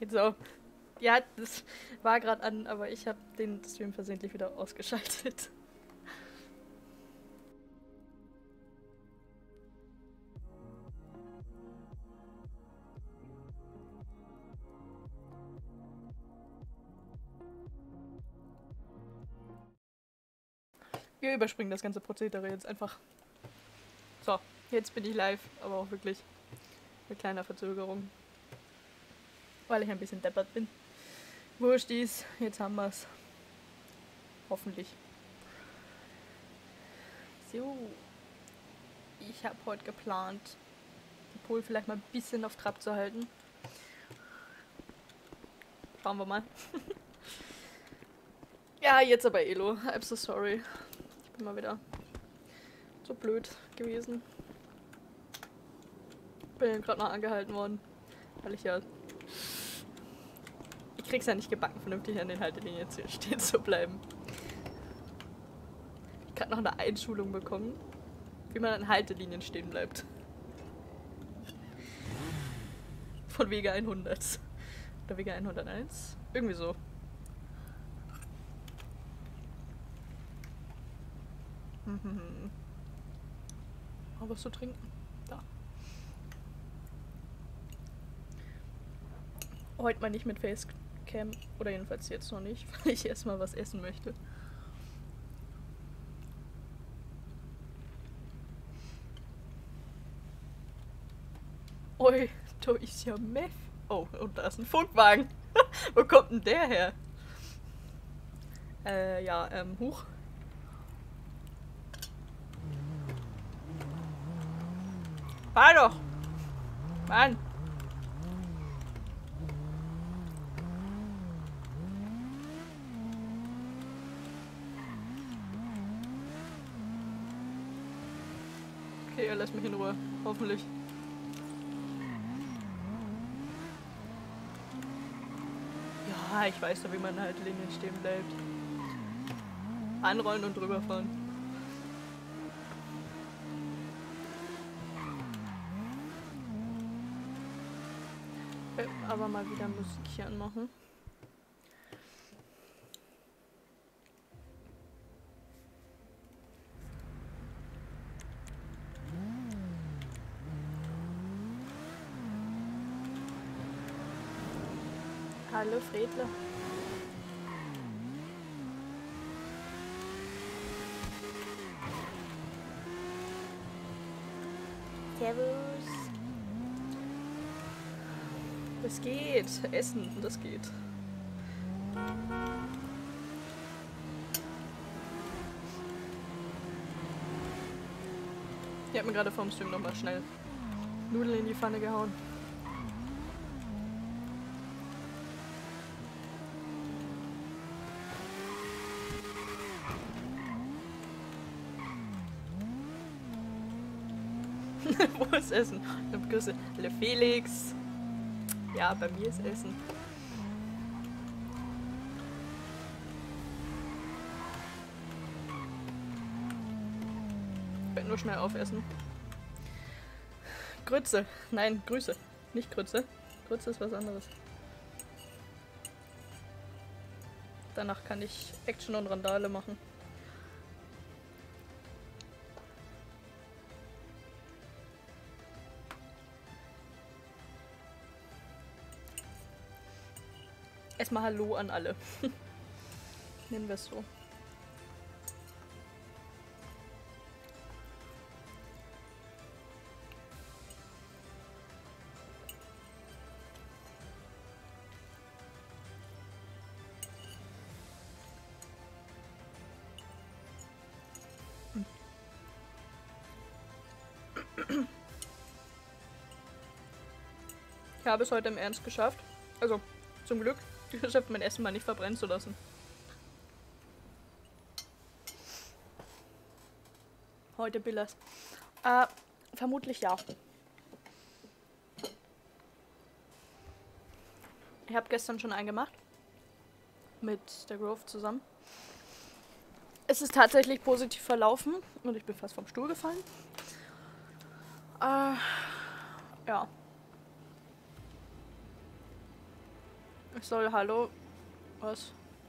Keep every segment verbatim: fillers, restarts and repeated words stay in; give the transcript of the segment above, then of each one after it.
So. Ja, das war gerade an, aber ich habe den Stream versehentlich wieder ausgeschaltet. Wir überspringen das ganze Prozedere jetzt einfach. So, jetzt bin ich live, aber auch wirklich mit kleiner Verzögerung. Weil ich ein bisschen deppert bin. Wurscht ist, jetzt haben wir's. Hoffentlich. So. Ich habe heute geplant, die Pol vielleicht mal ein bisschen auf Trab zu halten. Schauen wir mal. Ja, jetzt aber Elo. I'm so sorry. Ich bin mal wieder so blöd gewesen. Bin gerade noch angehalten worden, weil ich ja... Ich krieg's ja nicht gebacken, vernünftig an den Haltelinien stehen zu bleiben. Ich hab noch eine Einschulung bekommen, wie man an Haltelinien stehen bleibt. Von Wege hundert. Oder Wege hunderteins. Irgendwie so. Mhm. Mal was zu trinken. Da. Heute mal nicht mit Facecam. Oder jedenfalls jetzt noch nicht, weil ich erstmal was essen möchte. Ui, da ist ja Meth. Oh, und da ist ein Funkwagen. Wo kommt denn der her? Äh, ja, ähm, huch. Fahr doch! Mann! Okay, er lässt mich in Ruhe. Hoffentlich. Ja, ich weiß doch, wie man halt Linien stehen bleibt. Anrollen und drüber fahren. Okay, aber mal wieder Musik hier anmachen. Hallo Fredle. Servus. Das geht. Essen, das geht. Ich hab mir gerade vorm Stream nochmal schnell Nudeln in die Pfanne gehauen. Wo ist Essen? Ich begrüße Le Felix. Ja, bei mir ist Essen. Ich werde nur schnell aufessen. Grütze. Nein, Grüße. Nicht Grütze. Grütze ist was anderes. Danach kann ich Action und Randale machen. Erstmal Hallo an alle. Nehmen wir es so. Ich habe es heute im Ernst geschafft. Also, zum Glück. Geschafft, mein Essen mal nicht verbrennen zu lassen. Heute Billas. Äh, vermutlich ja. Ich habe gestern schon einen gemacht. Mit der Grove zusammen. Es ist tatsächlich positiv verlaufen. Und ich bin fast vom Stuhl gefallen. Äh, ja. Ich soll Hallo. Was?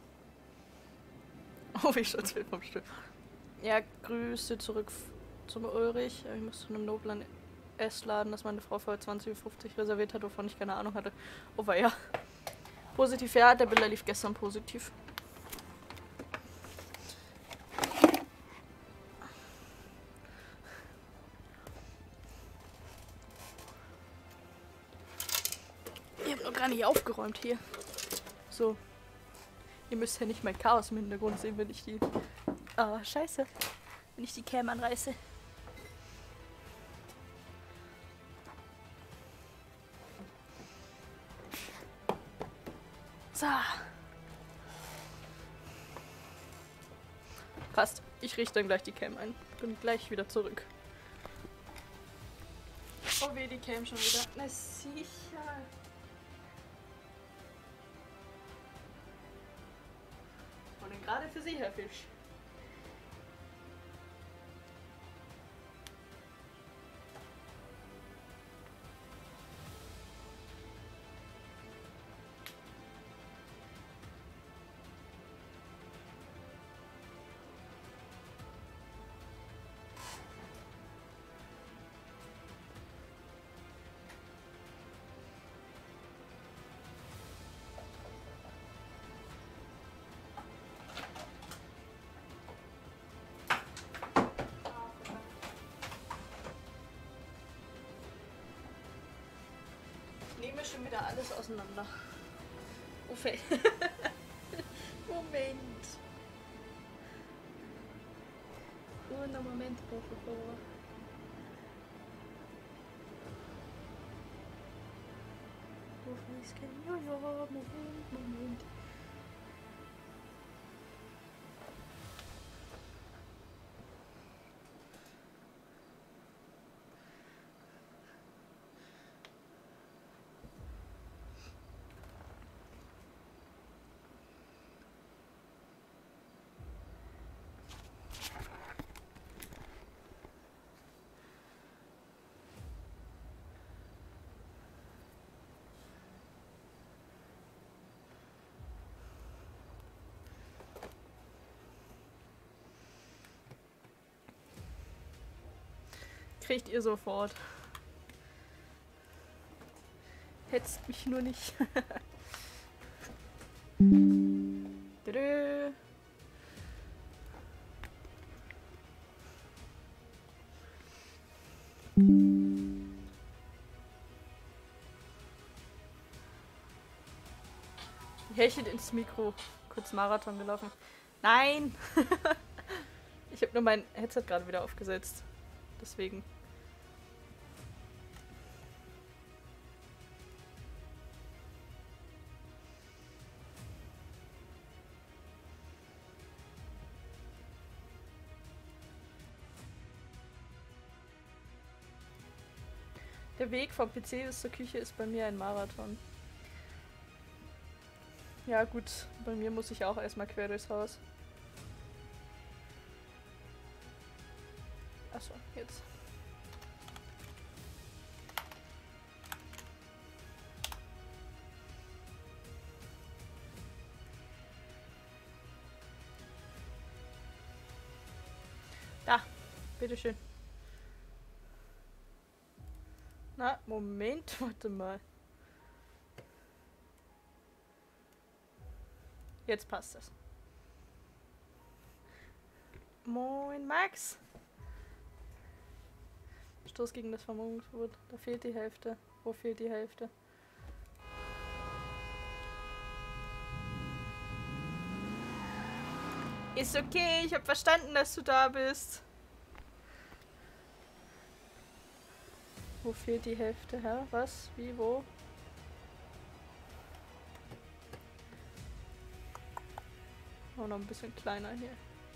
Oh, wie stolz will vom Stück. Ja, Grüße zurück zum Ulrich. Ich muss zu einem noblen Essladen, das meine Frau für heute zwanzig Uhr fünfzig reserviert hat, wovon ich keine Ahnung hatte. Oh, war ja. Positiv, ja, der Bilder lief gestern positiv. Ich habe noch gar nicht aufgeräumt hier. So. Ihr müsst ja nicht mein Chaos im Hintergrund sehen, wenn ich die... Ah, scheiße. Wenn ich die Cam anreiße. So. Passt. Ich richte dann gleich die Cam ein. Bin gleich wieder zurück. Oh weh, die Cam schon wieder. Na sicher. Und dann gerade für Sie, Herr Fisch. Ich nehme schon wieder alles auseinander. Okay. Moment. Uno momento, por favor. Moment, Moment. Kriegt ihr sofort. Hetzt mich nur nicht. Tadö. Hechelt ins Mikro. Kurz Marathon gelaufen. Nein! Ich habe nur mein Headset gerade wieder aufgesetzt. Deswegen. Der Weg vom P C bis zur Küche ist bei mir ein Marathon. Ja gut, bei mir muss ich auch erstmal quer durchs Haus. Achso, jetzt. Da, bitteschön. Na, Moment, warte mal. Jetzt passt es. Moin, Max. Stoß gegen das Vermummungsverbot. Da fehlt die Hälfte. Wo fehlt die Hälfte? Ist okay, ich habe verstanden, dass du da bist. Wo fehlt die Hälfte, hä? Was? Wie? Wo? Oh, noch ein bisschen kleiner hier.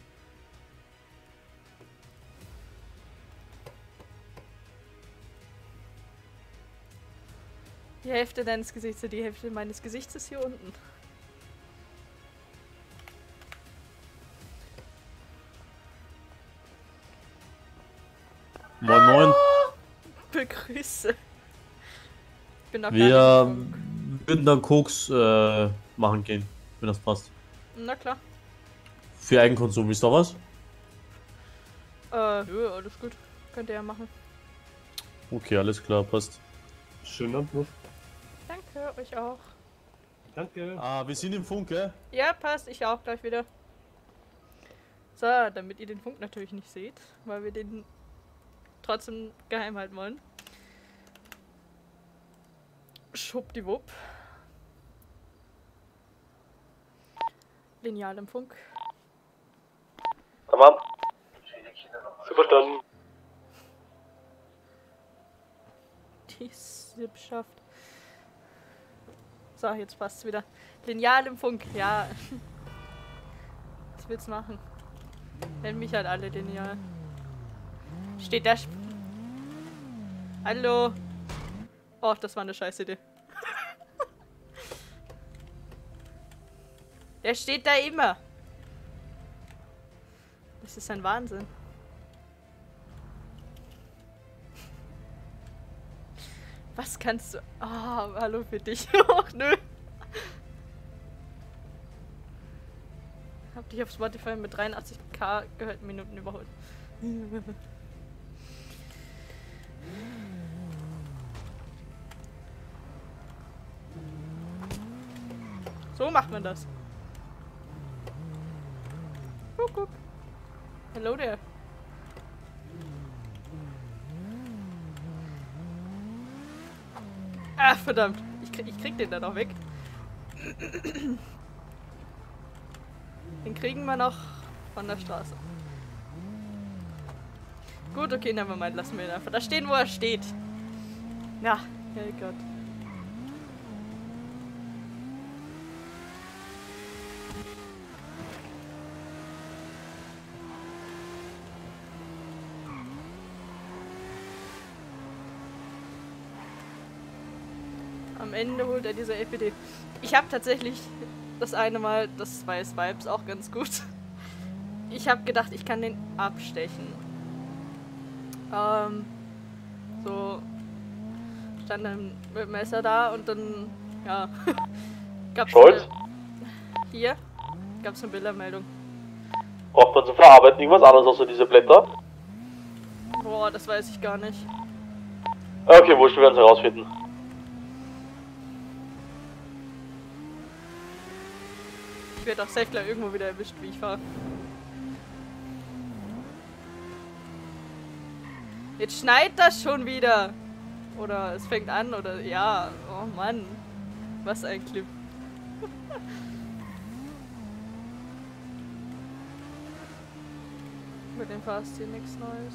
Die Hälfte deines Gesichts, die Hälfte meines Gesichts ist hier unten. Moin moin. Begrüße. Ich bin noch Wir gar nicht im Funk. würden dann Koks äh, machen gehen, wenn das passt. Na klar. Für Eigenkonsum, ist da was? Äh, ja, alles gut. Könnt ihr ja machen. Okay, alles klar, passt. Schönen Abend noch. Danke, euch auch. Danke. Ah, wir sind im Funk, gell? Ja, passt. Ich auch gleich wieder. So, damit ihr den Funk natürlich nicht seht, weil wir den trotzdem geheim halten wollen. Schwuppdiwupp. Lineal im Funk. Tamam. So verstanden. Die Sippschaft. So, jetzt passt's wieder. Lineal im Funk, ja. Was willst du machen? Nennen mich halt alle lineal. Steht da. Sp Hallo. Oh, das war eine scheiß Idee. Der steht da immer. Das ist ein Wahnsinn. Was kannst du... Ah, oh, hallo für dich. Och, nö. Hab dich auf Spotify mit dreiundachtzig K gehörten Minuten überholt. So macht man das. Guck, guck. Hello there. Ah, verdammt. Ich krieg, ich krieg den da noch weg. Den kriegen wir noch von der Straße. Gut, okay, nevermind. Lassen wir ihn einfach da stehen, wo er steht. Ja, Herrgott. Am Ende holt er diese L P D. Ich habe tatsächlich das eine Mal, das weiß Vibes auch ganz gut. Ich habe gedacht, ich kann den abstechen. Ähm, so stand dann mit dem Messer da und dann, ja, gab's Scholz? eine, hier gab's eine Bildermeldung. Braucht man zum Verarbeiten irgendwas anderes außer diese Blätter? Boah, das weiß ich gar nicht. Okay, wurscht, wir werden es herausfinden. Ich werde auch safe gleich irgendwo wieder erwischt, wie ich fahre. Jetzt schneit das schon wieder. Oder es fängt an, oder ja. Oh Mann. Was ein Clip. Mit dem fast hier nichts Neues.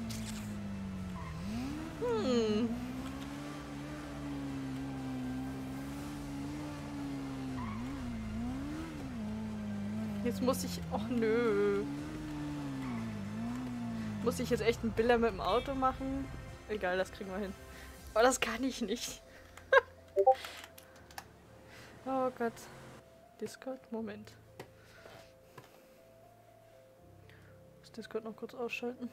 Hm. Jetzt muss ich... Och nö. Muss ich jetzt echt einen Bilder mit dem Auto machen? Egal, das kriegen wir hin. Aber das kann ich nicht. Oh Gott. Discord, Moment. Ich muss Discord noch kurz ausschalten.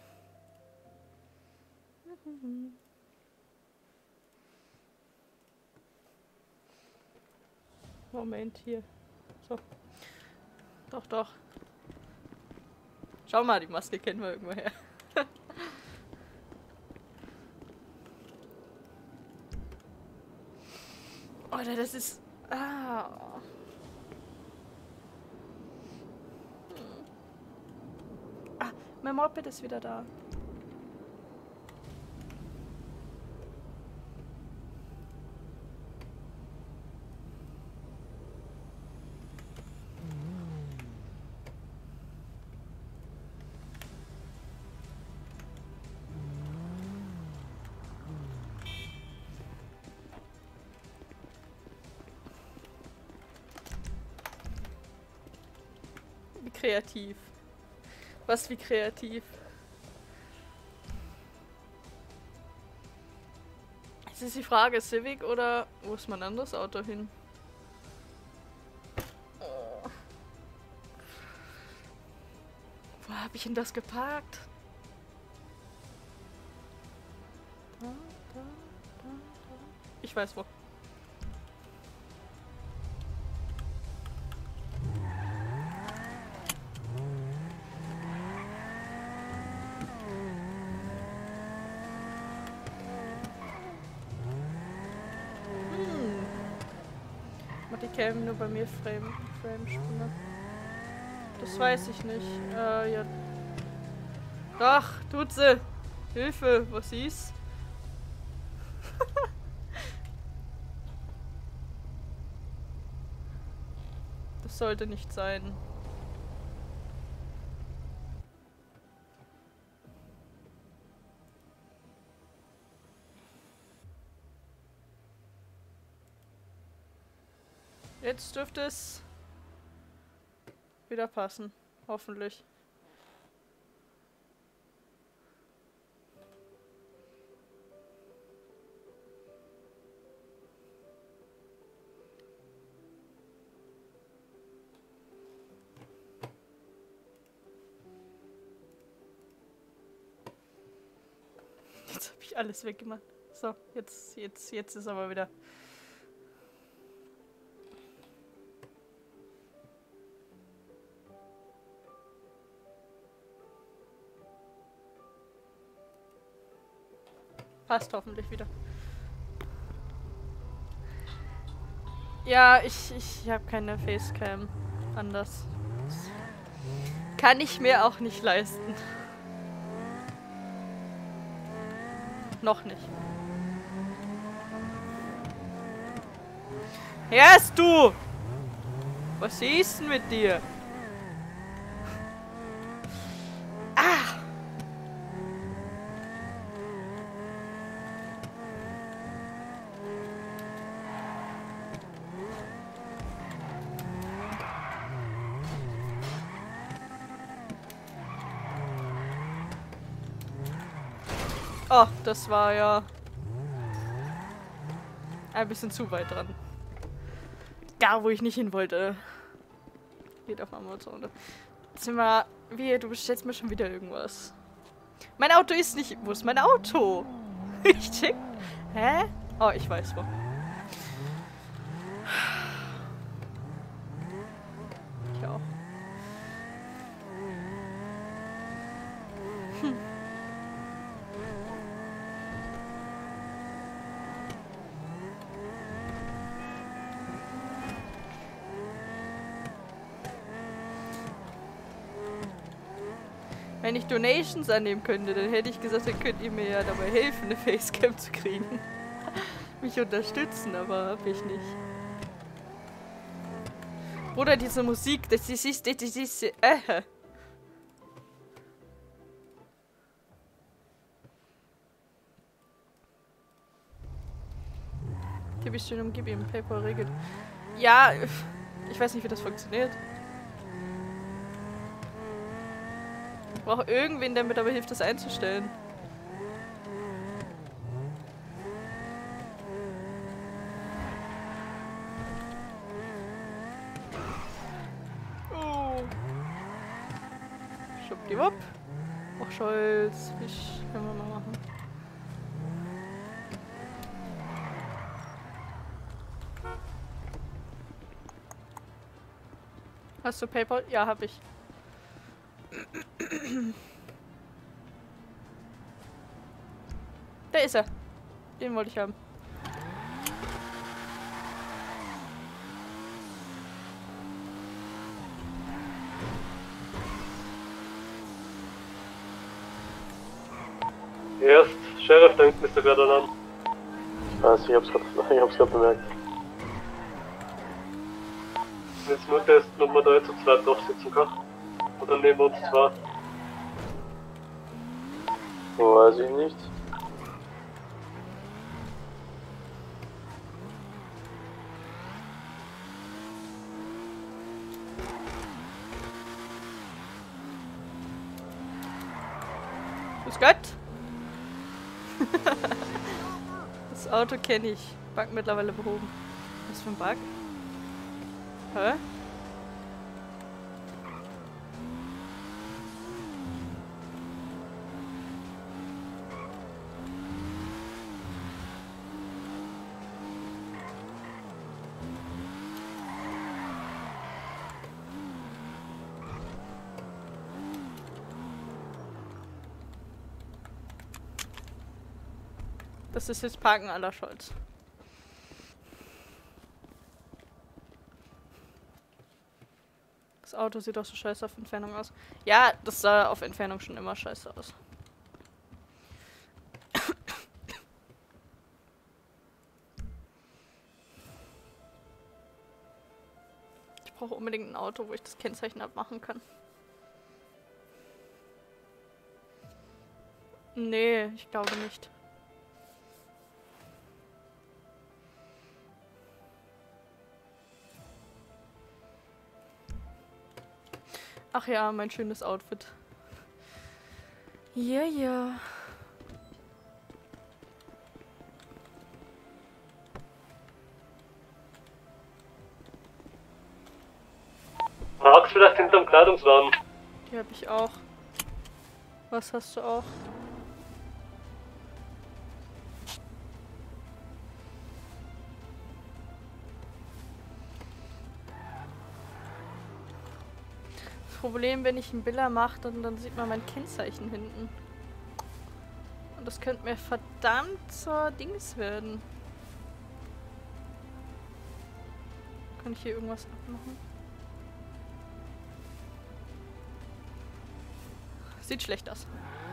Moment, hier. So. Doch, doch. Schau mal, die Maske kennen wir irgendwoher. Oder das ist... Ah. Hm. Ah, mein Moped ist wieder da. Kreativ. Was wie kreativ. Jetzt ist die Frage, Civic oder wo ist mein anderes Auto hin? Oh. Wo habe ich denn das geparkt? Da, da, da, da. Ich weiß wo. die Cam nur bei mir Frame, Frame spinne? Das weiß ich nicht. Äh, ja. Ach, tut sie! Hilfe, was ist? Das sollte nicht sein. Jetzt dürfte es wieder passen. Hoffentlich. Jetzt habe ich alles weggemacht. So, jetzt, jetzt, jetzt ist aber wieder. Passt hoffentlich wieder. Ja, ich, ich habe keine Facecam. Anders. Das kann ich mir auch nicht leisten. Noch nicht. Hörst du? Was ist denn mit dir? Ah! Oh, das war ja ein bisschen zu weit dran. Da, wo ich nicht hin wollte. Geht auf Amazon. Sind wir, wie, du bestellst mir schon wieder irgendwas. Mein Auto ist nicht... Wo ist mein Auto? Ich check. Hä? Oh, ich weiß wo. Ich auch. Hm. Wenn ich Donations annehmen könnte, dann hätte ich gesagt, dann könnt ihr mir ja dabei helfen, eine Facecam zu kriegen. Mich unterstützen, aber hab ich nicht. Bruder, diese Musik, das ist, das ist, das ist, äh. Gib ich schön um, gib ihm PayPal regelt. Ja, ich weiß nicht, wie das funktioniert. Ich brauche irgendwen, der mir dabei hilft, das einzustellen. Oh. Schubdiwupp. Ach, Scholz. Fisch können wir mal machen. Hast du PayPal? Ja, hab ich. Da ist er. Den wollte ich haben. Erst, Sheriff, da hinten ist der gerade an. Also, ich hab's gerade ich hab's grad bemerkt. Jetzt nur testen, ob man da jetzt zu zweit drauf sitzen kann. Oder neben uns zwei. Weiß ich nicht. Grüß Gott! Das Auto kenne ich. Bug mittlerweile behoben. Was für ein Bug? Hä? Das ist jetzt Parken à la Scholz. Auto sieht auch so scheiße auf Entfernung aus. Ja, das sah auf Entfernung schon immer scheiße aus. Ich brauche unbedingt ein Auto, wo ich das Kennzeichen abmachen kann. Nee, ich glaube nicht. Ach ja, mein schönes Outfit. Ja, ja. Parks vielleicht hinterm Kleidungsladen. Die habe ich auch. Was hast du auch? Das Problem, wenn ich einen Biller mache, dann, dann sieht man mein Kennzeichen hinten. Und das könnte mir verdammt zur Dings werden. Kann ich hier irgendwas abmachen? Sieht schlecht aus.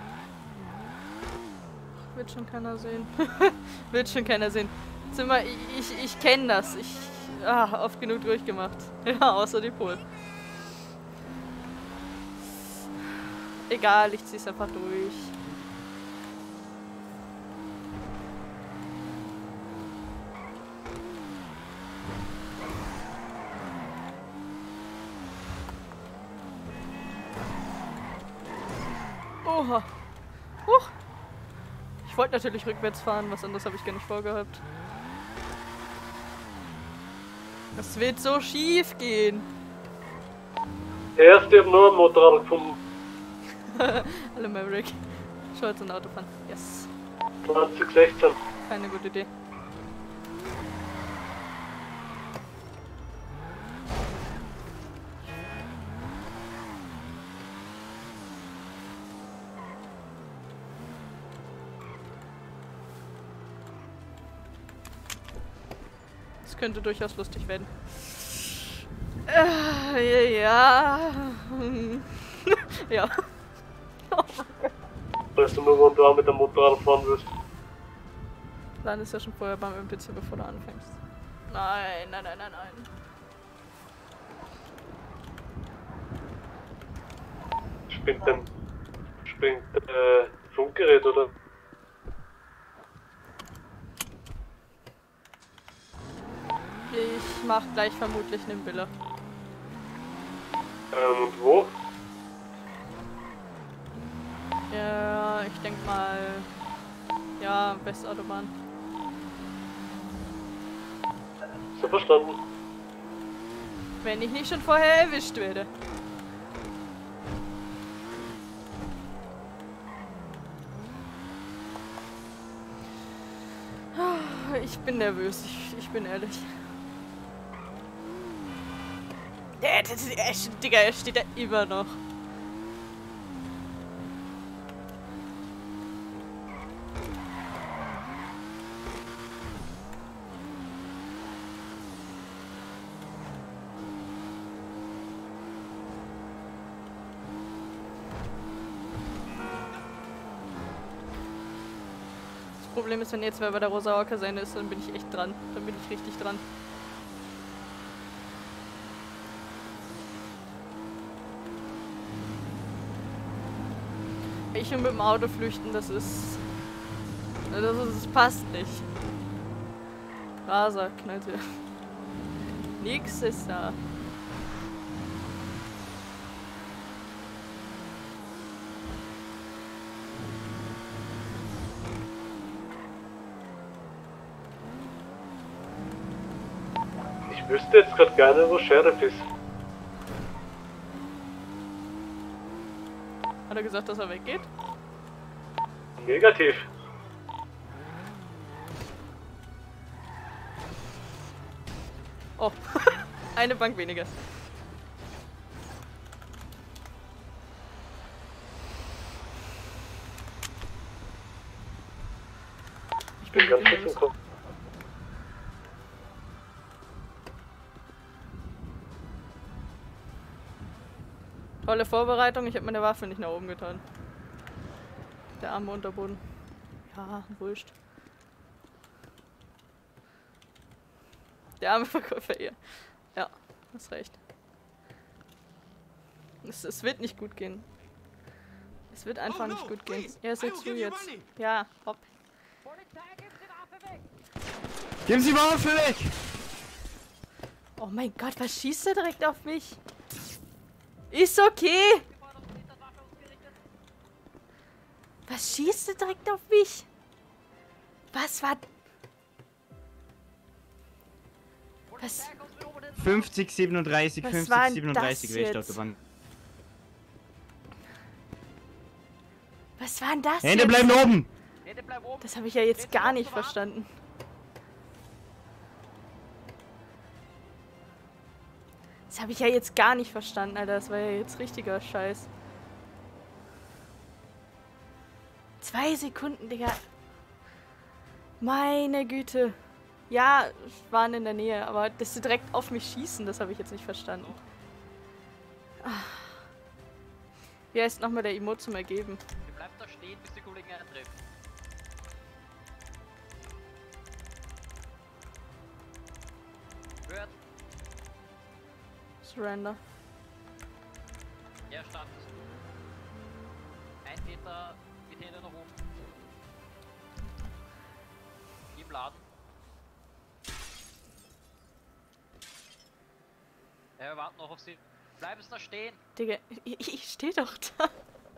Wird schon keiner sehen. Wird schon keiner sehen. Zimmer, ich, ich, ich kenne das. Ich ah, oft genug durchgemacht. Ja, außer die Polen. Egal, ich zieh's einfach durch. Oha. Huch. Ich wollte natürlich rückwärts fahren, was anderes habe ich gar nicht vorgehabt. Das wird so schief gehen. Erst eben nur ein Motorrad gefunden. Hallo Maverick. Schau jetzt ein Auto fahren. Yes. zwanzig sechzehn. Keine gute Idee. Das könnte durchaus lustig werden. Äh, ja. Ja. Weißt du nur, wann du auch mit dem Motorrad fahren wirst? Plan ist ja schon vorher beim M P C, bevor du anfängst. Nein, nein, nein, nein, nein. Spinnt denn... Spinnt äh, Funkgerät, oder? Ich mach gleich vermutlich einen Biller. Ähm, und wo? Ja, ich denk mal. Ja, Westautobahn. So verstanden. Wenn ich nicht schon vorher erwischt werde. Ich bin nervös, ich, ich bin ehrlich. Der, der, der, der, Digga, er steht da immer noch. Das Problem ist, wenn jetzt wer bei der Rosa Kaserne ist, dann bin ich echt dran. Dann bin ich richtig dran. Ich und mit dem Auto flüchten, das ist... Das, ist, das passt nicht. Raser, Knölte. Nix ist da. Ich wüsste jetzt gerade gerne, wo Sheriff ist. Hat er gesagt, dass er weggeht? Negativ. Oh, eine Bank weniger. Ich bin bin ganz nervös. kurz im Kopf. Tolle Vorbereitung, ich habe meine Waffe nicht nach oben getan. Der arme Unterboden. Ja, wurscht. Der arme Verkäufer eher. Ja, hast recht. Es, es wird nicht gut gehen. Es wird einfach nicht gut gehen. Er ist jetzt zu jetzt. Ja, hopp. Geben Sie die Waffe weg! Oh mein Gott, was schießt er direkt auf mich? Ist okay! Was schießt er direkt auf mich? Was war... Was... fünfzig, siebenunddreißig, Was fünfzig, war denn siebenunddreißig das jetzt? Westautobahn. Was war denn das Hände jetzt? bleiben oben! Das habe ich ja jetzt gar nicht verstanden. Das habe ich ja jetzt gar nicht verstanden, Alter. Das war ja jetzt richtiger Scheiß. Zwei Sekunden, Digga. Meine Güte. Ja, waren in der Nähe, aber dass sie direkt auf mich schießen, das habe ich jetzt nicht verstanden. Ah. Wie heißt nochmal der Emote zum Ergeben? Ihr bleibt da stehen, bis die Kollegen eintreffen. Hört, Surrender. er stand. Ein Täter mit Hände nach oben. Im Laden. Er wartet noch auf sie. Bleib es da stehen. Digga, ich, ich stehe doch da.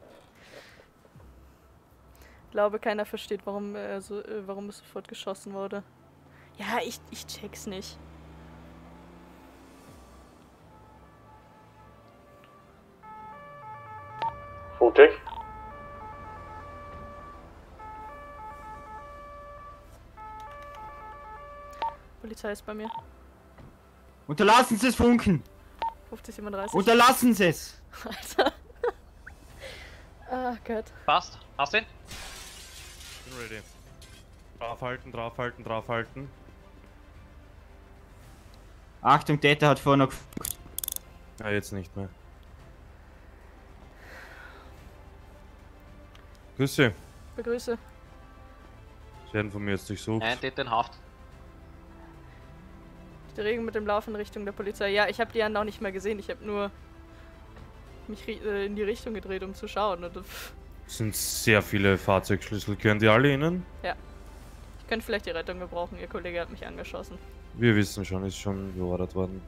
Ich glaube, keiner versteht, warum, äh, so, äh, warum es sofort geschossen wurde. Ja, ich, ich check's nicht. Funkcheck. Polizei ist bei mir. Unterlassen Sie es funken! fünfzig siebenunddreißig. Unterlassen Sie es! Alter. Ah Gott. Passt. Hast du ihn? Bin ready. Draufhalten, draufhalten, draufhalten. Achtung, Täter hat vorher noch... Ja, jetzt nicht mehr. Grüße. Begrüße. Sie werden von mir jetzt durchsucht. Ein Täter in Haft. Die Regung mit dem Lauf in Richtung der Polizei. Ja, ich habe die ja noch nicht mehr gesehen. Ich habe nur mich äh, in die Richtung gedreht, um zu schauen. Und, pff, Es sind sehr viele Fahrzeugschlüssel. Gehören die alle Ihnen? ich könnte vielleicht die Rettung gebrauchen. Ihr Kollege hat mich angeschossen. Wir wissen schon, ist schon beordert worden.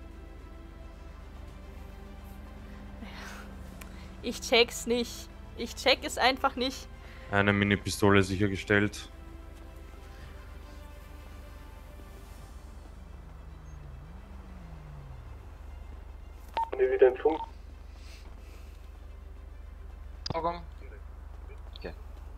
Ich check's nicht. Ich check es einfach nicht. Eine Mini-Pistole sichergestellt. Nie wieder ein Funk. Augen. Okay.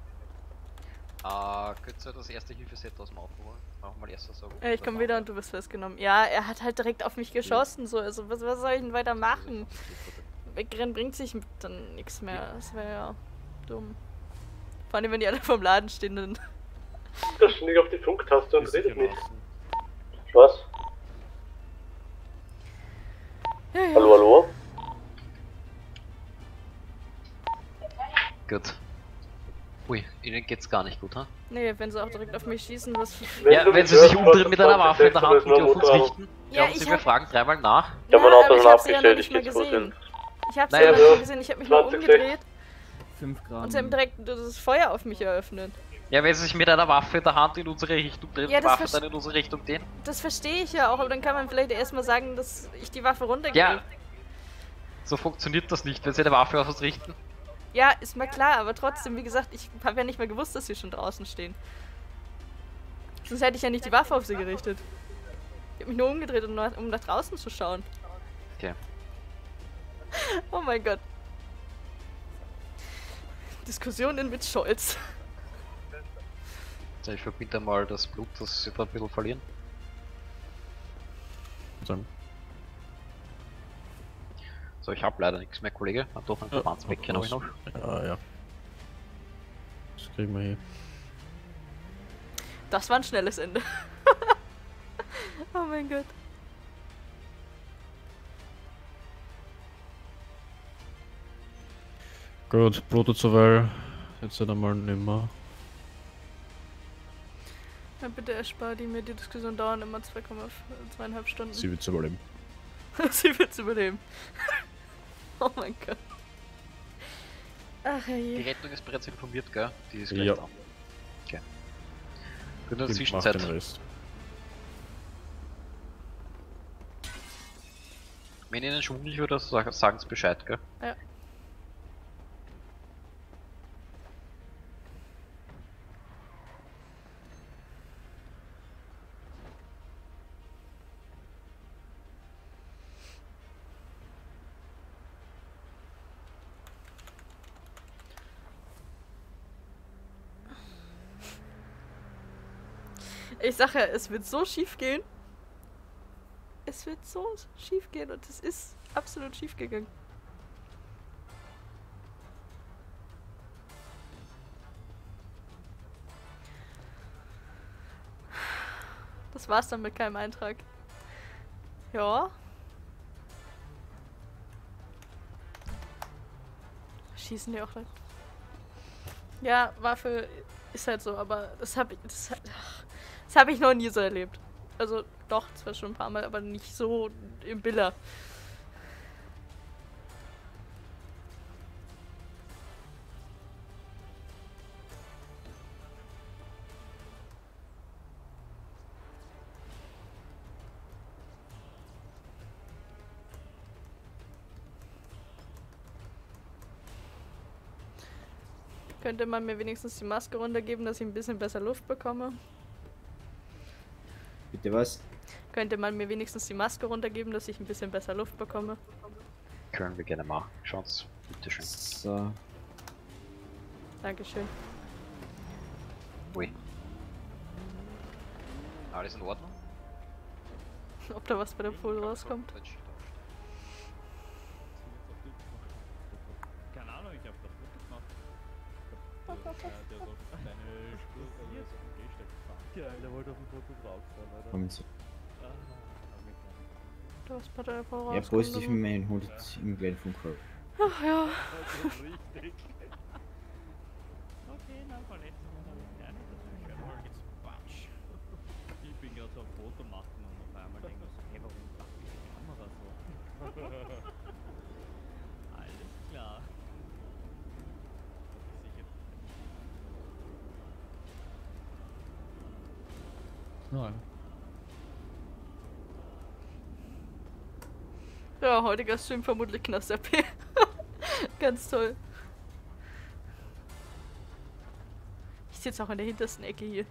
Äh, könntest du das erste Hilfeset aus dem Auto holen? Machen wir mal erst so. Äh, ich komme wieder und du bist festgenommen. Ja, er hat halt direkt auf mich geschossen. So, also was, was soll ich denn weiter machen? Wegrennen bringt sich dann nichts mehr. Das wäre ja dumm. Vor allem, wenn die alle vom Laden stehen, dann... Da ständig auf die Funktaste und Ist redet nicht. gelassen. Was? Ja, ja. Hallo, hallo? Gut. Ui, ihnen geht's gar nicht gut, ha? Nee, wenn sie auch direkt auf mich schießen, was... Ja, du wenn mich sie sich hörst, umdrehen was mit einer das Waffe in der Hand ist, und die auf uns Motorrad. richten, Ja, glauben ich Sie, wir hab- fragen dreimal nach. Ich hab mein Na, Auto aber ich schon hab sie ja noch abgestellt, nicht ich mal geht's gut gesehen. hin. Ich hab's Naja, ja noch so nicht gesehen, ich hab mich nur zwanzig, umgedreht fünf Gramm. und sie haben direkt das Feuer auf mich eröffnet. Ja, wenn sie sich mit einer Waffe in der Hand in unsere Richtung drehen, Ja, die das Waffe verst- dann in unsere Richtung gehen. Das verstehe ich ja auch, aber dann kann man vielleicht erstmal sagen, dass ich die Waffe runtergebe. Ja. So funktioniert das nicht, wenn sie eine Waffe auf uns richten. Ja, ist mir klar, aber trotzdem, wie gesagt, ich habe ja nicht mal gewusst, dass sie schon draußen stehen. Sonst hätte ich ja nicht die Waffe auf sie gerichtet. Ich habe mich nur umgedreht, um nach, um nach draußen zu schauen. Okay. Oh mein Gott. Diskussionen mit Scholz. So, ich verbinde mal das Blut, das sie da ein bisschen verlieren. Dann. So, ich habe leider nichts mehr, Kollege. Hab doch ein Verbandsbecken habe ich noch. Ja, ja. Das kriegen wir hier. Das war ein schnelles Ende. Oh mein Gott. Gut, blutet so weil. Jetzt halt einmal nimmer. Ja, bitte erspar die mir, die Diskussion dauern immer zwei Komma fünf Stunden. Sie wird überleben. Sie wird's überleben. Oh mein Gott. Ach Die hey. Rettung ist bereits informiert, gell? Die ist gleich Ja. da. Okay. Gut, in der Fünf macht den Zwischenzeit. Rest. Wenn ihnen schwungelig wird, sagen sie Bescheid, gell? Ja. Ich sag ja, es wird so schief gehen. Es wird so schief gehen und es ist absolut schief gegangen. Das war's dann mit keinem Eintrag. Ja. Schießen die auch Leute? Ja, Waffe ist halt so, aber das habe ich, das, das habe ich noch nie so erlebt. Also doch, zwar schon ein paar Mal, aber nicht so im Biller. Könnte man mir wenigstens die Maske runtergeben, dass ich ein bisschen besser Luft bekomme? Bitte was? Könnte man mir wenigstens die Maske runtergeben, dass ich ein bisschen besser Luft bekomme? Können wir gerne machen. Schaut's. Bitteschön. So. Dankeschön. Ui. Alles in Ordnung? Ob da was bei der Pool rauskommt? Keine Ahnung, ich hab das Foto gemacht. Der, der, der hat auf deine Spur hier so vom Gehsteig gefahren. Ja, der wollte auf dem Foto drauf sein, Alter. Kommen Sie. Ah, hab mich gedacht. Da was bei der Pool Ja, rauskommt? positiv mit meinen Hund im gleichen Funkkorb. Ach ja. Das ist richtig. Okay, na, Verletzungen habe ich keine, das ist ja mal jetzt Quatsch. Ich bin gerade so ein Foto machen und auf einmal denke ich so, hey, warum macht die Kamera so? Alles klar. Sicher. Nein. Ja, heutiger Stream vermutlich Knaster P. Ganz toll. Ich sitze auch in der hintersten Ecke hier.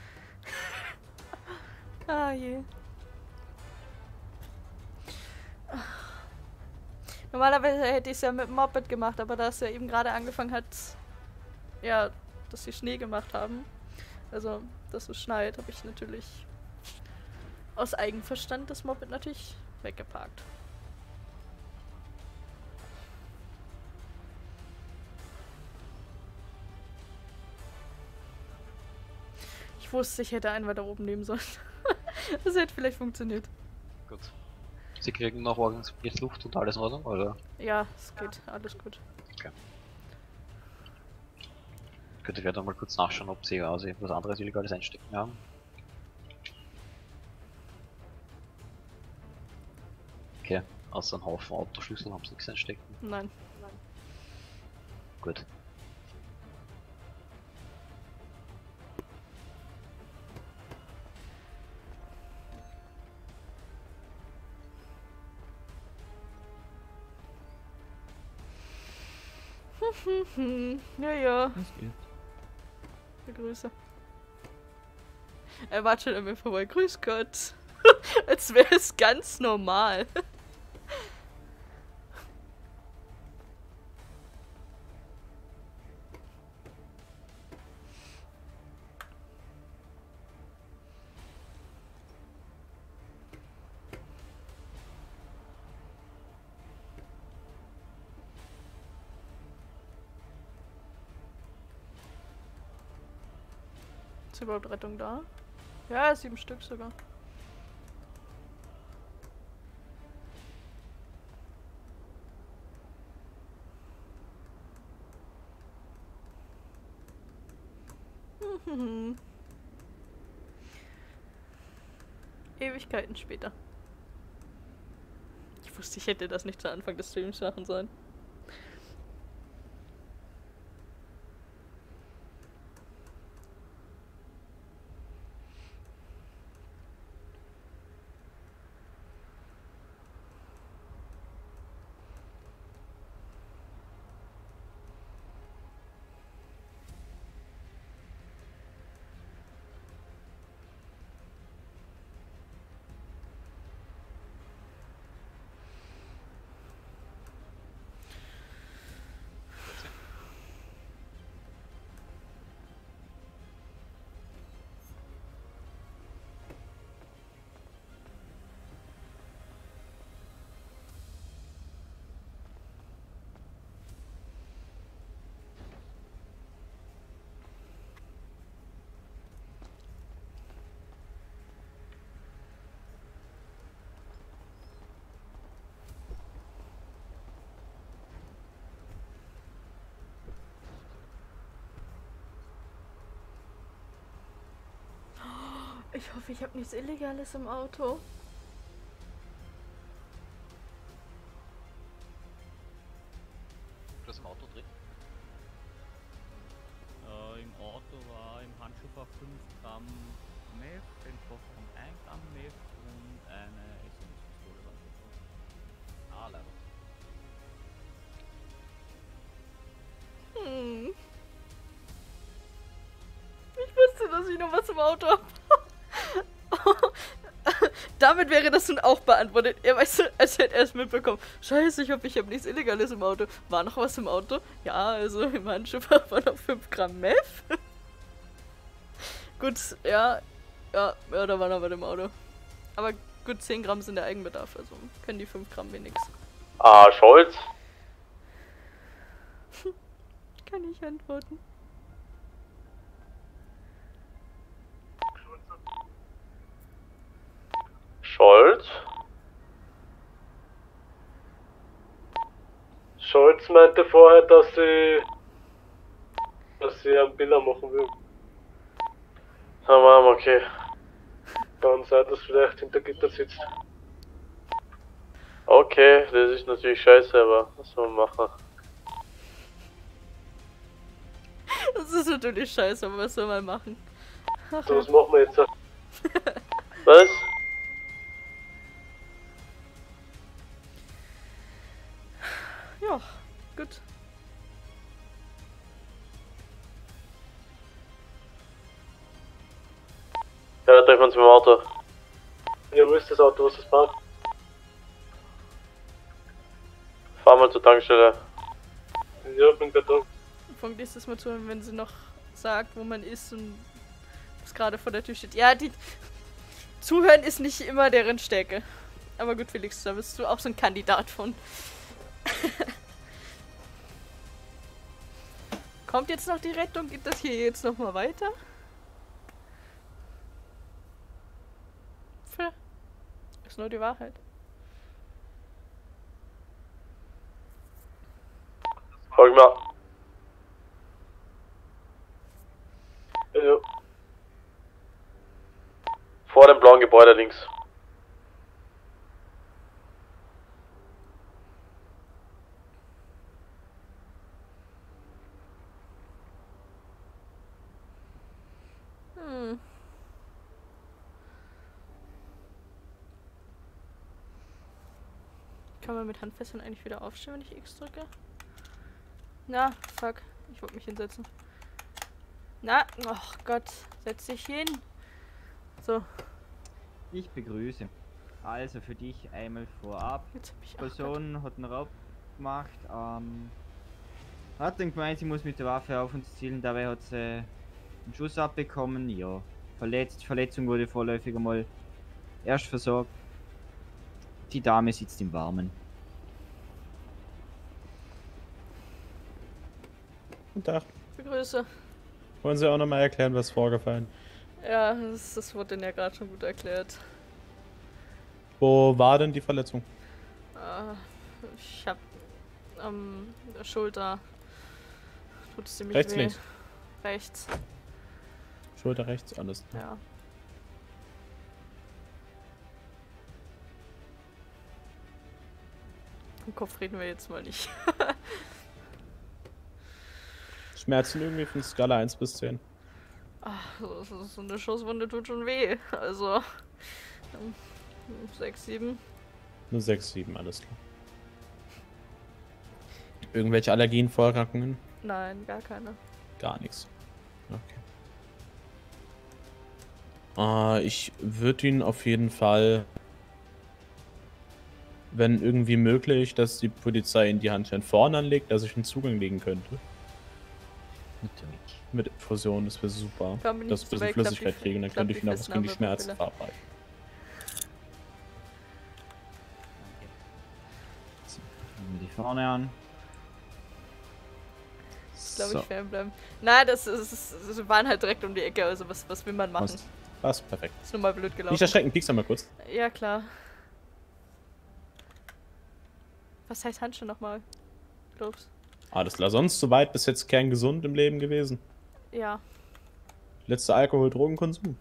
Ah je. Normalerweise hätte ich es ja mit dem Moped gemacht, aber da es ja eben gerade angefangen hat, ja, dass sie Schnee gemacht haben, also dass es schneit, habe ich natürlich aus Eigenverstand das Moped natürlich weggeparkt. Ich wusste, ich hätte einen weiter oben nehmen sollen. Das hätte vielleicht funktioniert. Gut. Sie kriegen noch ordentlich Luft und alles in Ordnung, oder? Ja, es geht. Alles gut. Okay. Gut, ich werde mal kurz nachschauen, ob sie also etwas anderes Illegales einstecken haben. Okay, außer ein Haufen Autoschlüssel haben sie nichts einstecken. Nein. Gut. Ja, ja. Das geht. Begrüße. Er war schon an mir vorbei. Grüß Gott. Als wäre es ganz normal. Ist überhaupt Rettung da? Ja, sieben Stück sogar. Mhm. Ewigkeiten später. Ich wusste, ich hätte das nicht zu Anfang des Streams machen sollen. Ich hoffe, ich habe nichts Illegales im Auto. Du hast im Auto drin? Äh, Im Auto war im Handschuhfach fünf Gramm Meth, im Kofferraum ein Gramm Meth und eine S M S-Pistole war da. Ah, leider. Hm. Ich wusste, dass ich noch was im Auto habe. Damit wäre das nun auch beantwortet. Er weiß, als hätte er es mitbekommen. Scheiße, ich hoffe, ich habe nichts Illegales im Auto. War noch was im Auto? Ja, also im Handschuhfach war noch fünf Gramm Meth. Gut, ja. Ja, ja, da war noch was im Auto. Aber gut, zehn Gramm sind der Eigenbedarf, also können die fünf Gramm wenigstens. Ah, Scholz? Kann ich antworten? Scholz? Scholz meinte vorher, dass sie dass sie einen Bilder machen will. Tamam, okay. Kann sein, dass vielleicht hinter Gitter sitzt. Okay, das ist natürlich scheiße, aber was soll man machen? Das ist natürlich scheiße, aber was soll man machen? Ach, So, was machen wir jetzt? Was? ja, gut. Ja, treffen wir uns mit dem Auto. Ja, wo ist das Auto, was das parkt? Fahr mal zur Tankstelle. Ja, bin gerade da. Fangt nächstes Mal zu, wenn sie noch sagt, wo man ist und was gerade vor der Tür steht. Ja, die Zuhören ist nicht immer deren Stärke. Aber gut, Felix, da bist du auch so ein Kandidat von. Kommt jetzt noch die Rettung? Geht das hier jetzt noch mal weiter? Pff, ist nur die Wahrheit. Folg mal. Ja. Vor dem blauen Gebäude links. Hm. Kann man mit Handfesseln eigentlich wieder aufstehen, wenn ich X drücke? Na, fuck. Ich wollte mich hinsetzen. Na, ach Gott. Setz dich hin. So, Ich begrüße. Also für dich einmal vorab. jetzt hab ich Die ach Gott. Person hat einen Raub gemacht. Ähm, hat dann gemeint, sie muss mit der Waffe auf uns zielen. Dabei hat sie einen Schuss abbekommen. Ja, verletzt. Verletzung wurde vorläufig einmal erst versorgt. Die Dame sitzt im Warmen. Guten Tag. Begrüße. Wollen Sie auch nochmal erklären, was vorgefallen? Ja, das, das wurde denn ja gerade schon gut erklärt. Wo war denn die Verletzung? Äh, ich hab am der Schulter tut es ziemlich Rechts, weh. links? Rechts. Schulter rechts, alles. Ja. Im Kopf reden wir jetzt mal nicht. Schmerzen irgendwie von Skala eins bis zehn. Ach, so, so, so eine Schusswunde tut schon weh. Also. sechs, sieben. Nur sechs, sieben, alles klar. Irgendwelche Allergien, Vorerkrankungen? Nein, gar keine. Gar nichts. Okay. Äh, ich würde ihn auf jeden Fall, wenn irgendwie möglich, dass die Polizei in die Handschellen vorne anlegt, dass ich einen Zugang legen könnte. Natürlich. Mit Infusion, das wäre super. Komm, nicht Dass wir ein so bisschen weit, Flüssigkeit klapp die- kriegen, dann klapp könnte ich die ihn auch was festen gegen die Arme, Schmerzen Pupille. verarbeiten. Nehmen wir die vorne an. Ich glaube, So. ich fernbleiben. Nein, das, ist, das, ist, das waren halt direkt um die Ecke, also was, was will man machen? Passt. Passt, perfekt. Ist nur mal blöd gelaufen. Nicht erschrecken, piekst mal kurz. Ja, klar. Was heißt Handschuhe nochmal? Gloves. Alles klar, sonst soweit bis jetzt kerngesund im Leben gewesen. Ja. Letzter Alkohol, Drogenkonsum.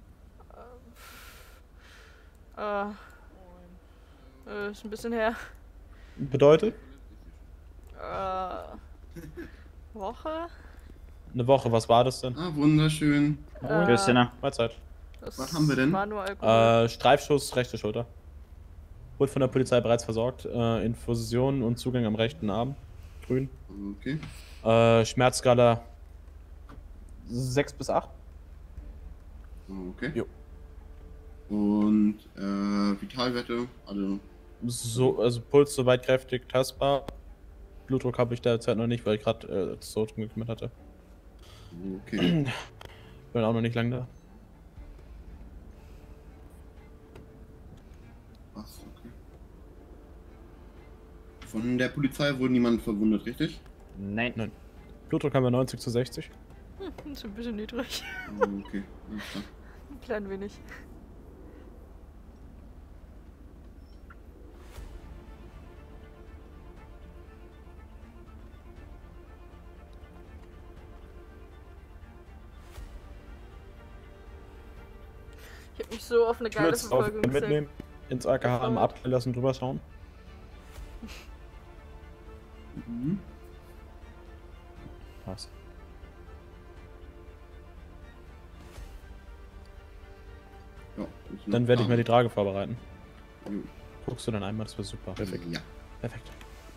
Äh. äh ist ein bisschen her. Bedeutet? Äh. Woche? Eine Woche, was war das denn? Ah, wunderschön. Äh, Grüß dich, ne? Mahlzeit. das Was haben wir denn? War nur Alkohol. Äh, Streifschuss, rechte Schulter. Wurde von der Polizei bereits versorgt. Äh, Infusion und Zugang am rechten Arm. Grün. Okay. Äh, Schmerzskala sechs bis acht. Okay. Jo. Und äh, Vitalwerte, alle. So, also Puls soweit kräftig, tastbar. Blutdruck habe ich derzeit noch nicht, weil ich gerade äh, das so drum gekümmert hatte. Okay. Bin auch noch nicht lange da. Was, okay. Von der Polizei wurde niemand verwundet, richtig? Nein. Nein. Blutdruck haben wir neunzig zu sechzig. Hm, ist ein bisschen niedrig. Okay, alles klar. Ein klein wenig. Ich hab mich so auf eine Ich geile würde es auf Verfolgung mitnehmen, ins A K H einmal abklären lassen, drüber schauen. Mhm. Passt. Ja, ist noch Dann werde ich da. mir die Trage vorbereiten. Jo. Guckst du dann einmal, das wäre super. Perfekt. Ja. Perfekt.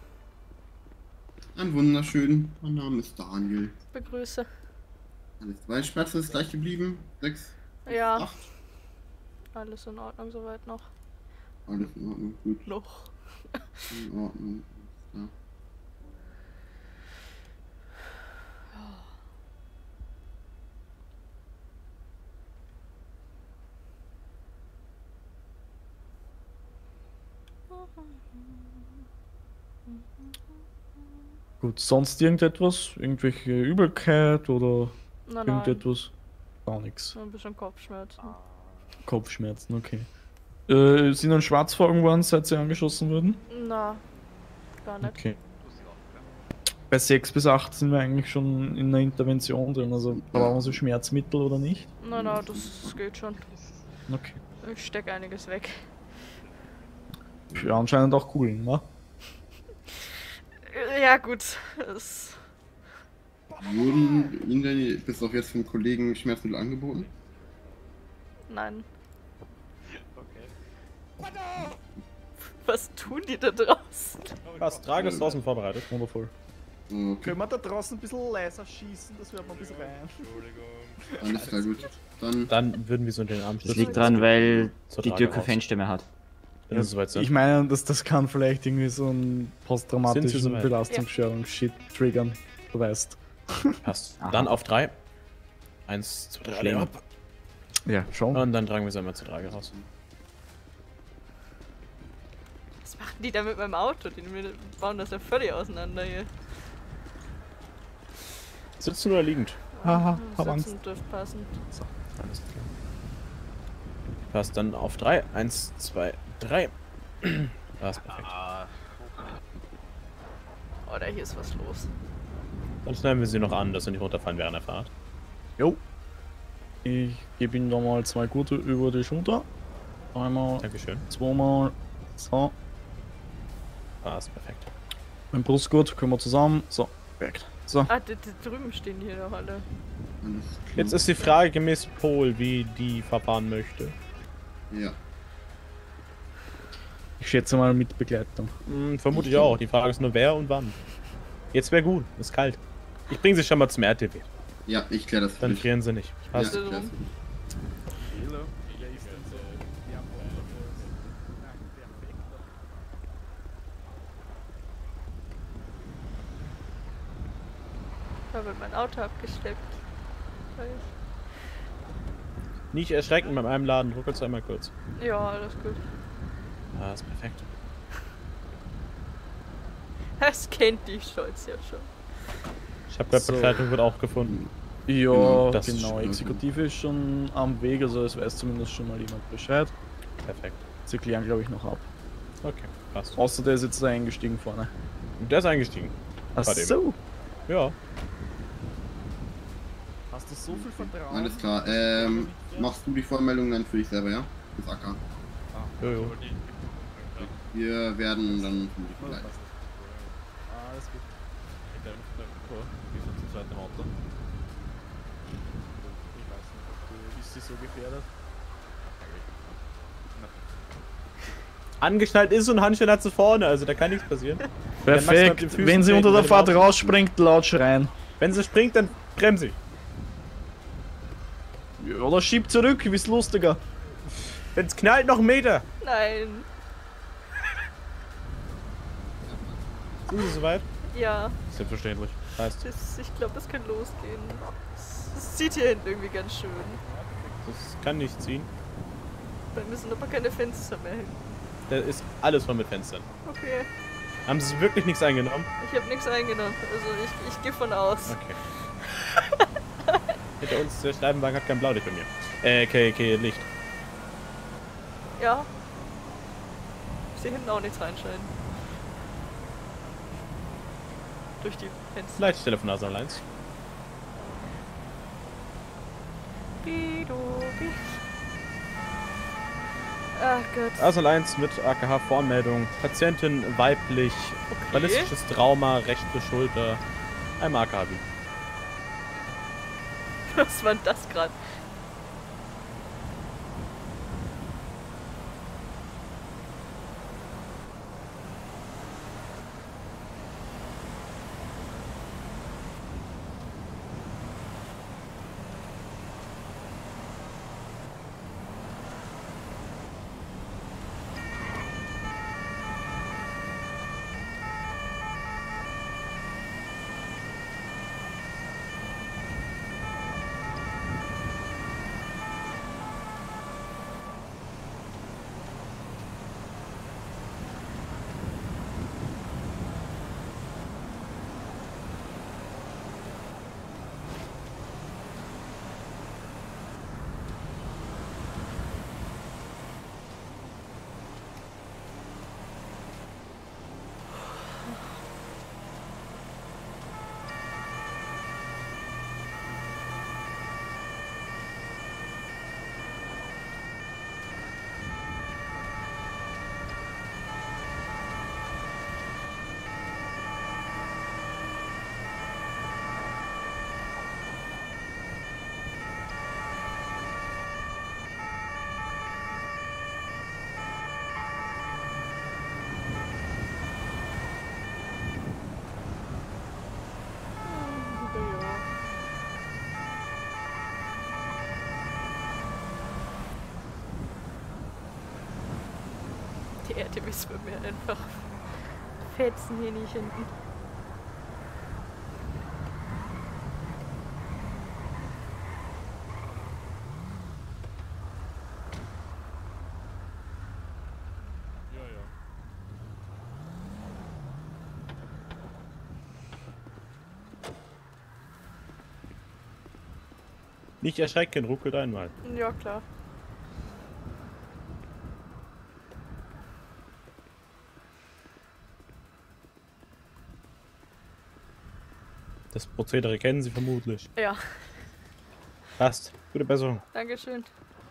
Ein wunderschön. Mein Name ist Daniel. Begrüße. Alles zwei Schmerzen ist gleich geblieben. Sechs, Ja, acht. alles in Ordnung soweit noch. Alles in Ordnung. Gut. Noch. In Ordnung. Ja. Gut, sonst irgendetwas? Irgendwelche Übelkeit oder Nein, nein. irgendetwas? Gar nichts. Nur ein bisschen Kopfschmerzen. Kopfschmerzen, okay. Äh, sind dann schwarz vor irgendwo an, seit sie angeschossen wurden? Na, gar nicht. Okay. Bei sechs bis acht sind wir eigentlich schon in einer Intervention drin, also brauchen wir so Schmerzmittel oder nicht? Na, na, das, das geht schon. Okay. Ich steck einiges weg. Ja, anscheinend auch Kugeln, ne? Ja, gut. Es Wurden Ihnen denn bis auf jetzt vom Kollegen Schmerzmittel angeboten? Nein. Was tun die da draußen? Passt, Trage ist draußen vorbereitet. Wundervoll. Okay, Können wir da draußen ein bisschen leiser schießen? Das hört man ein bisschen rein. alles klar, gut. Dann, Dann würden wir so in den Arm Das stützen. liegt dran, weil Zur die Trage Tür kein raus. Fenster mehr hat. Wenn es soweit sind. Ich meine, das, das kann vielleicht irgendwie so einen Sind sie posttraumatischen soweit? Belastungsstörungs-Shit triggern. Du weißt. Passt. Aha. Dann auf drei. Eins, zwei, drei, alle Schlimm. ab. Ja, schon. Und dann tragen wir sie einmal zur Trage raus. Was machen die da mit meinem Auto? Die bauen das ja völlig auseinander hier. Sitzen oder liegend? Haha, hab Sitzen Angst. dürfte passen. So, alles klar. Passt dann auf drei. Eins, zwei, drei. Das ist perfekt. Oh, da hier ist was los. Dann schneiden wir sie noch an, dass sie nicht runterfallen während der Fahrt. Jo. Ich gebe ihm da mal zwei gute über die Schulter. Einmal, Dankeschön. zweimal. So. Passt, perfekt. Mein Brustgurt, können wir zusammen. So, perfekt. So. Ah, da, da drüben stehen hier noch alle. Alles klar. Jetzt ist die Frage gemäß Pol, wie die verfahren möchte. Ja. Ich schätze mal mit Begleitung. Hm, vermute ich auch. Die Frage ist nur wer und wann. Jetzt wäre gut, ist kalt. Ich bringe sie schon mal zum R T W. Ja, ich kläre das für Dann dich. frieren sie nicht. Ja, Passt. ich klär das. Da wird mein Auto abgeschleppt. Weiß. Nicht erschrecken beim einem Laden. Druck uns einmal kurz. Ja, alles gut. Ah, ist perfekt. Das kennt die Stolz ja schon. Ich habe gehört, So. Begleitung wird auch gefunden. Ja, Genau, das ist genau. schon- Exekutive ist schon am Weg, also es weiß zumindest schon mal jemand Bescheid. Perfekt. Sie klären, glaube ich, noch ab. Okay, passt. Außer der ist jetzt da eingestiegen vorne. Und der ist eingestiegen. Ach Gerade eben. so. Ja. Hast du so viel Vertrauen? Alles klar. Ähm, machst du die Vormeldung dann für dich selber, ja? Das A K. Jojo. Wir werden dann für dich begleiten. Alles gut. Ich weiß nicht, ob du, ist sie so gefährdet? Angeschnallt ist und Handschellen hat sie vorne, also da kann nichts passieren. maximal mit den Perfekt. Füßen Wenn sie treten, unter der wenn Fahrt überhaupt- rausspringt, laut schreien. Wenn sie springt, dann bremse ich. Ja, oder schiebt zurück, wie's lustiger. Wenn es knallt, noch einen Meter. Nein. Sind sie soweit? Ja, Selbstverständlich. Heißt, das, ich glaube, das kann losgehen. Es sieht hier hinten irgendwie ganz schön. das kann nicht ziehen. Bei mir sind aber keine Fenster mehr hinten. Da ist alles voll mit Fenstern. Okay, Haben sie wirklich nichts eingenommen? ich habe nichts eingenommen. Also ich, ich gehe von aus. Okay. Hinter uns, der Streifenwagen hat kein Blaulicht bei mir. Äh, okay, okay, Licht. Ja. Ich sehe hinten auch nichts reinscheinen. Durch die Fenster. Leitstelle von Nase eins. Bidu, bi. Ach Gott. Nase eins mit A K H-Voranmeldung. Patientin weiblich. Ballistisches Trauma, rechte Schulter. Einmal A K H. Was war denn das gerade? Die R T Ws bei mir einfach fetzen hier nicht hinten. Nicht erschrecken, ruckelt einmal. Ja, klar. Das Prozedere kennen Sie vermutlich. Ja. Passt. Gute Besserung. Dankeschön.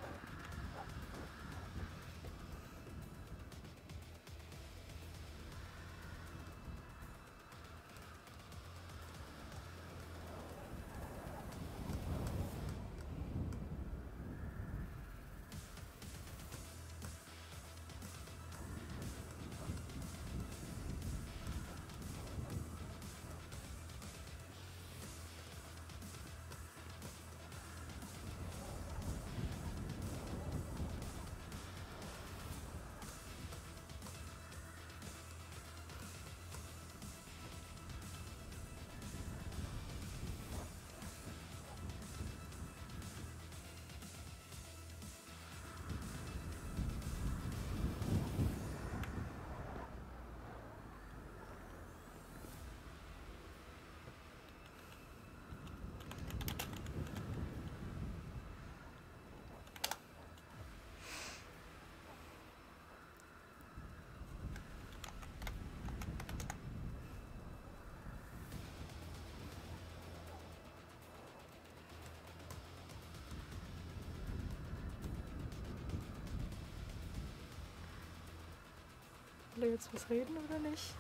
Will er jetzt was reden oder nicht?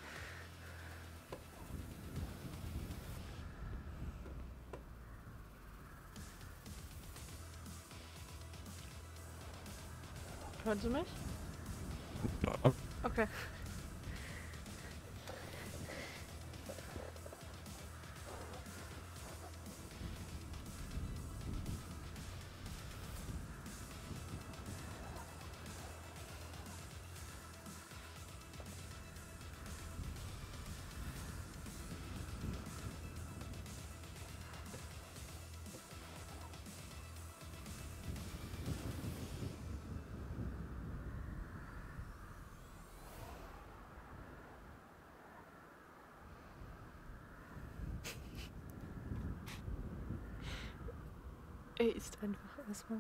Hören Sie mich? Ja. Okay. Er ist einfach erstmal.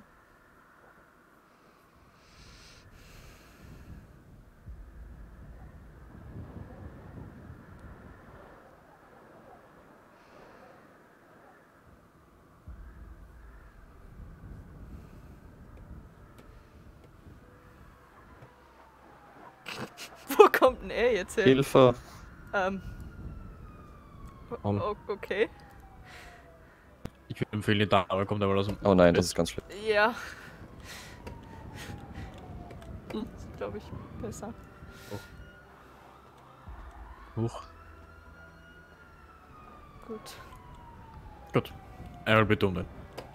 Wo kommt denn er jetzt her? Hilfe. Ähm. Um. O okay. Ich würde empfehlen, die Dame kommt aber aus dem... Oh nein, das ist ganz schlimm. Ja. Das ist, glaube ich, besser. Huch. Gut. Gut. Einmal bitte umdrehen.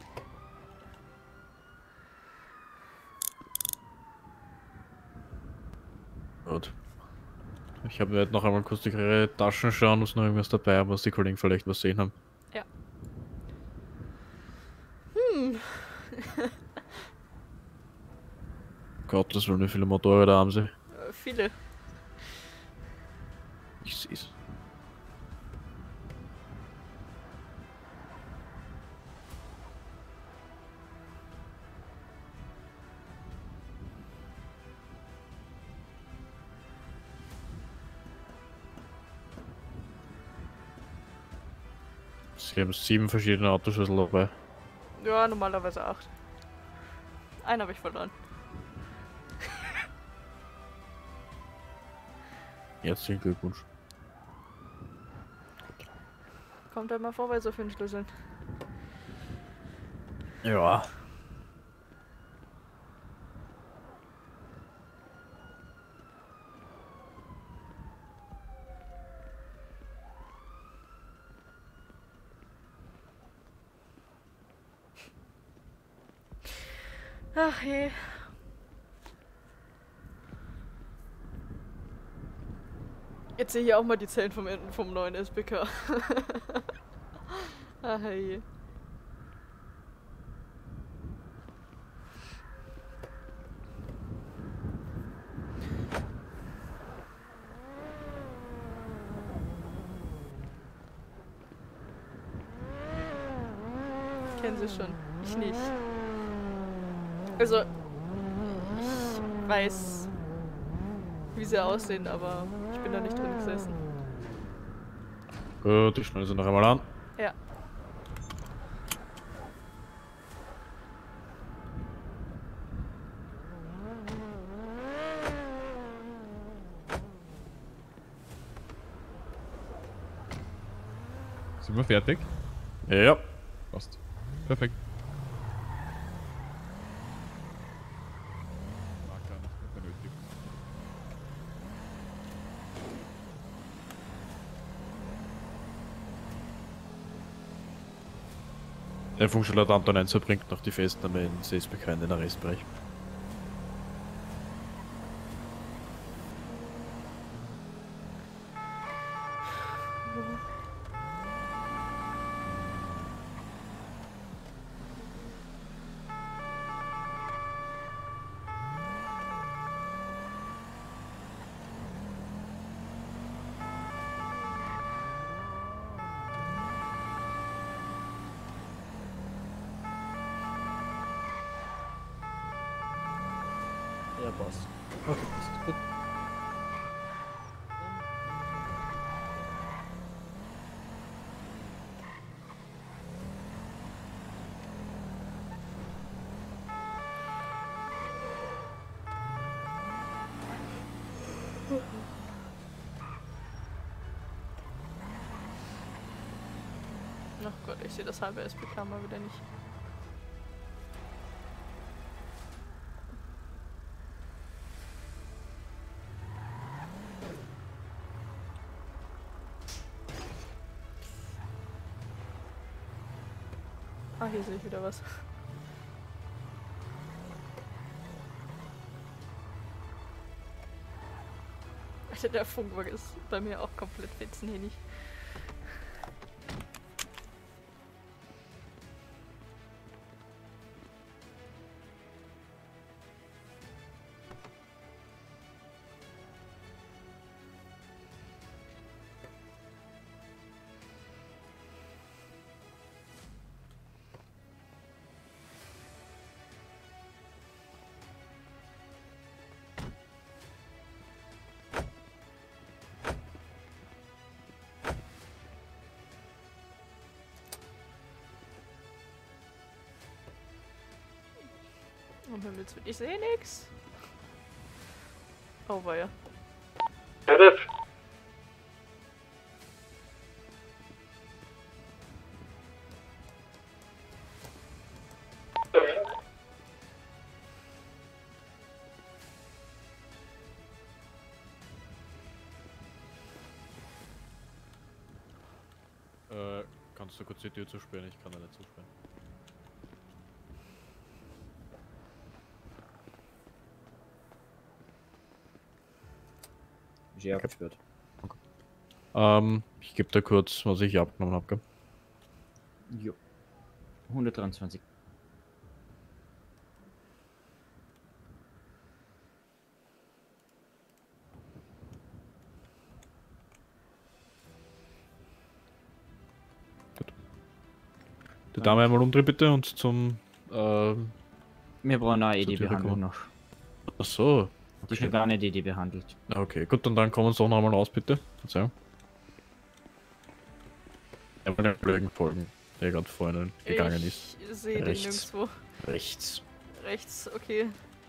Gut. Ich habe jetzt noch einmal kurz die ihre Taschen schauen, ob noch irgendwas dabei haben, was die Kollegen vielleicht was sehen haben. Ja. Hm. Gott, das wollen wie viele Motorräder haben sie? Äh, viele. Ich seh's. Sie haben sieben verschiedene Autoschlüssel dabei. Ja, normalerweise acht. Einen habe ich verloren. Herzlichen Glückwunsch. Kommt halt mal vor bei so vielen Schlüsseln. Ja. Ach je. Jetzt sehe ich auch mal die Zellen vom, vom neuen S B K. Ach je. Kennen Sie schon. Ich nicht. Also, ich weiß, wie sie aussehen, aber ich bin da nicht drin gesessen. Gut, ich schneide sie noch einmal an. Ja. Sind wir fertig? Ja. Passt. Perfekt. Marker nicht mehr benötigt. Der Funktionär Anton eins bringt noch die Festnahme in Seesbecker in den Arrestbereich. Ja, passt. Okay, passt. Gut. Ach Gott, ich sehe das halbe S P-K mal wieder nicht. Ah, hier sehe ich wieder was. Alter, der Funkwagen ist bei mir auch komplett witzenhänig. Und wenn jetzt ich sehe nix. Oh weia. Sheriff! Äh, kannst du kurz die Tür zusperren? Ich kann da nicht zusperren. Ist eh abgesperrt. Ähm, ich gebe da kurz, was ich abgenommen habe, gell? Jo. hundertdreiundzwanzig. Die Dame einmal umdrehen bitte und zum, ähm... Wir brauchen eine zur E D-Behandlung Türe noch. Ach so. Die ist noch gar nicht E D behandelt. Okay, gut, und dann kommen Sie doch nochmal raus, bitte. Verzeihung. Einmal den Kollegen folgen, der gerade vorhin gegangen ist. Ich sehe den Rechts. nirgendwo. Rechts. Rechts, okay.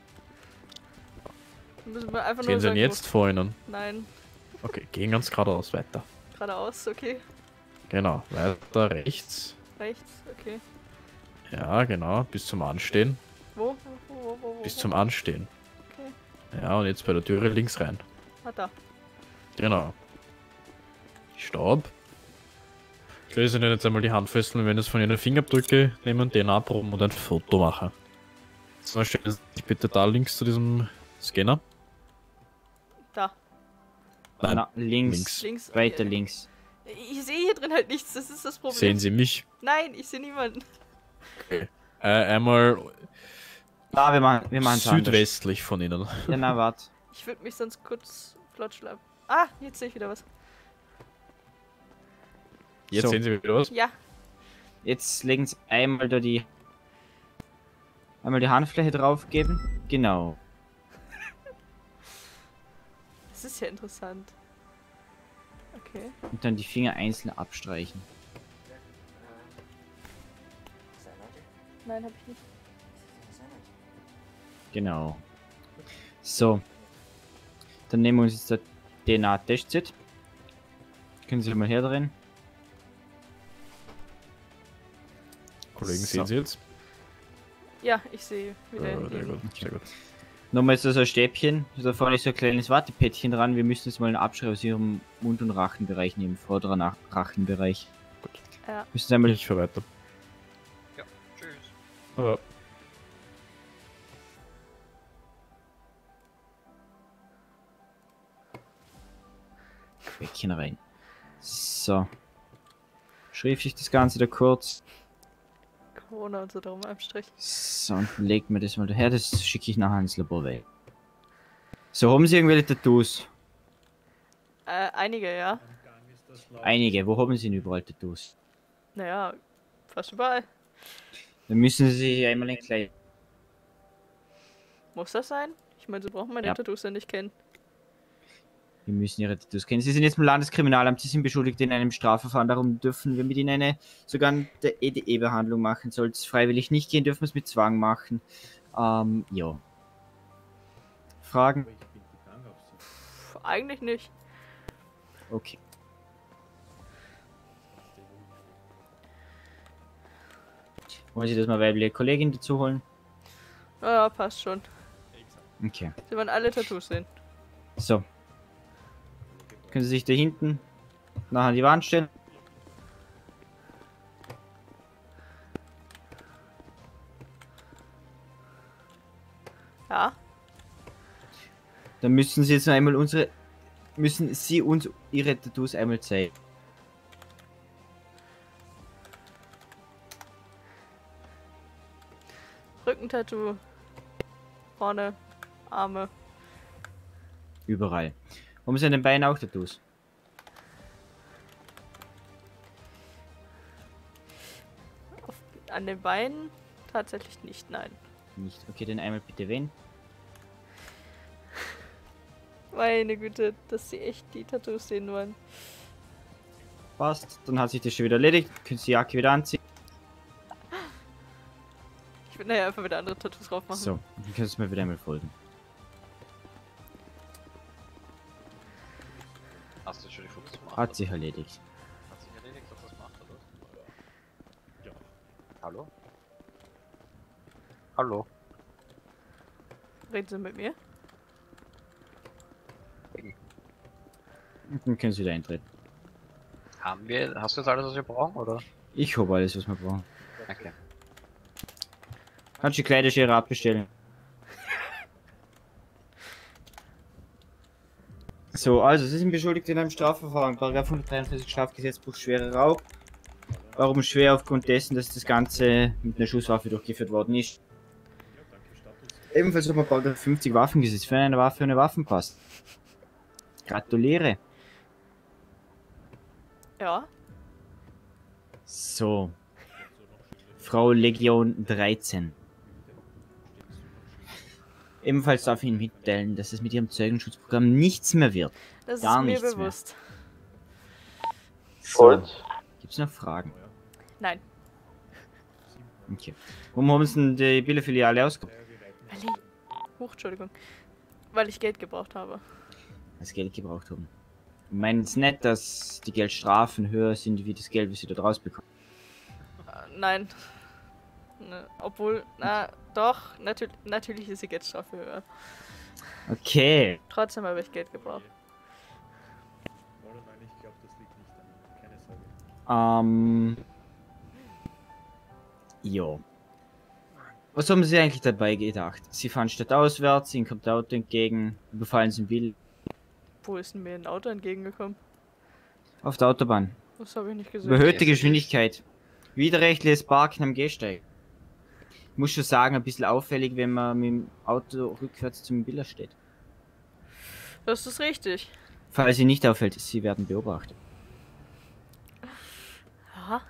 Dann müssen wir einfach Sehen nur Sie ihn sagen, jetzt wo- vor Ihnen? Nein, Okay, gehen ganz geradeaus weiter. geradeaus, okay. Genau, weiter rechts. Rechts, okay. Ja, genau, bis zum Anstehen. Wo? Wo, wo, wo, wo? Bis wo? zum Anstehen. Okay. Ja, und jetzt bei der Türe links rein. Ah, da. Genau. Stopp. Ich löse Ihnen jetzt einmal die Handfesseln, wenn es von Ihren Fingerabdrücke nehmen, D N A-Proben und ein Foto machen. So, stellen Sie sich bitte da links zu diesem Scanner. Da. Nein, Na, links. links. Links. Weiter äh, links. Ich sehe hier drin halt nichts, das ist das Problem. Sehen Sie mich? Nein, ich sehe niemanden. Okay. Äh, einmal Ah, wir machen wir machen's anders. südwestlich von Ihnen. Ja, na, warte. Ich würde mich sonst kurz flott schlafen. Ah, jetzt sehe ich wieder was. Jetzt So. sehen Sie wieder was? Ja. Jetzt legen Sie einmal da die... Einmal die Handfläche drauf geben. Genau. Das ist ja interessant. Okay. Und dann die Finger einzeln abstreichen. Nein, habe ich nicht. Genau. So. Dann nehmen wir uns jetzt das D N A-Test-Set. Können Sie mal herdrehen. Kollegen, So. sehen Sie jetzt? Ja, ich sehe wieder Äh, in sehr den- gut, sehr gut. Nochmal ist da so ein Stäbchen, da vorne ist so ein kleines Wattepädchen dran. Wir müssen jetzt mal einen Abschritt aus ihrem Mund- und Rachenbereich nehmen, vorderen Nach- Rachenbereich. Ja. Müssen Sie einmal Ich fahr weiter. Ja, tschüss. Ja. Quäckchen rein. So. Schriftlich das Ganze da kurz. Corona und so darum Abstrich. So, und dann legt mir das mal daher, das schicke ich nachher ins Labor weg. So, haben Sie irgendwelche Tattoos? Äh, einige, ja. Einige, wo haben Sie denn überall Tattoos? Naja, fast überall. Dann müssen Sie sich einmal entkleiden. Muss das sein? Ich meine, Sie brauchen meine Ja. Tattoos ja nicht kennen. Wir müssen Ihre Tattoos kennen. Sie sind jetzt im Landeskriminalamt, Sie sind beschuldigt in einem Strafverfahren, darum dürfen wir mit Ihnen eine sogenannte E D E-Behandlung machen. Soll es freiwillig nicht gehen, dürfen wir es mit Zwang machen. Ähm, ja. Fragen? Pff, eigentlich nicht. Okay. Wollen Sie das mal weibliche Kollegin dazu holen? Ja, passt schon. Okay. Sie wollen alle Tattoos sehen. So. Können Sie sich da hinten nachher an die Wand stellen? Ja. Dann müssen Sie jetzt noch einmal unsere... Müssen Sie uns Ihre Tattoos einmal zeigen. Rückentattoo. Vorne. Arme. Überall. Haben Sie an den Beinen auch Tattoos? Auf, an den Beinen tatsächlich nicht, nein. Nicht. Okay, dann einmal bitte wen? Meine Güte, dass sie echt die Tattoos sehen wollen. Passt. Dann hat sich das schon wieder erledigt. Können Sie die Jacke wieder anziehen. Ich würde nachher einfach wieder andere Tattoos drauf machen. So, dann können Sie mir wieder einmal folgen. Hast du schon die Fotos gemacht? Hat sich erledigt. Hat sich erledigt, dass das macht, oder? Ja. Hallo? Hallo? Reden Sie mit mir? Und dann können Sie wieder eintreten. Haben wir, hast du jetzt alles, was wir brauchen, oder? Ich habe alles, was wir brauchen. Okay. Kannst du die Kleiderschere abbestellen? So, also, Sie sind beschuldigt in einem Strafverfahren. Paragraph hundertdreiundvierzig Strafgesetzbuch schwerer Raub. Warum schwer? Aufgrund dessen, dass das Ganze mit einer Schusswaffe durchgeführt worden ist. Ebenfalls nochmal Paragraph fünfzig Waffengesetz. Für eine Waffe eine Waffenpass. Gratuliere. Ja. So. Frau Legion dreizehn. Ebenfalls darf ich Ihnen mitteilen, dass es mit Ihrem Zeugenschutzprogramm nichts mehr wird. Das Gar ist mir nichts bewusst. mehr. So. Gibt's noch Fragen? Nein. Okay. Warum haben Sie denn die Bieler-Filiale ausgebaut? Weil ich... Huch, Entschuldigung. Weil ich Geld gebraucht habe. Als Geld gebraucht haben. Ich meine es nicht, dass die Geldstrafen höher sind wie das Geld, was Sie dort rausbekommen. Äh, nein. Ne, obwohl, na, doch, natürlich, natürlich ist die Geldstrafe höher. Okay. Trotzdem habe ich Geld gebraucht. Ähm. Jo. Was haben Sie eigentlich dabei gedacht? Sie fahren stadtauswärts, Ihnen kommt der Auto entgegen, befallen Sie ein Bild Wo ist denn mir ein Auto entgegengekommen? auf der Autobahn. Das habe ich nicht gesehen. Überhöhte Geschwindigkeit. Widerrechtliches Parken am Gehsteig. Ich muss schon sagen, ein bisschen auffällig, wenn man mit dem Auto rückwärts zum Biller steht. Das ist richtig. Falls Sie nicht auffällt, Sie werden beobachtet. Ja.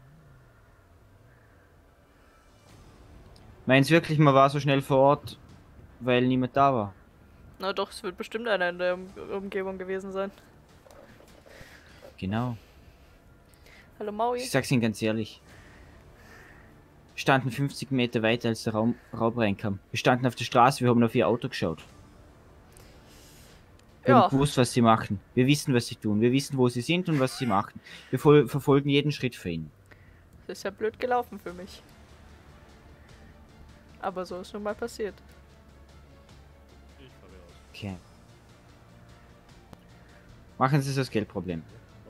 Meinen Sie wirklich, man war so schnell vor Ort, weil niemand da war? Na doch, es wird bestimmt einer in der um Umgebung gewesen sein. Genau. Hallo Maui. Ich sag's Ihnen ganz ehrlich. Wir standen fünfzig Meter weiter, als der Raum, Raub reinkam. Wir standen auf der Straße, wir haben auf Ihr Auto geschaut. Wir Ja. haben gewusst, was Sie machen. Wir wissen, was Sie tun. Wir wissen, wo Sie sind und was Sie machen. Wir fol- verfolgen jeden Schritt für ihn. Das ist ja blöd gelaufen für mich. Aber so ist nun mal passiert. Okay. Machen Sie das Geldproblem.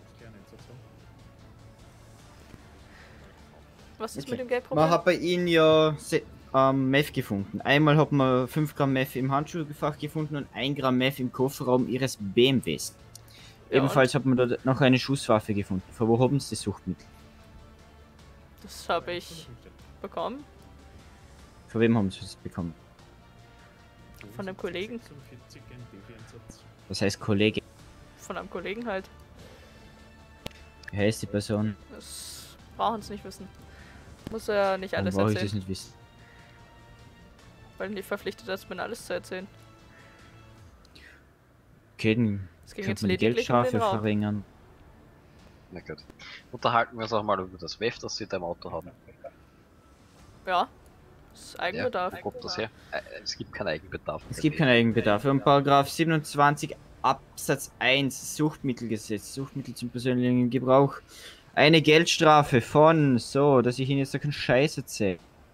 Was ist Okay. mit dem Geldproblem? Man hat bei Ihnen ja se- ähm, Meth gefunden. Einmal hat man fünf Gramm Meth im Handschuhfach gefunden und ein Gramm Meth im Kofferraum Ihres B M Ws. Ja, Ebenfalls hat man da noch eine Schusswaffe gefunden. Von wo haben Sie das Suchtmittel? Das habe ich bekommen Von wem haben Sie es bekommen? von einem Kollegen. Das heißt Kollege. Von einem Kollegen halt. Wie heißt die Person? Das brauchen sie nicht wissen. Muss ja nicht Warum alles brauche ich das erzählen, nicht wissen? weil ich nicht verpflichtet ist, mir alles zu erzählen. Okay, dann Es ging könnte jetzt man die lediglich um den Geldstrafe Raum. verringern. Na gut. Unterhalten wir uns auch mal über das W E F, das Sie da im Auto haben. Ja, das ist Ja, Eigenbedarf. wo kommt das her? Äh, es gibt keinen Eigenbedarf. Es gibt keinen Eigenbedarf. Und Paragraph siebenundzwanzig Absatz eins Suchtmittelgesetz, Suchtmittel zum persönlichen Gebrauch. Eine Geldstrafe von, so, dass ich Ihnen jetzt da keinen Scheiß erzähle.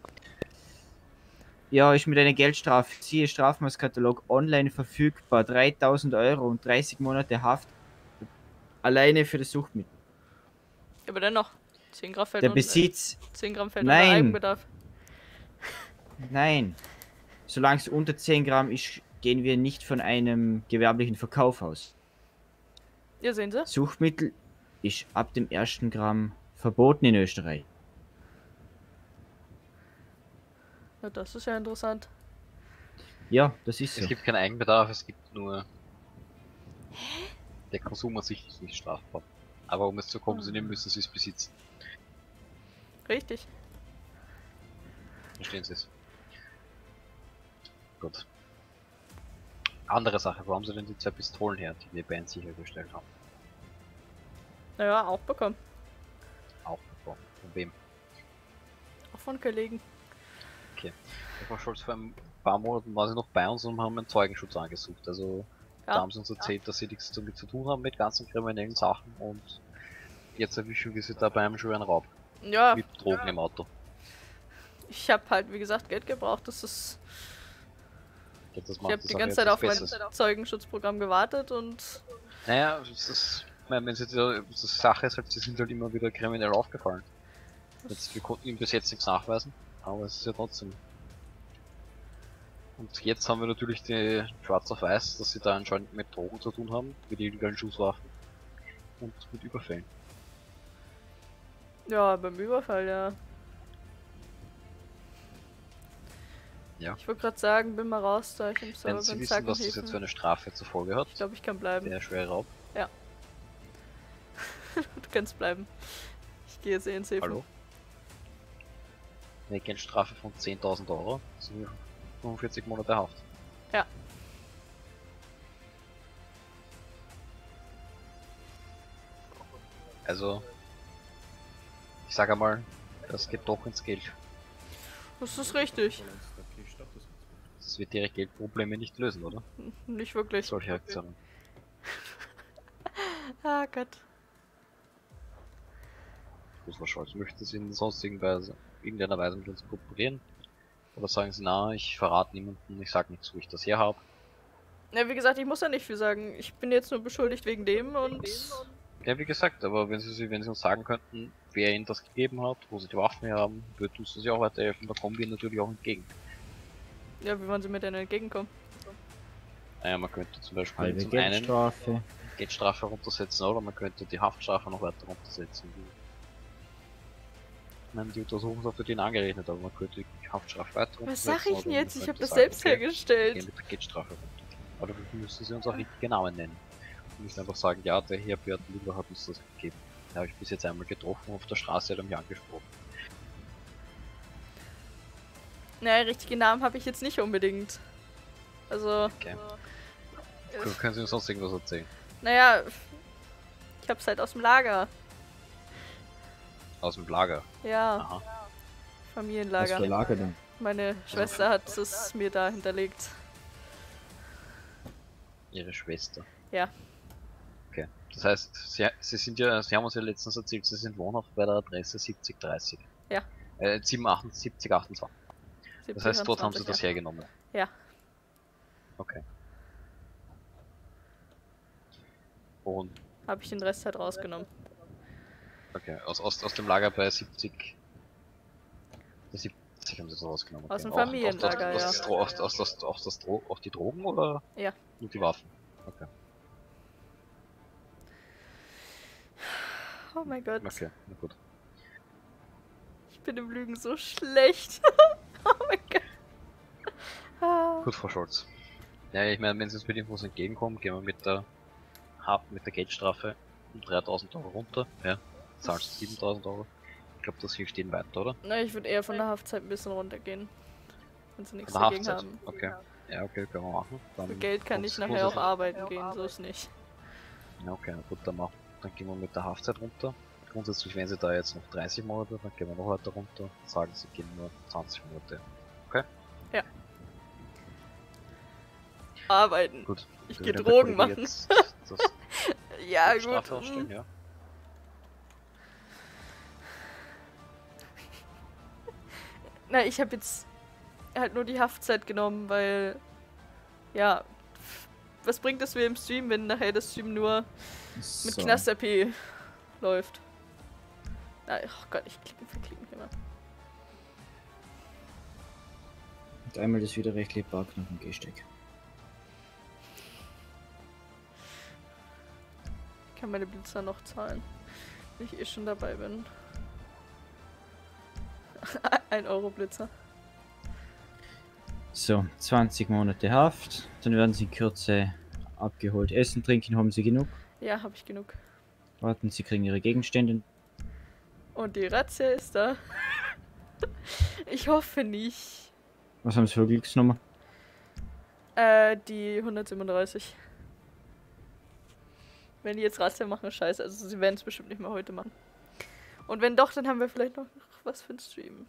Ja, ist mit einer Geldstrafe, siehe Strafmaßkatalog, online verfügbar, dreitausend Euro und dreißig Monate Haft. Alleine für das Suchtmittel. Aber dennoch, zehn Gramm fällt Der unter- Besitz, zehn Gramm fällt unter nein, Eigenbedarf. nein. Solange es unter zehn Gramm ist, gehen wir nicht von einem gewerblichen Verkauf aus. Ja, sehen Sie? Suchtmittel ist ab dem ersten Gramm verboten in Österreich. Ja, das ist ja interessant. Ja, das ist Es so. gibt keinen Eigenbedarf, es gibt nur... Der Konsum an sich ist nicht strafbar. Aber um es zu konsumieren, müssen Sie es besitzen. Richtig. Verstehen Sie es? Gut. Andere Sache, wo haben Sie denn die zwei Pistolen her, die wir bei Ihnen sichergestellt haben? Naja, auch bekommen. Auch bekommen. Von wem? Auch von Kollegen. Okay. Der Frau Scholz, vor ein paar Monaten war sie noch bei uns und haben einen Zeugenschutz angesucht. Also Ja. da haben sie uns erzählt, dass sie nichts damit zu tun haben mit ganzen kriminellen Sachen und jetzt erwischen wir sie da bei einem schweren Raub. Ja, Mit Drogen im Auto. ich habe halt, wie gesagt, Geld gebraucht. Das ist. Ja, das Ich macht habe die die Sache ganze jetzt Zeit auf nichts mein Besseres. Zeugenschutzprogramm gewartet und. Naja, es ist, ich meine, wenn sie die, die Sache ist halt, sie sind halt immer wieder kriminell aufgefallen. Jetzt, wir konnten ihm bis jetzt nichts nachweisen, aber es ist ja trotzdem. Und jetzt haben wir natürlich die schwarz auf weiß, dass sie da anscheinend mit Drogen zu tun haben, mit illegalen Schusswaffen und mit Überfällen. Ja, beim Überfall, ja. Ja. Ich wollte gerade sagen, bin mal raus, da ich im Wenn Server Sie bin, wissen, Zacken was das jetzt für eine Strafe zur Folge hat, Ich glaube, ich kann bleiben. der schwere Raub. Ja. Du kannst bleiben. Ich gehe jetzt eh ins Häfen. Hallo? Eine Geldstrafe von zehntausend Euro, das sind fünfundvierzig Monate Haft. Ja. Also, ich sage einmal, das geht doch ins Geld. Das ist richtig. Das wird ihre Geldprobleme nicht lösen, oder? Nicht wirklich. Solche Aktionen. Ah Gott. Frau Scholz, möchten Sie in sonstigen Weise, irgendeiner Weise mit uns kooperieren? Oder sagen Sie, na, ich verrate niemanden, ich sag nichts, wo ich das her habe? Ja, wie gesagt, ich muss ja nicht viel sagen. Ich bin jetzt nur beschuldigt wegen dem und. Ja, wie gesagt, aber wenn Sie, wenn Sie uns sagen könnten, wer Ihnen das gegeben hat, wo Sie die Waffen her haben, würde uns das ja auch weiterhelfen, da kommen wir Ihnen natürlich auch entgegen. Ja, wie wollen Sie mir denn entgegenkommen? Naja, man könnte zum Beispiel Halbe zum einen Geldstrafe. Geldstrafe runtersetzen, oder man könnte die Haftstrafe noch weiter runtersetzen. Ich meine, die Untersuchungshaft wird Ihnen angerechnet, aber man könnte die Haftstrafe weiter Was runtersetzen. sag ich oder denn man jetzt? Ich könnte habe das sagen, selbst okay, hergestellt. wir gehen mit der Geldstrafe runter. Aber dafür müssen Sie uns auch richtige Namen nennen. Und nicht einfach sagen, ja, der Herr Bert Lieber hat uns das gegeben. Den habe ich bis jetzt einmal getroffen auf der Straße, hat er mich angesprochen. Naja, richtige Namen habe ich jetzt nicht unbedingt. Also. Okay. Äh, Können Sie uns sonst irgendwas erzählen? naja, ich hab's halt aus dem Lager. Aus dem Lager? Ja, Aha. Familienlager. Was für Lager denn? Meine Schwester hat es mir da hinterlegt. Ihre Schwester? Ja. Okay. Das heißt, Sie, Sie sind ja, Sie haben uns ja letztens erzählt, Sie sind wohnhaft bei der Adresse siebzig dreißig. Ja. Äh, siebzig achtundzwanzig. Das heißt, dort haben Sie das ja. hergenommen. Ja. Okay. Und, Habe ich den Rest halt rausgenommen. okay, aus, aus, aus dem Lager bei siebzig. Die siebzig haben Sie so rausgenommen. Aus dem Auch- aus- Familienlager, aus, ja. aus, aus, aus, aus, aus, aus das Dro auch die Drogen oder Ja. nur die Waffen? Okay. Oh mein Gott. Okay, na gut. Ich bin im Lügen so schlecht. Oh mein Gott. Ah. Gut, Frau Scholz. Ja, ich meine, wenn Sie uns mit Infos entgegenkommen, gehen wir mit der Hab mit der Geldstrafe um dreitausend Euro runter. Ja, zahlen Sie siebentausend Euro. Ich glaube, das hilft Ihnen weiter, oder? Na, ich würde eher von der Haftzeit ein bisschen runtergehen. Wenn Sie nichts Von der dagegen Haftzeit? haben. Okay. Ja, okay, können wir machen. Dann Für Geld kann ich uns- nachher auch uns- arbeiten gehen, so ist nicht. Ja, okay, na gut, dann, machen, dann gehen wir mit der Haftzeit runter. Grundsätzlich, wenn Sie da jetzt noch dreißig Monate, dann gehen wir noch weiter runter. Sagen Sie, gehen nur zwanzig Monate. Okay? Ja. Arbeiten. Gut. Ich Dann gehe wird der Drogen Kollege machen. jetzt das Ja, die gut. Strafe ausstellen, mm. ja. Na, ich habe jetzt halt nur die Haftzeit genommen, weil ja, was bringt es mir im Stream, wenn nachher das Stream nur mit So. Knast-R P läuft? Na, oh Gott, ich klicke verklicken immer. Und einmal das widerrechtliche Parknoten Gehsteig. Ich kann meine Blitzer noch zahlen, wenn ich eh schon dabei bin. Ein Euro Blitzer. So, zwanzig Monate Haft, dann werden sie in Kürze abgeholt. Essen, trinken haben sie genug. Ja, habe ich genug. Warten, sie kriegen ihre Gegenstände. Und die Razzia ist da. Ich hoffe nicht. Was haben sie für Glücksnummer? Äh, die hundertsiebenunddreißig. Wenn die jetzt Razzia machen, scheiße. Also sie werden es bestimmt nicht mehr heute machen. Und wenn doch, dann haben wir vielleicht noch was für einen Stream.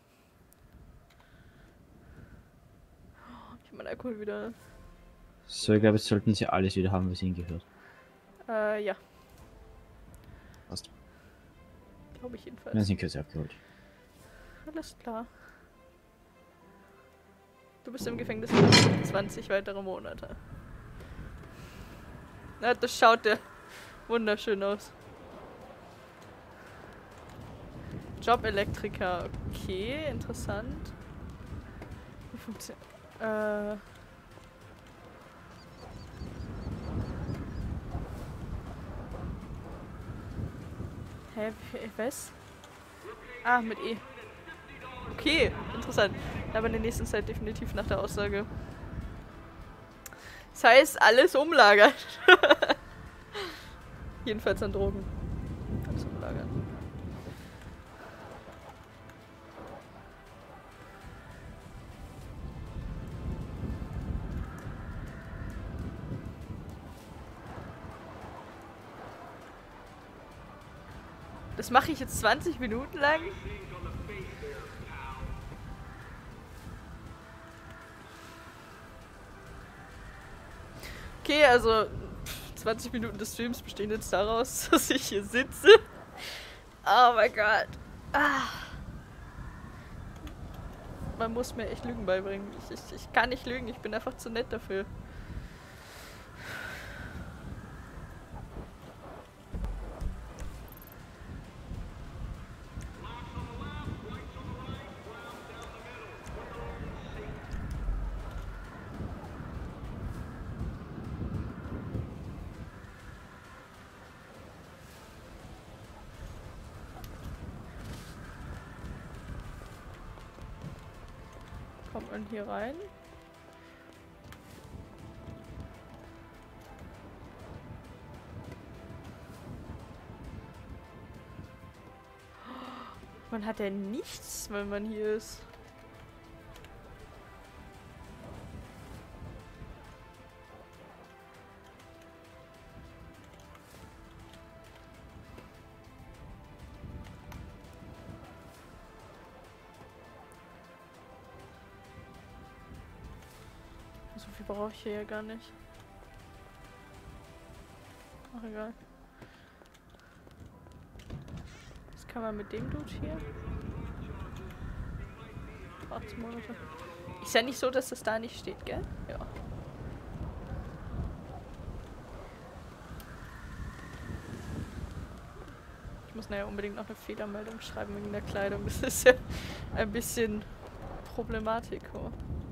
Ich hab meinen Alkohol wieder. So, ich glaube, jetzt sollten sie alles wieder haben, was ihnen gehört. Äh, ja. Passt. Glaube ich Dann jedenfalls. sind Kürze abgeholt. Alles klar. Du bist im Gefängnis für zwanzig weitere Monate. Na, das schaut ja wunderschön aus. Job-Elektriker. Okay, interessant. Wie funktioniert... Äh... Hä, wie- was? Ah, mit E. Okay, interessant. Aber in der nächsten Zeit definitiv nach der Aussage. Das heißt, alles umlagern. Jedenfalls an Drogen. Alles umlagern. Das mache ich jetzt zwanzig Minuten lang? Okay, also zwanzig Minuten des Streams bestehen jetzt daraus, dass ich hier sitze. Oh mein Gott. Ah. Man muss mir echt Lügen beibringen. Ich, ich, ich kann nicht lügen, ich bin einfach zu nett dafür. Kommt man hier rein? Man hat ja nichts, wenn man hier ist. So viel brauche ich hier ja gar nicht. Ach, egal. kann man mit dem Dude hier? achtzehn Monate. Ist ja nicht so, dass das da nicht steht, gell? Ja. Ich muss nachher unbedingt noch eine Fehlermeldung schreiben wegen der Kleidung. Das ist ja ein bisschen Problematiko.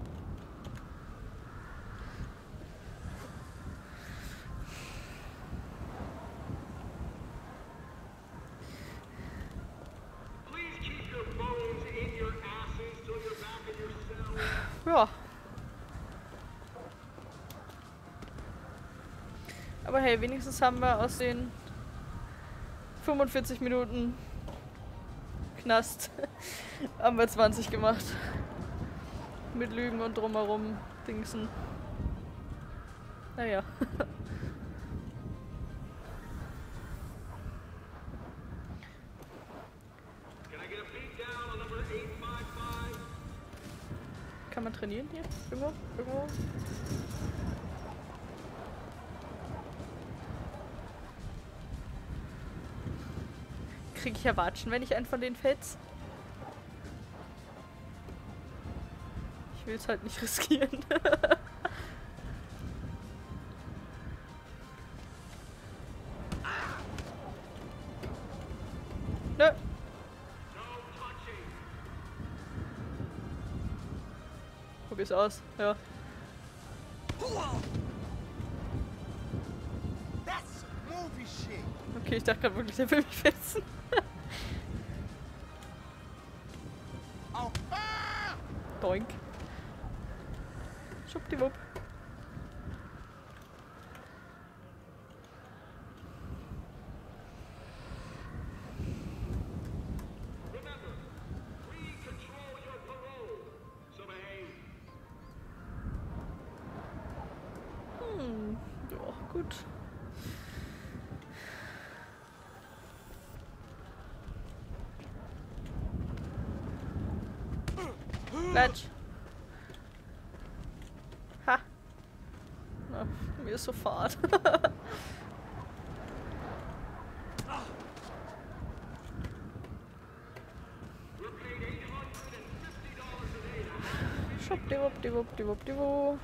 Ja. Aber hey, wenigstens haben wir aus den fünfundvierzig Minuten Knast haben wir zwanzig gemacht. Mit Lügen und drumherum Dingsen. Naja. Kann man trainieren hier? Irgendwo? Irgendwo? Krieg ich ja Watschen, wenn ich einen von denen fetz? Ich will es halt nicht riskieren. Nö. Probier's aus, ja. Okay, ich dachte gerade wirklich, der will mich fetzen. Doink. Schwuppdiwupp. Hm, ja, gut. Klatsch. Ha. Na, mir ist so fad. Schwuppdiwuppdiwuppdiwuppdiwupp.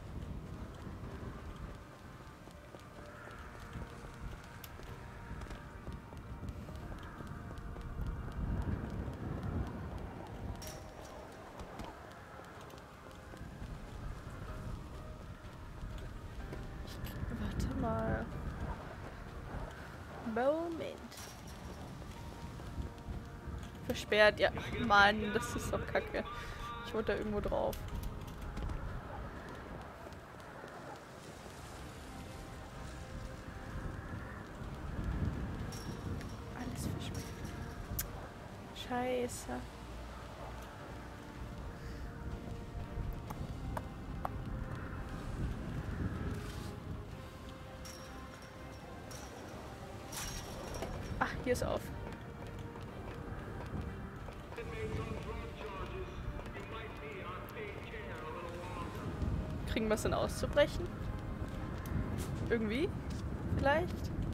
Warte mal. Moment. Versperrt, ja. Mann, das ist doch kacke. Ich wollte da irgendwo drauf. Alles versperrt. Scheiße. Ach, hier ist auf. Kriegen wir es denn auszubrechen? Irgendwie? Vielleicht?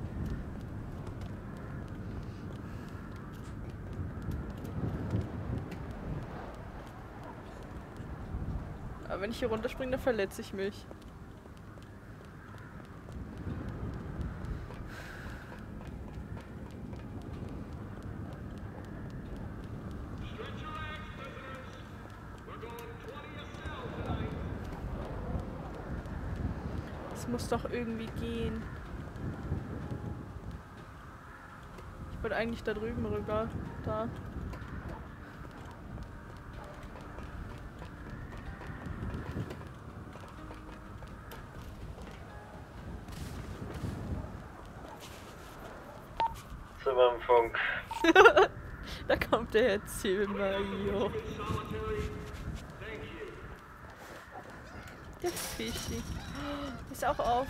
Aber wenn ich hier runterspringe, dann verletze ich mich. Das muss doch irgendwie gehen. Ich wollte eigentlich da drüben rüber. Da. Zimmerempfang. Da kommt der Herr Zimmer, jo. Der Fischi. Ist auch auf.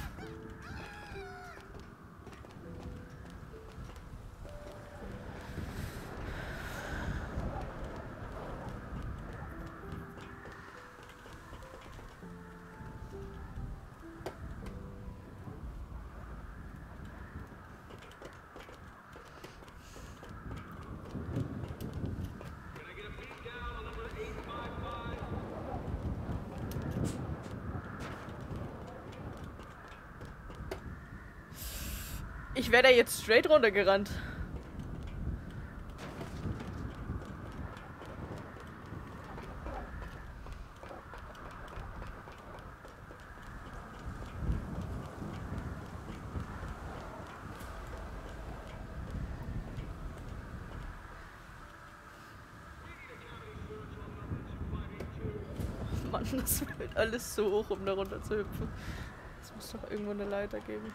Ich wäre da jetzt straight runtergerannt. Mann, das wird alles so hoch, um da runter zu hüpfen. Es muss doch irgendwo eine Leiter geben.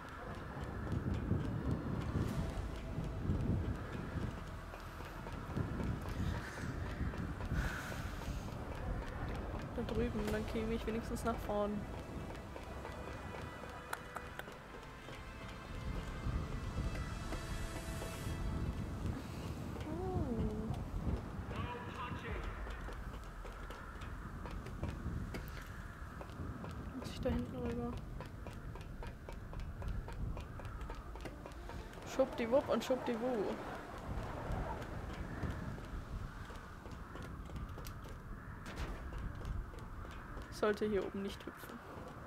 Da drüben, dann käme ich wenigstens nach vorn. Da hinten rüber. Schubdiwupp und schubdiwu. Sollte hier oben nicht hüpfen.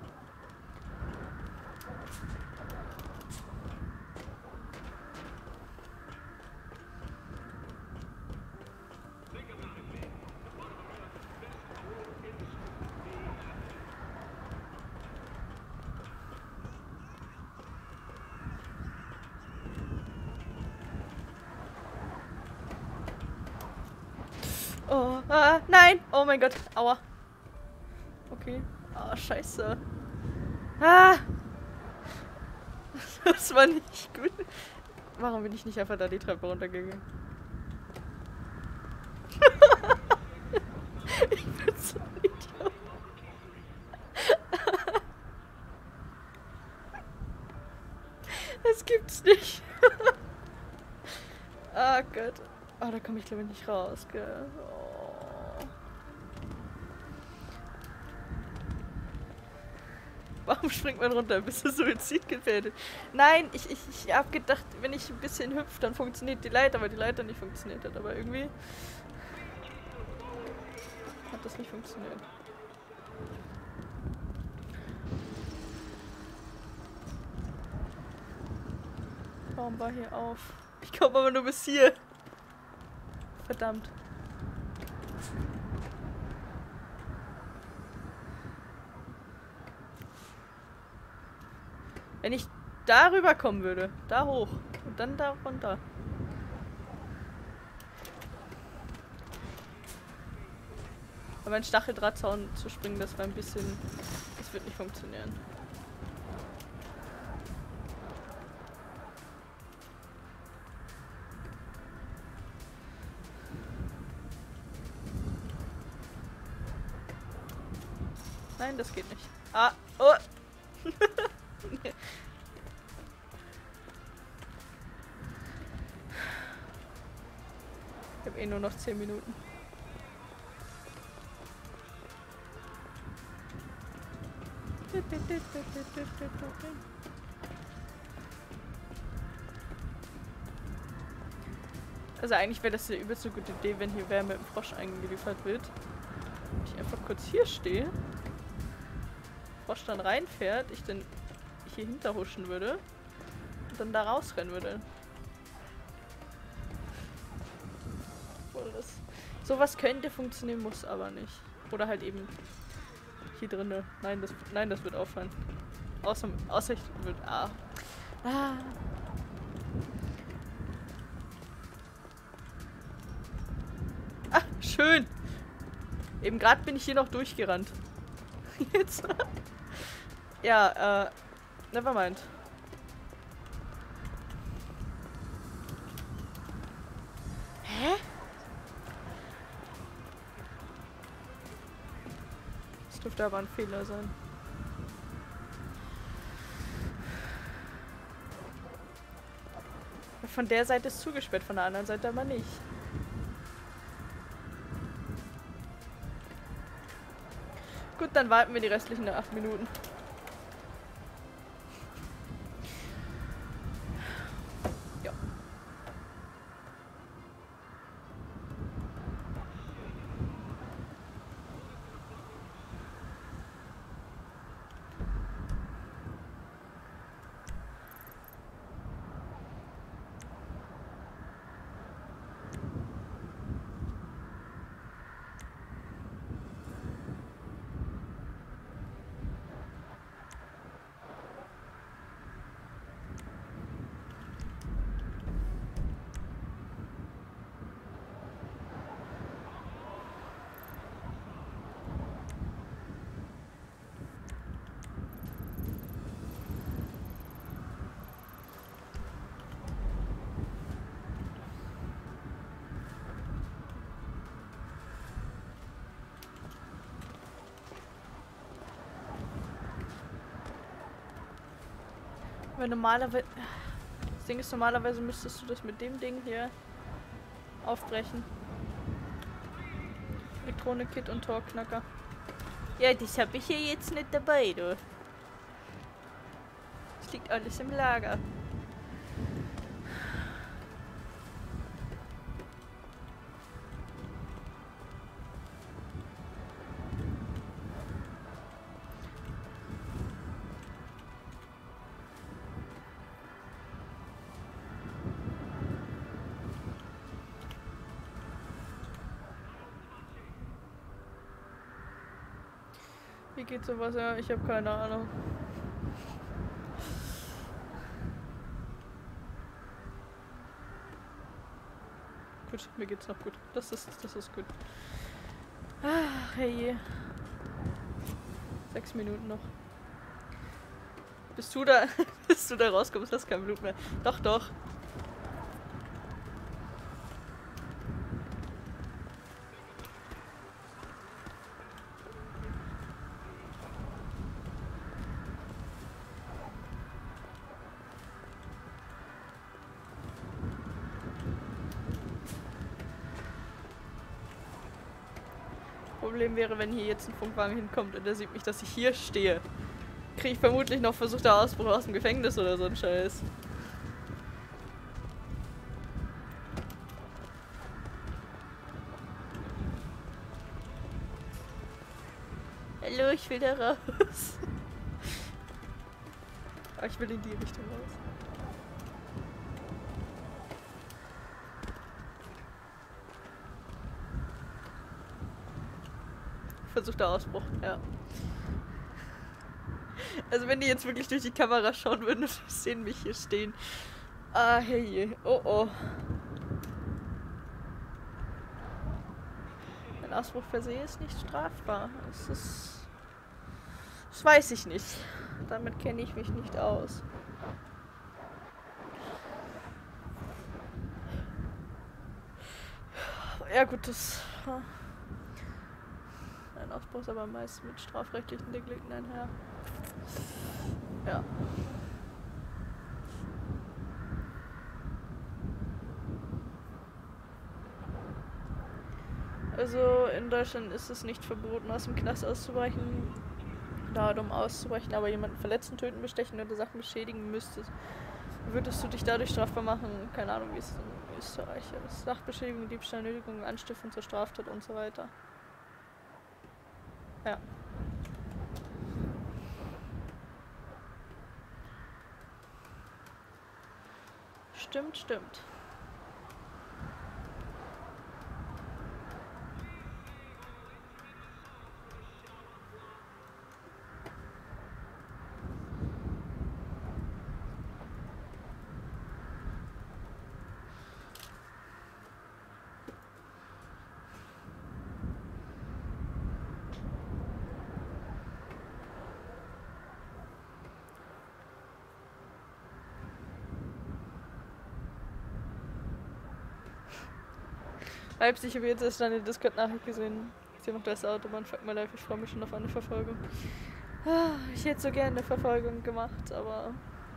Oh, ah, nein! Oh mein Gott, aua. Okay. Ah, scheiße. Ah! Das war nicht gut. Warum bin ich nicht einfach da die Treppe runtergegangen? Ich bin so ein Idiot. Das gibt's nicht. Ah Gott. Oh, da komme ich glaube ich nicht raus, gell? Oh. Warum springt man runter? Bist du suizidgefährdet? Nein, ich, ich, ich hab gedacht, wenn ich ein bisschen hüpfe, dann funktioniert die Leiter, weil die Leiter nicht funktioniert hat. Aber irgendwie hat das nicht funktioniert. Warum war hier auf? Ich komme aber nur bis hier. Verdammt. Wenn ich darüber kommen würde, da hoch und dann da runter. Aber ein Stacheldrahtzaun zu springen, das war ein bisschen... Das wird nicht funktionieren. Nein, das geht nicht. Ah, oh! Nee. Ich habe eh nur noch zehn Minuten. Also eigentlich wäre das eine übelst gute Idee, wenn hier Wärme im Frosch eingeliefert wird. Ich einfach kurz hier stehe. Frosch dann reinfährt, ich dann hier hinterhuschen würde und dann da rausrennen würde. Oder das. Sowas könnte funktionieren, muss aber nicht. Oder halt eben hier drinne. Nein, das, nein, das wird auffallen. Außer, außer ich wird. Ah. Ah. Ah, schön. Eben gerade bin ich hier noch durchgerannt. Jetzt. Ja, äh. Nevermind. Hä? Das dürfte aber ein Fehler sein. Von der Seite ist zugesperrt, von der anderen Seite aber nicht. Gut, dann warten wir die restlichen acht Minuten. Ja. Weil normalerweise... Das Ding ist, normalerweise müsstest du das mit dem Ding hier aufbrechen. Elektronik-Kit und Torknacker. Ja, das habe ich hier jetzt nicht dabei, du. Das liegt alles im Lager. Wie geht sowas? Ja, ich habe keine Ahnung. Gut, mir geht's noch gut. Das ist, das ist gut. Ach, hey. Sechs Minuten noch. Bis du da, bis du da rauskommst, hast kein Blut mehr. Doch, doch. Problem wäre, wenn hier jetzt ein Funkwagen hinkommt und der sieht mich, dass ich hier stehe. Kriege ich vermutlich noch versuchter Ausbruch aus dem Gefängnis oder so ein Scheiß. Hallo, ich will da raus. Aber ich will in die Richtung raus. Versuchter Ausbruch, ja. Also wenn die jetzt wirklich durch die Kamera schauen würden und sehen mich hier stehen. Ah, hey, oh oh. Ein Ausbruch per se ist nicht strafbar. Das ist... Das weiß ich nicht. Damit kenne ich mich nicht aus. Ja gut, das... Ein Ausbruch ist aber meist mit strafrechtlichen Delikten einher. Ja. Also in Deutschland ist es nicht verboten, aus dem Knast auszubrechen. Dort um auszubrechen, aber jemanden verletzen, töten, bestechen oder Sachen beschädigen müsstest, würdest du dich dadurch strafbar machen. Keine Ahnung, wie es in Österreich ist. Sachbeschädigung, Diebstahl, Nötigung, Anstiftung zur Straftat und so weiter. Ja. Stimmt, stimmt. Leipzig, ich habe jetzt erst eine Discord-Nachricht gesehen. Sie macht das Autobahn, fuck my life, ich freue mich schon auf eine Verfolgung. Ich hätte so gerne eine Verfolgung gemacht, aber...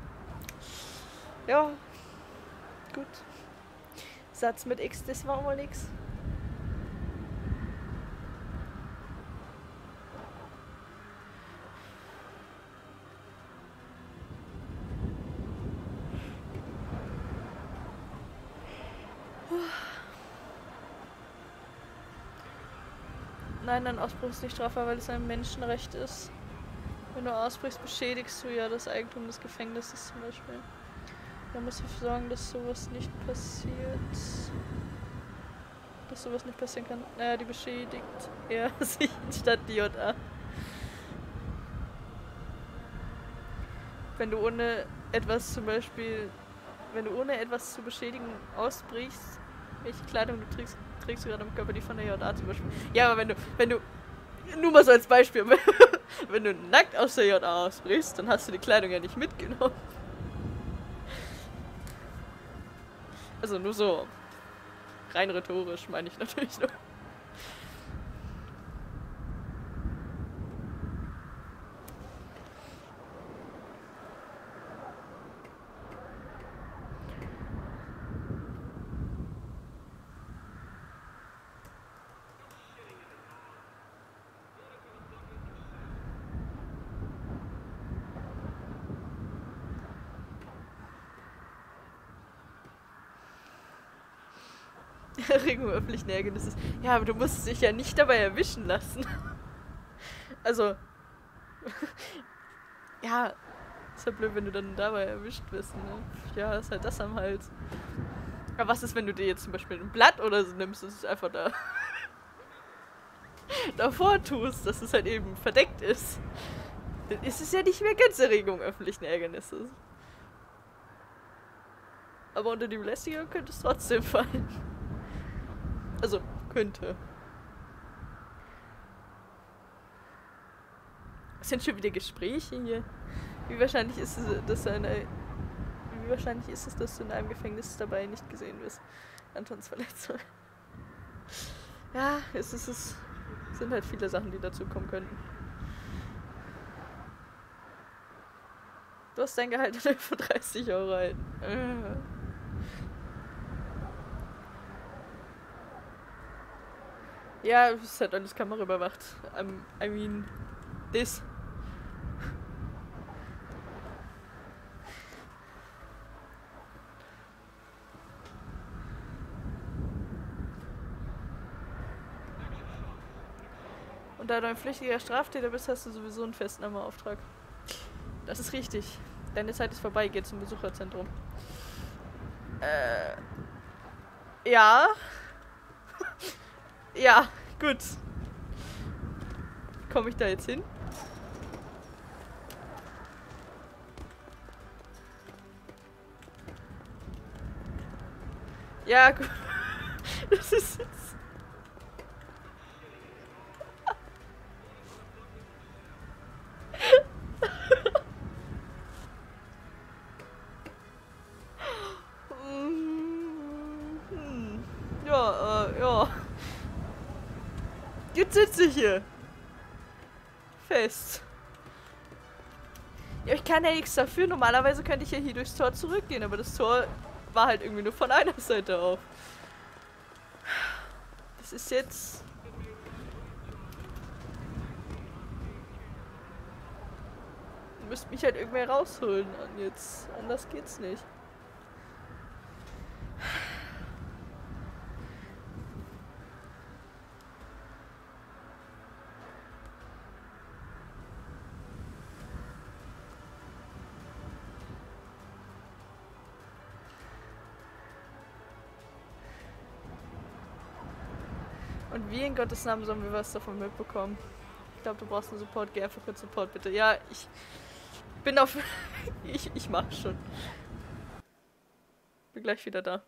Ja, gut. Satz mit X, das war mal nix. Nein, ein Ausbruch ist nicht strafbar, weil es ein Menschenrecht ist. Wenn du ausbrichst, beschädigst du ja das Eigentum des Gefängnisses zum Beispiel. Da muss ich sorgen, dass sowas nicht passiert. Dass sowas nicht passieren kann. Naja, die beschädigt er sich statt die J A. Wenn du ohne etwas zum Beispiel, wenn du ohne etwas zu beschädigen ausbrichst, welche Kleidung du trägst, trägst du gerade am Körper, die von der J A zum Beispiel. Ja, aber wenn du, wenn du, nur mal so als Beispiel, wenn du nackt aus der J A ausbrichst, dann hast du die Kleidung ja nicht mitgenommen. Also nur so, rein rhetorisch meine ich natürlich nur. Erregung öffentlichen Ärgernisses. Ja, aber du musst dich ja nicht dabei erwischen lassen. Also. Ja, ist ja blöd, wenn du dann dabei erwischt wirst, ne? Ja, ist halt das am Hals. Aber was ist, wenn du dir jetzt zum Beispiel ein Blatt oder so nimmst, das ist einfach da davor tust, dass es halt eben verdeckt ist? Dann ist es ja nicht mehr ganz Erregung öffentlichen Ärgernisses. Aber unter die Belästigung könnte es trotzdem fallen. Also, könnte. Es sind schon wieder Gespräche hier. Wie wahrscheinlich ist es, dass du eine, wie wahrscheinlich ist es, dass du in einem Gefängnis dabei nicht gesehen wirst? Antons Verletzung. Ja, es ist es. Sind halt viele Sachen, die dazu kommen könnten. Du hast dein Gehalt an fünfunddreißig Euro erhalten. Äh. Ja, es ist halt alles kameraüberwacht. Um, I mean, this. Und da du ein flüchtiger Straftäter bist, hast du sowieso einen Festnahmeauftrag. Das ist richtig. Deine Zeit ist vorbei, geh zum Besucherzentrum. Äh. Ja. Ja, gut. Komme ich da jetzt hin? Ja, gut. Das ist jetzt... Hm. Ja, äh, ja. Jetzt sitze ich hier. Fest. Ja, ich kann ja nichts dafür. Normalerweise könnte ich ja hier durchs Tor zurückgehen, aber das Tor war halt irgendwie nur von einer Seite auf. Das ist jetzt... Ihr müsst mich halt irgendwer rausholen. Und jetzt... Anders geht's nicht. Und wie in Gottes Namen sollen wir was davon mitbekommen? Ich glaube, du brauchst einen Support. Geh einfach kurz Support, bitte. Ja, ich bin auf... ich, ich mach schon. Bin gleich wieder da.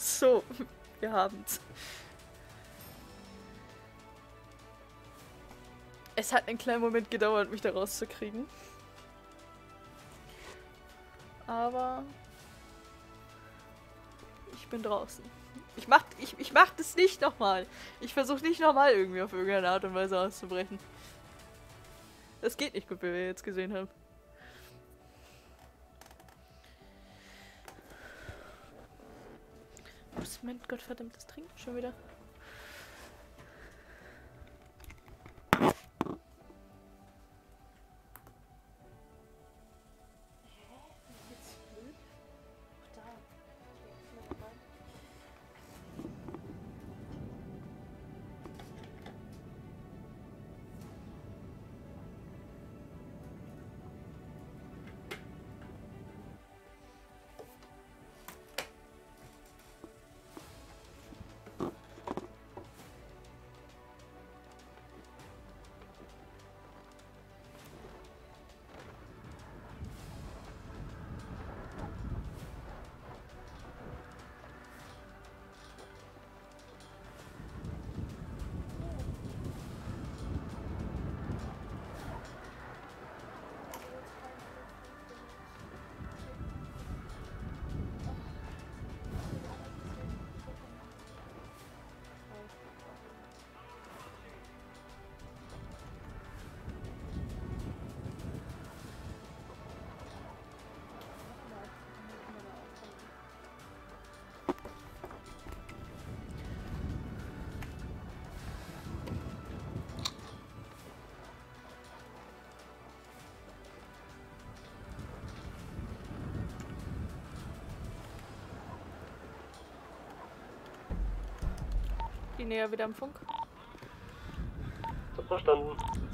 So, wir haben's. Es hat einen kleinen Moment gedauert, mich da rauszukriegen. Aber ich bin draußen. Ich mach, ich, ich mach das nicht nochmal. Ich versuche nicht nochmal irgendwie auf irgendeine Art und Weise auszubrechen. Das geht nicht gut, wie wir jetzt gesehen haben. Wo ist mein gottverdammtes Trinken schon wieder? Die näher wieder am Funk. So, verstanden.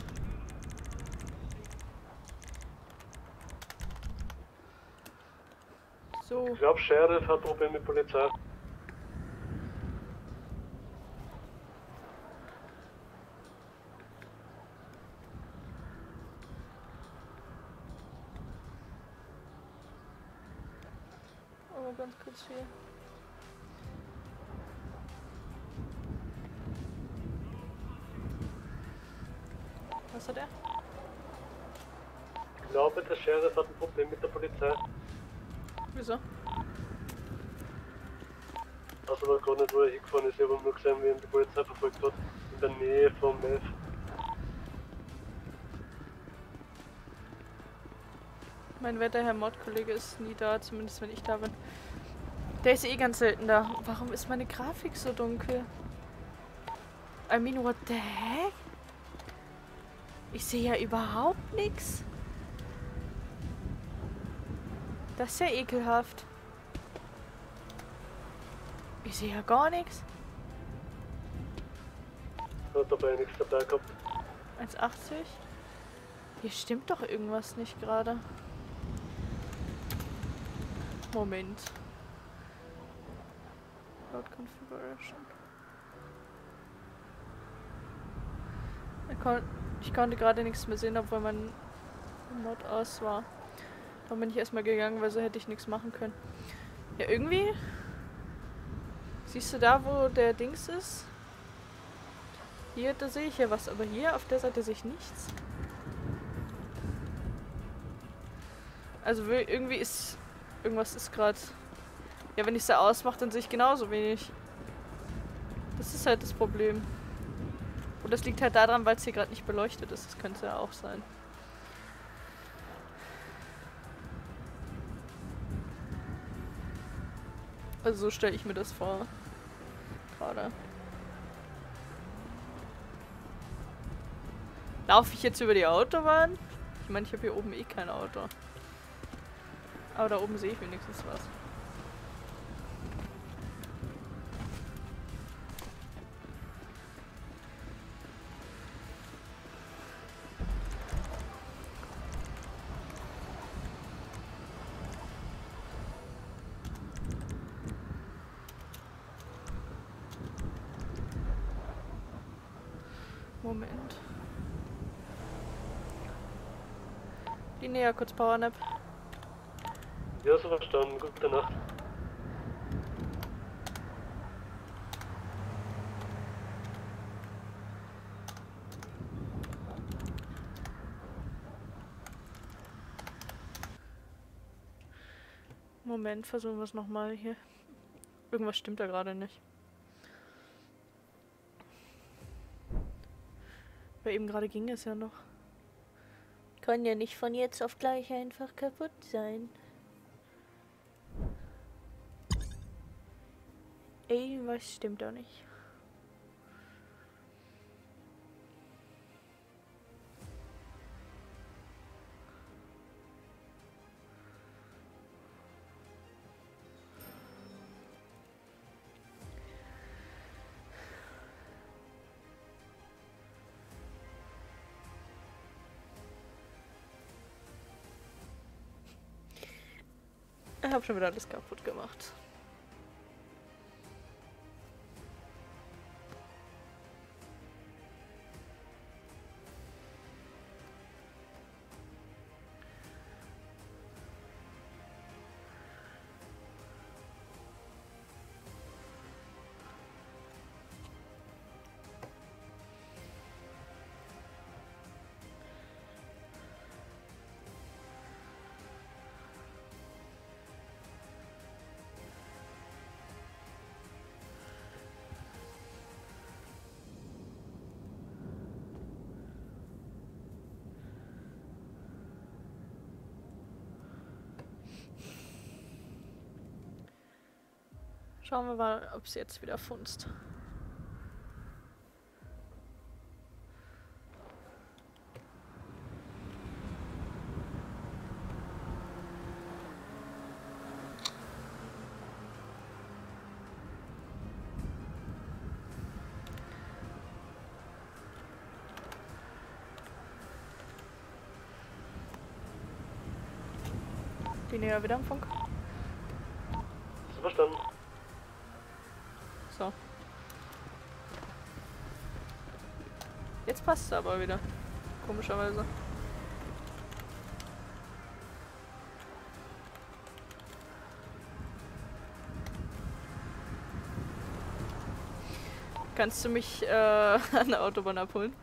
So. Ich glaube, Sheriff hat Probleme mit Polizei. Oh, ganz kurz hier. Was hat er? Ich glaube, der Sheriff hat ein Problem mit der Polizei. Wieso? Also, weiß gerade nicht, wo er hingefahren ist. Ich habe nur gesehen, wie ihn die Polizei verfolgt hat. In der Nähe vom Meth. Mein werter Herr Mordkollege ist nie da, zumindest wenn ich da bin. Der ist eh ganz selten da. Warum ist meine Grafik so dunkel? I mean, what the heck? Ich sehe ja überhaupt nichts. Das ist ja ekelhaft. Ich sehe ja gar nichts. Hat dabei nichts dabei gehabt. eins achtzig? Hier stimmt doch irgendwas nicht gerade. Moment. Load Configuration. Ich, kon ich konnte gerade nichts mehr sehen, obwohl mein Mod aus war. Dann bin ich erstmal gegangen, weil so hätte ich nichts machen können. Ja, irgendwie. Siehst du da, wo der Dings ist? Hier, da sehe ich ja was, aber hier auf der Seite sehe ich nichts. Also irgendwie ist... Irgendwas ist gerade... Ja, wenn ich es da ausmache, dann sehe ich genauso wenig. Das ist halt das Problem. Und das liegt halt daran, weil es hier gerade nicht beleuchtet ist. Das könnte ja auch sein. Also so stelle ich mir das vor. Gerade. Laufe ich jetzt über die Autobahn? Ich meine, ich habe hier oben eh kein Auto. Aber da oben sehe ich wenigstens was. Moment. Die näher kurz Powernap. Ja, so verstanden. Gute Nacht. Moment, versuchen wir es nochmal hier. Irgendwas stimmt da gerade nicht. Weil eben gerade ging es ja noch. Kann ja nicht von jetzt auf gleich einfach kaputt sein. Ey, was stimmt da nicht? Ich habe schon wieder alles kaputt gemacht. Schauen wir mal, ob es jetzt wieder funzt. Die näher wieder am Funk. So verstanden. So. Jetzt passt es aber wieder. Komischerweise. Kannst du mich äh, an der Autobahn abholen?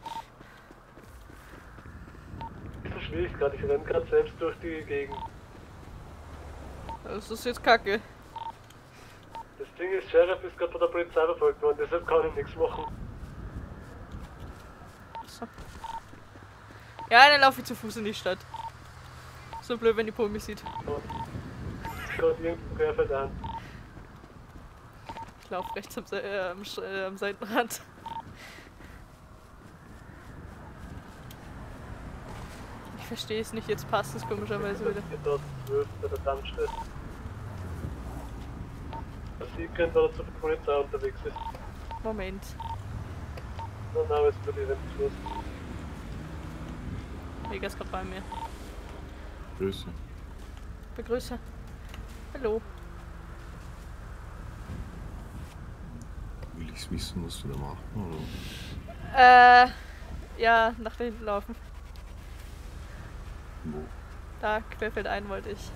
Ist so schwierig gerade, ich renne gerade selbst durch die Gegend. Das ist jetzt kacke. Das Ding ist, Sheriff ist gerade von der Polizei verfolgt worden, deshalb kann ich nichts machen. So. Ja, dann laufe ich zu Fuß in die Stadt. So blöd, wenn die Pol mich sieht. So. Gerade irgendwo querfeld an. Ich laufe rechts am, Se äh, am, äh, am Seitenrand. Ich verstehe es nicht, jetzt passt es komischerweise wieder. zweitausendzwölf bei der Tankstelle. Das sieht kein, weil er zur Polizei unterwegs ist. Moment. Na, na, jetzt wird ich nicht los. Mega ist gerade bei mir. Grüße. Begrüße. Hallo. Will ich's wissen, was wir da machen, oder? Äh, ja, nach da hinten laufen. Wo? Da, querfeldein wollte ich.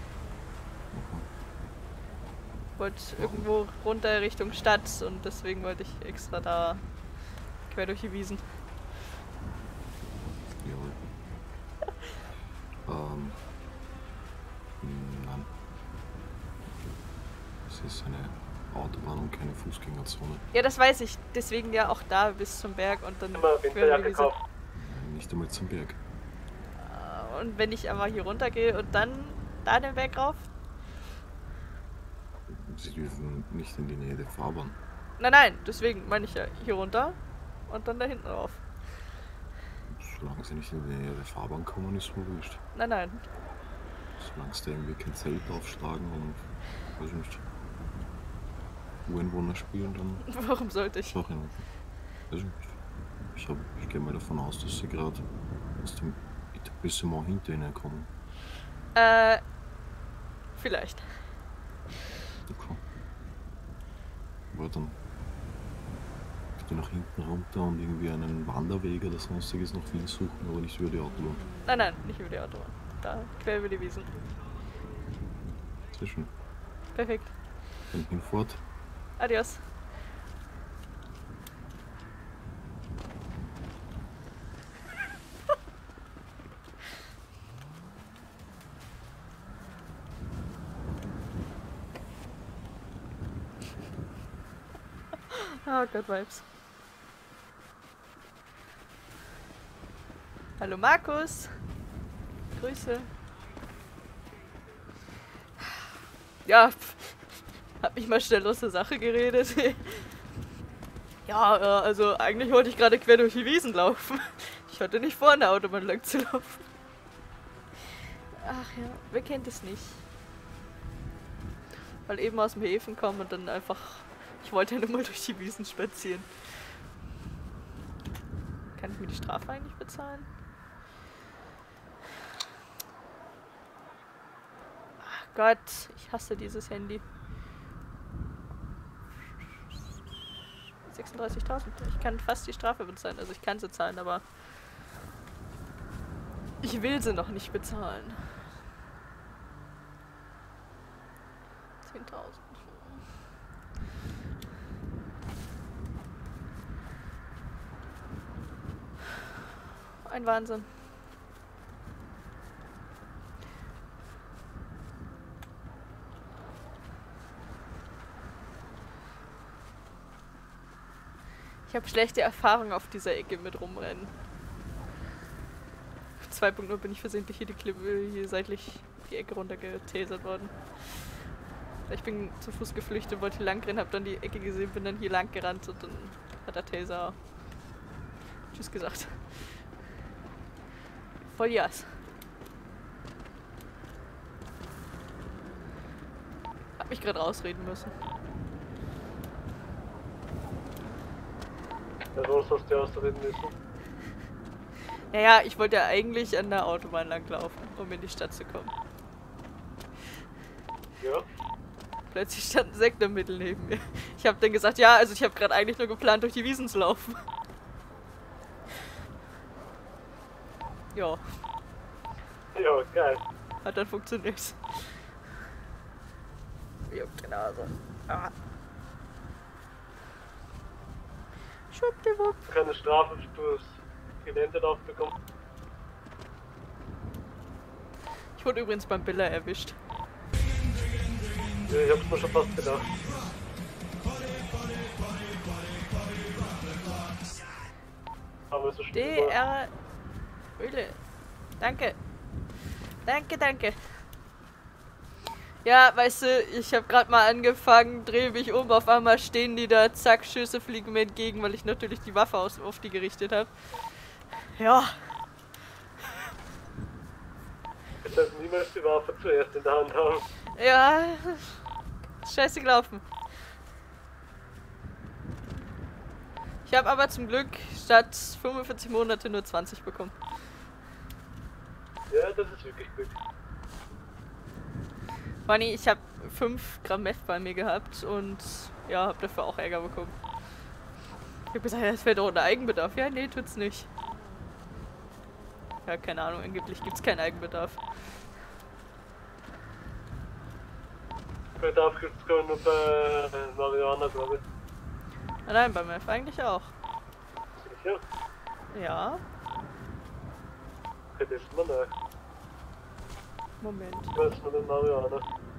Wollte irgendwo runter Richtung Stadt und deswegen wollte ich extra da quer durch die Wiesen. Ja. ähm. Nein. Es ist eine Autobahn und keine Fußgängerzone. Ja, das weiß ich. Deswegen ja auch da bis zum Berg und dann Immer quer Winterjacke die Wiese. kaufen. Nicht einmal zum Berg. Und wenn ich aber hier runter gehe und dann da den Berg rauf? Sie dürfen nicht in die Nähe der Fahrbahn. Nein, nein, deswegen meine ich ja hier runter und dann da hinten rauf. Solange sie nicht in die Nähe der Fahrbahn kommen, ist mir wurscht. Nein, nein. Solange sie da irgendwie kein Zelt aufschlagen und, weiß ich nicht, Ureinwohner spielen, dann... Warum sollte ich? Ist auch in Ordnung. Weiß ich nicht. Ich, hab, ich gehe mal davon aus, dass sie gerade aus dem Etablissement hinter ihnen kommen. Äh, vielleicht. Okay. Aber dann gehst du nach hinten runter und irgendwie einen Wanderweg oder sonstiges noch viel suchen, aber nicht über die Autobahn. Nein, nein, nicht über die Autobahn. Da, quer über die Wiesen. Sehr schön. Perfekt. Dann hinfort. Adios. Oh Gott, Vibes. Hallo Markus. Grüße. Ja, pff, hab mich mal schnell aus der Sache geredet. Ja, äh, also eigentlich wollte ich gerade quer durch die Wiesen laufen. Ich hatte nicht vor, an der Autobahn lang zu laufen. Ach ja, wer kennt es nicht? Weil eben aus dem Häfen kommen und dann einfach... Ich wollte ja nur mal durch die Wiesen spazieren. Kann ich mir die Strafe eigentlich bezahlen? Ach Gott, ich hasse dieses Handy. sechsunddreißigtausend. Ich kann fast die Strafe bezahlen. Also ich kann sie zahlen, aber... Ich will sie noch nicht bezahlen. zehntausend. Ein Wahnsinn. Ich habe schlechte Erfahrungen auf dieser Ecke mit rumrennen. zwei Punkt null bin ich versehentlich hier die Klippe hier seitlich die Ecke runtergetasert worden. Ich bin zu Fuß geflüchtet, wollte hier lang rennen, hab dann die Ecke gesehen, bin dann hier lang gerannt und dann hat der Taser Tschüss gesagt. Voll Jas. Hab mich gerade rausreden müssen. Ja, sonst hast du ausreden müssen. Naja, ich wollte ja eigentlich an der Autobahn langlaufen, um in die Stadt zu kommen. Ja. Plötzlich stand ein Sektormittel neben mir. Ich habe dann gesagt, ja, also ich habe gerade eigentlich nur geplant, durch die Wiesen zu laufen. Ja. Ja, geil. Hat dann funktioniert. Juckt die Nase. Ah. Schwuppdiwupp. Keine Strafe fürs Gelände aufbekommen. Ich wurde übrigens beim Biller erwischt. Ja, ich hab's mir schon fast gedacht. Aber so D R Öle. Danke. Danke, danke. Ja, weißt du, ich habe gerade mal angefangen, drehe mich um, auf einmal stehen die da, zack, Schüsse fliegen mir entgegen, weil ich natürlich die Waffe aus, auf die gerichtet habe. Ja. Ich sollte niemals die Waffe zuerst in der Hand haben. Ja. Scheiße gelaufen. Ich habe aber zum Glück statt fünfundvierzig Monate nur zwanzig bekommen. Ja, das ist wirklich Glück. Manni, ich habe fünf Gramm Meth bei mir gehabt und ja, habe dafür auch Ärger bekommen. Ich habe gesagt, ja, das wäre doch ohne Eigenbedarf. Ja, nee, tut's nicht. Ja, keine Ahnung, angeblich gibt's keinen Eigenbedarf. Bedarf gibt's gar nur bei Marihuana, glaube ich. Ah, nein, bei Meth eigentlich auch. Sicher? Ja. Okay, das ist mal neu. Moment. Was ist mit Marihuana?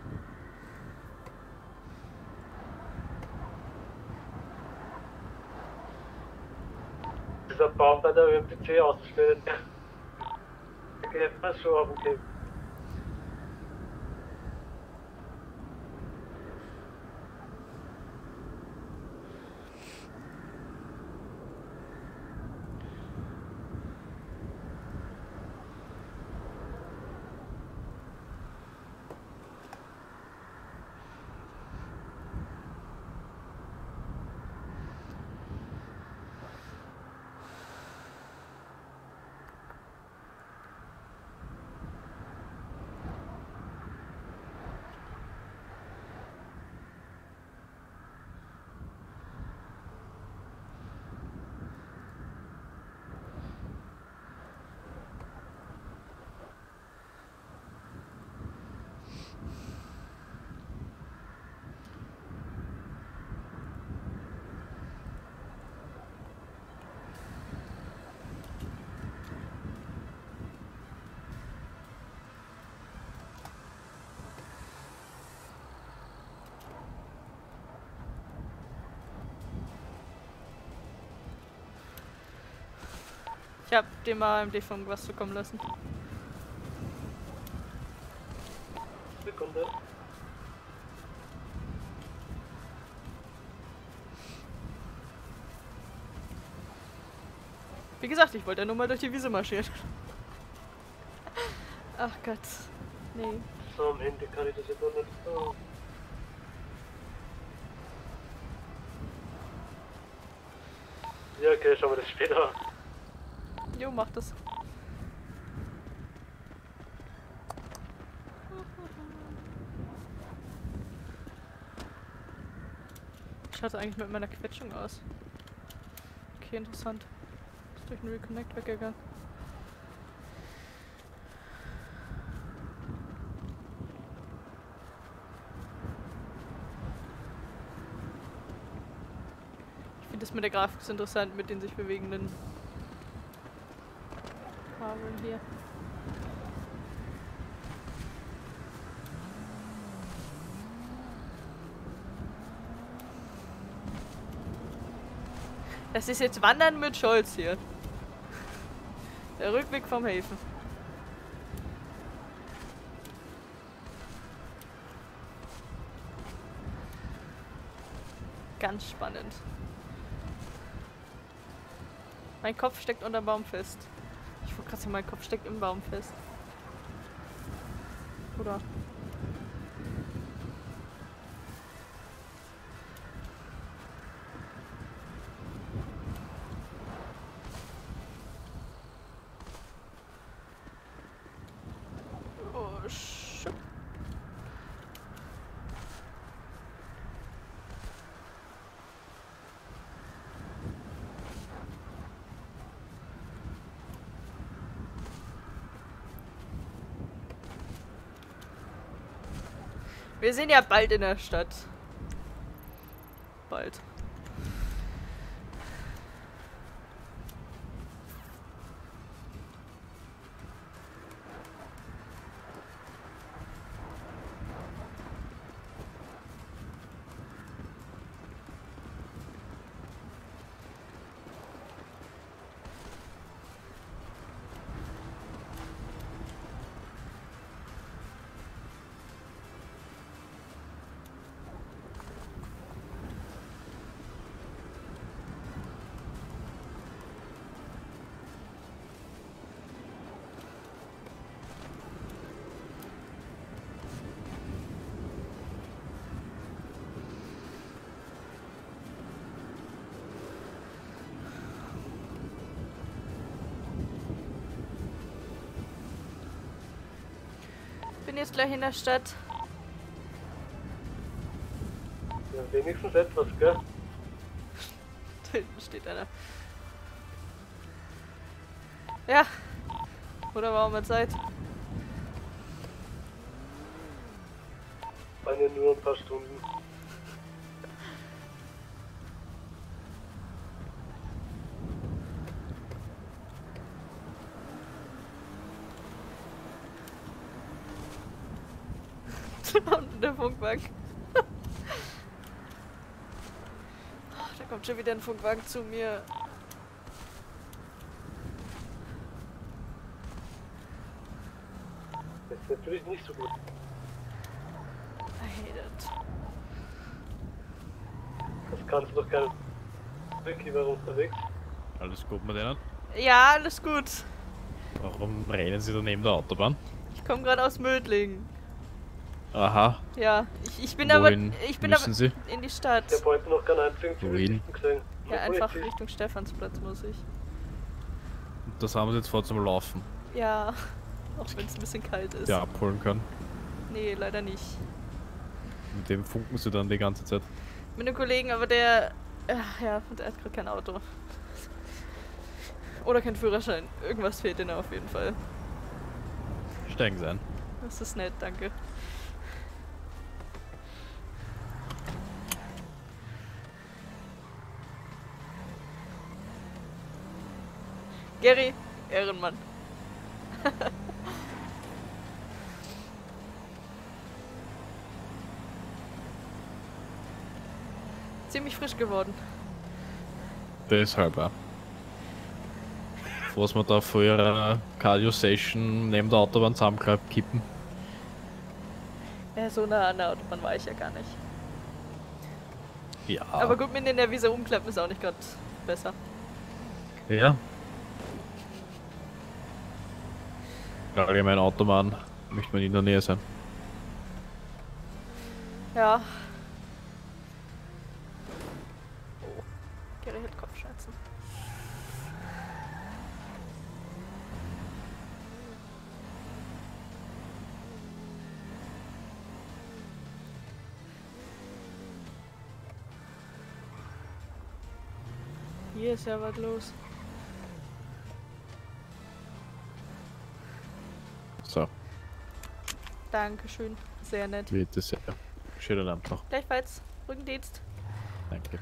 Dieser Baum bei der M P C ausgestellt. Okay, was schon auf dem Clip. Ich hab dem A M D-Funk was zukommen lassen. Sekunde. Wie gesagt, ich wollte ja nur mal durch die Wiese marschieren. Ach Gott. Nee. So, am Handy kann ich das jetzt auch nicht. Oh. Ja, okay, schauen wir das später an. Jo, mach das. Schaut eigentlich mit meiner Quetschung aus? Okay, interessant. Ist durch den Reconnect weggegangen. Ich finde das mit der Grafik so interessant, mit den sich bewegenden Farben hier. Das ist jetzt Wandern mit Scholz hier. Der Rückweg vom Häfen. Ganz spannend. Mein Kopf steckt unter dem Baum fest. Ich wollte gerade sagen, mein Kopf steckt im Baum fest. Oder? Oh, shit. Wir sind ja bald in der Stadt. Bald. Bin jetzt gleich in der Stadt. Ja, wenigstens etwas, gell? Da hinten steht einer. Ja. Oder war auch mal Zeit. Waren ja nur ein paar Stunden. Und der Funkwagen. Oh, da kommt schon wieder ein Funkwagen zu mir. Das ist natürlich nicht so gut. I hate it. Das kannst du doch gar nicht. Ricky war unterwegs. Alles gut mit denen? Ja, alles gut. Warum rennen sie da neben der Autobahn? Ich komme gerade aus Mödling. Aha. Ja, ich, ich bin Wohin aber ich bin müssen aber Sie? in die Stadt. Ich habe heute noch keinen einzigen Wohin? Zivilisten gesehen. Ja, Nur einfach Polizist. Richtung Stephansplatz muss ich. Und das haben sie jetzt vor zum Laufen. Ja, auch wenn es ein bisschen kalt ist. Ja, abholen können. Nee, leider nicht. Mit dem funken sie dann die ganze Zeit. Mit einem Kollegen, aber der... Ach ja, und er hat gerade kein Auto. Oder kein Führerschein. Irgendwas fehlt ihnen auf jeden Fall. Steigen sie ein. Das ist nett, danke. Gary, Ehrenmann. Ziemlich frisch geworden. Deshalb, ja. auf was wir da vor ihrer Cardio-Session neben der Autobahn zusammenkippen. Ja, so nah an der Autobahn war ich ja gar nicht. Ja. Aber gut, mit den Nervise umklappen ist auch nicht gerade besser. Ja. Allgemein Autobahn möchte man in der Nähe sein. Ja. Oh, Gary hat Kopfschmerzen. Hier ist ja was los. So, Dankeschön, sehr nett. bitte sehr. Schönen Abend noch. Gleichfalls, Rückendienst. Danke.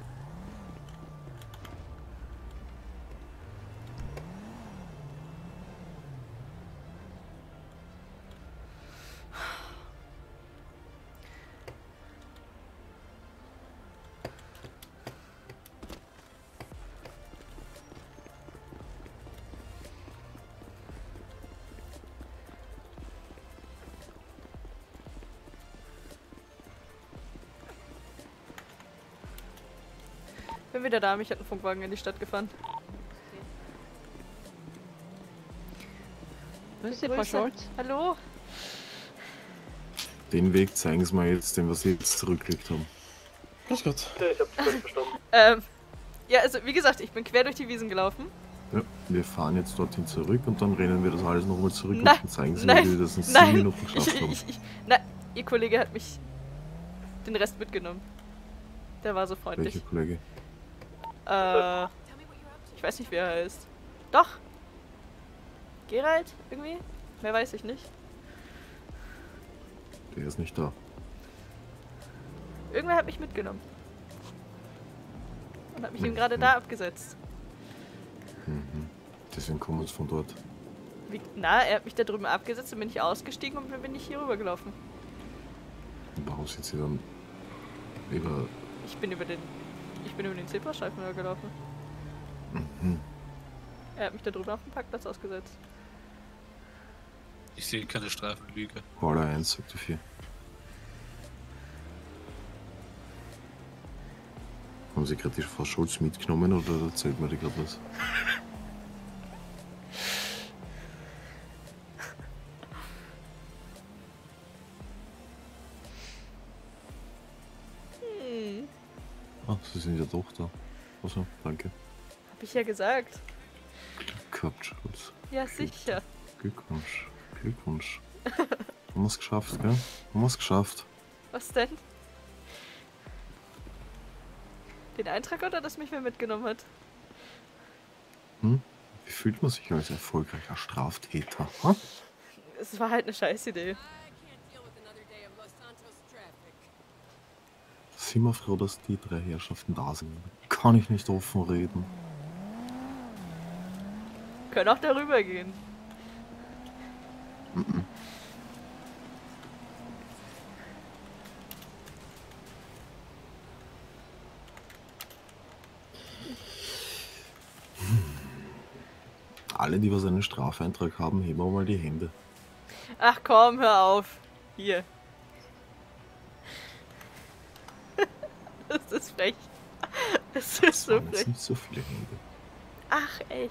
Bin wieder da, mich hat ein Funkwagen in die Stadt gefahren. Grüß Sie, Frau Scholz. Hallo? Den Weg zeigen Sie mir jetzt, den wir Sie jetzt zurückgelegt haben. Grüß Gott. Ja, ich hab's nicht verstanden. Ähm, ja, also wie gesagt, ich bin quer durch die Wiesen gelaufen. Ja, wir fahren jetzt dorthin zurück und dann rennen wir das alles nochmal zurück Nein, und dann zeigen Sie nein, mir, wie wir das in sieben nein, Minuten geschafft ich, haben. ich, ich, na, Ihr Kollege hat mich den Rest mitgenommen. Der war so freundlich. Welcher Kollege? Äh, ich weiß nicht, wer er ist. Doch. Gerald, irgendwie? Mehr weiß ich nicht. Der ist nicht da. Irgendwer hat mich mitgenommen. Und hat mich eben gerade da abgesetzt. Mhm. Deswegen kommen wir uns von dort. Wie, na, er hat mich da drüben abgesetzt und bin ich ausgestiegen und dann bin ich hier rüber gelaufen. Und warum sind Sie dann über... Ich bin über den... Ich bin über den Zebrastreifen gelaufen. Mhm. Er hat mich da drüben auf dem Parkplatz ausgesetzt. Ich sehe keine Streifenlüge. Caller eins, sagt die vier. Haben Sie gerade die Frau Scholz mitgenommen oder erzählt mir die gerade was? Hm, Ah, Sie sind ja doch da. Also, danke. hab ich ja gesagt. Gehabt, Scholz. Ja, sicher. Glückwunsch. Glückwunsch. Haben wir es geschafft, gell? Haben wir es geschafft. Was denn? Den Eintrag oder dass mich wer mitgenommen hat? Hm? Wie fühlt man sich als erfolgreicher Straftäter? Hm? Es war halt eine Scheißidee. Sind wir froh, dass die drei Herrschaften da sind. Kann ich nicht offen reden. Können auch darüber gehen. Mhm. Alle, die was einen Strafeintrag haben, heben wir mal die Hände. Ach komm, hör auf. Hier. Das ist frech. Das ist so waren jetzt frech. nicht so viele Hände. Ach, echt.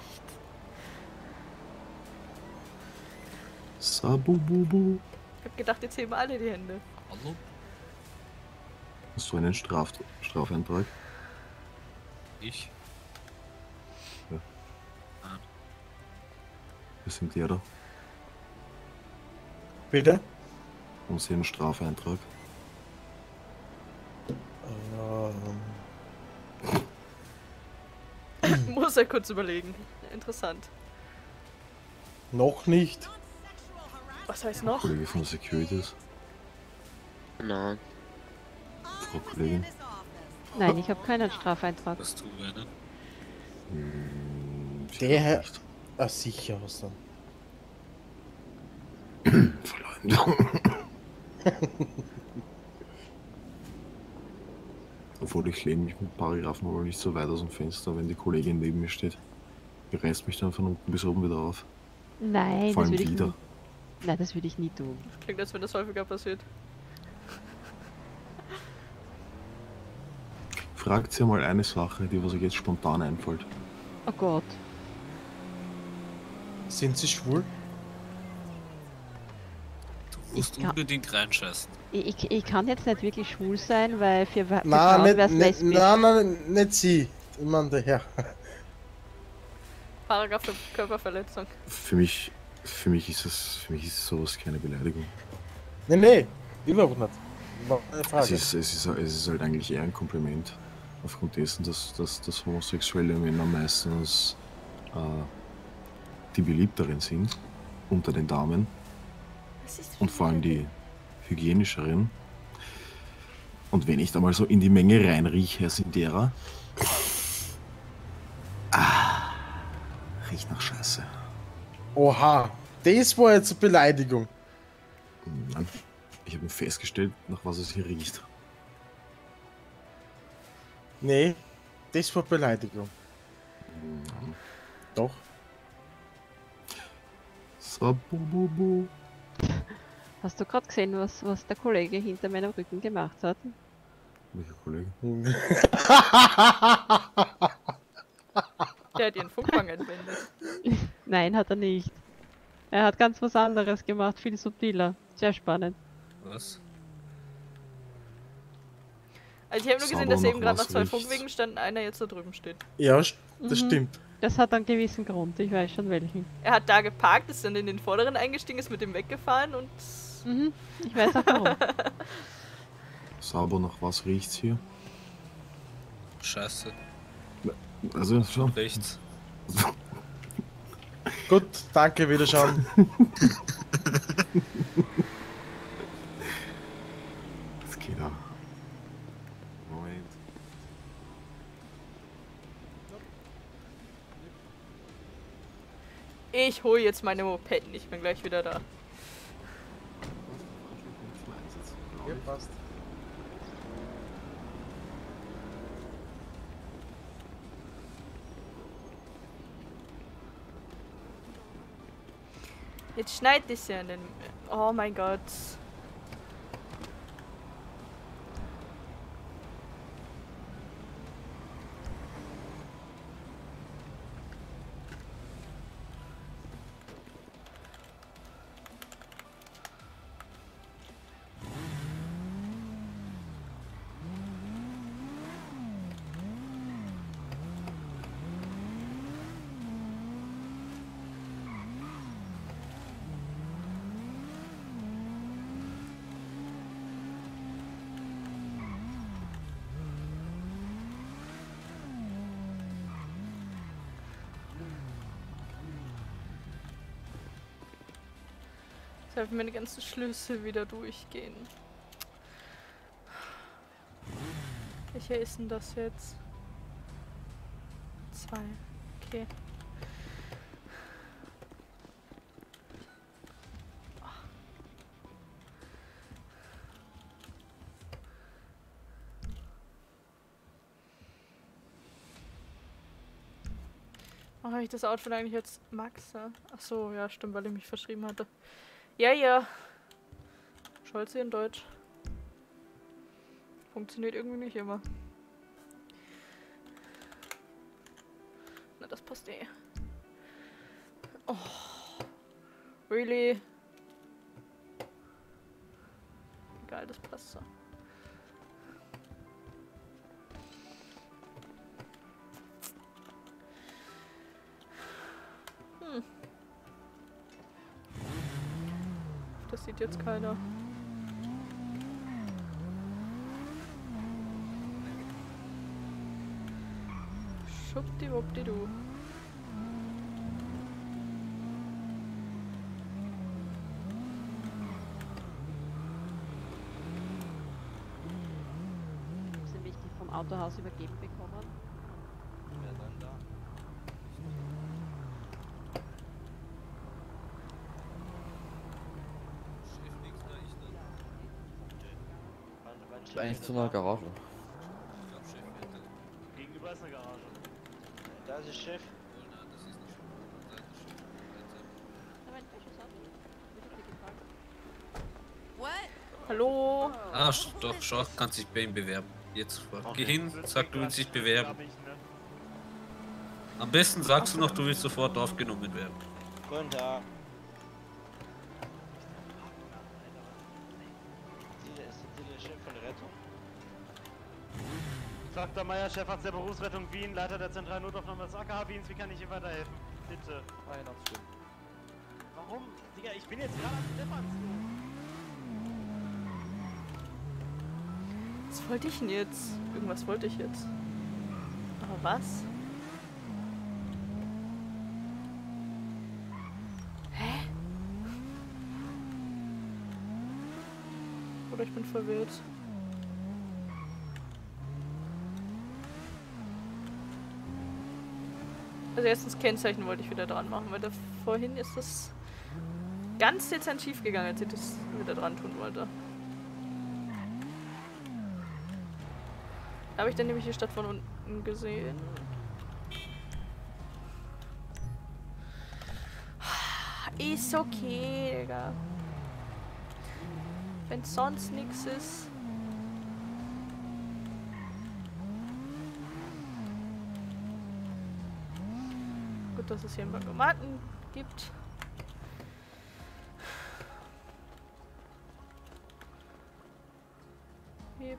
Sabububu. Ich hab gedacht, jetzt heben alle die Hände. Hallo? Hast du einen Straf Strafeintrag? Ich? Ja. Nein. Wir sind die da. Bitte? Haben Sie einen Strafeintrag? Ähm, Muss er kurz überlegen. Interessant. noch nicht. Was heißt noch? Kollege von Securities? Nein. Frau Kollegin? Nein, ich habe keinen Strafeintrag. Was du, Werner? Hm, Der Herr. Ah, sicher was dann. Verleumdung. Obwohl ich lehne mich mit Paragraphen wohl nicht so weit aus dem Fenster, wenn die Kollegin neben mir steht. reißt mich dann von unten bis oben wieder auf. Nein, Vor das allem würde ich wieder. nie. Nein, das würde ich nie tun. Klingt, als wenn das häufiger passiert. Fragt sie mal eine Sache, die was euch jetzt spontan einfällt. Oh Gott. Sind Sie schwul? Du musst kann- unbedingt reinscheißen. Ich, ich, ich kann jetzt nicht wirklich schwul sein, weil für, Wa- für Nein, Frauen nicht, wäre es nicht, lesbisch. nein, nein, nicht Sie. Ich meine der Herr. Paragraph für Körperverletzung. Für mich, für mich ist es, für mich ist sowas keine Beleidigung. Nee, nee, überhaupt nicht. War eine Es Frage. ist, es, ist, es ist halt eigentlich eher ein Kompliment. Aufgrund dessen, dass, dass, dass homosexuelle Männer meistens äh, die beliebteren sind unter den Damen. Und vor allem die hygienischeren. Und wenn ich da mal so in die Menge reinrieche, Herr Sindera. Ah, riecht nach Scheiße. Oha, das war jetzt eine Beleidigung. Nein, ich habe nur festgestellt, nach was es hier riecht. Nee, das war Beleidigung. Nein. Doch. Sabububu. Hast du gerade gesehen, was, was der Kollege hinter meinem Rücken gemacht hat? Welcher Kollege? Der hat ihren Funkfang entwendet. Nein, hat er nicht. Er hat ganz was anderes gemacht, viel subtiler. Sehr spannend. Was? Also ich habe nur gesehen, Sauber dass noch eben gerade was noch zwei riecht's. Funkwegen standen, einer jetzt da drüben steht. Ja, st- das Mhm. stimmt. Das hat einen gewissen Grund, ich weiß schon welchen. Er hat da geparkt, ist dann in den vorderen eingestiegen, ist mit dem weggefahren und... Mhm. Ich weiß auch warum. Sauber, nach was riecht's hier? Scheiße. Also schon. Rechts. Gut, danke, Wiederschauen. Das geht auch. Moment. Ich hole jetzt meine Mopetten, ich bin gleich wieder da. Ja, passt. Jetzt schneit es ja in den... Oh mein Gott. Jetzt helfen meine ganzen Schlüssel wieder durchgehen. Welcher ist denn das jetzt? Zwei. Okay. Warum habe ich das Outfit eigentlich jetzt Max? Ja? Ach so, ja, stimmt, weil ich mich verschrieben hatte. Ja, ja. Scholze in Deutsch. Funktioniert irgendwie nicht immer. Na, das passt eh. Oh. Really? Egal, das passt so. Hm. Das sieht jetzt keiner. Schuppdiwuppdidu. Haben Sie mich vom Autohaus übergeben bekommen? Wer dann da? Eigentlich zu einer Garage. Gegenüber ist eine Garage. Da ist der Chef. Hallo? Ah, sch- doch, schau, kannst dich bei ihm bewerben. Jetzt sofort. Geh hin, sag, du willst dich bewerben. Am besten sagst du noch, du willst sofort aufgenommen werden. Guten Tag. Ist der Chef von der Rettung? Doktor Meyer, Chefarzt der Berufsrettung Wien, Leiter der zentralen Notaufnahme des A K H Wiens. Wie kann ich Ihnen weiterhelfen? Bitte. Weihnachtsstimmen. Warum? Digga, ich bin jetzt gerade am Stephansdom. Was wollte ich denn jetzt? Irgendwas wollte ich jetzt. Aber was? Hä? Oder ich bin verwirrt. Also erstens Kennzeichen wollte ich wieder dran machen, weil da vorhin ist das ganz dezent schief gegangen, als ich das wieder dran tun wollte. Da habe ich dann nämlich die Stadt von unten gesehen. Ist okay, Digga. Wenn sonst nichts ist. Gut, dass es hier einen Bankomaten gibt. Yep.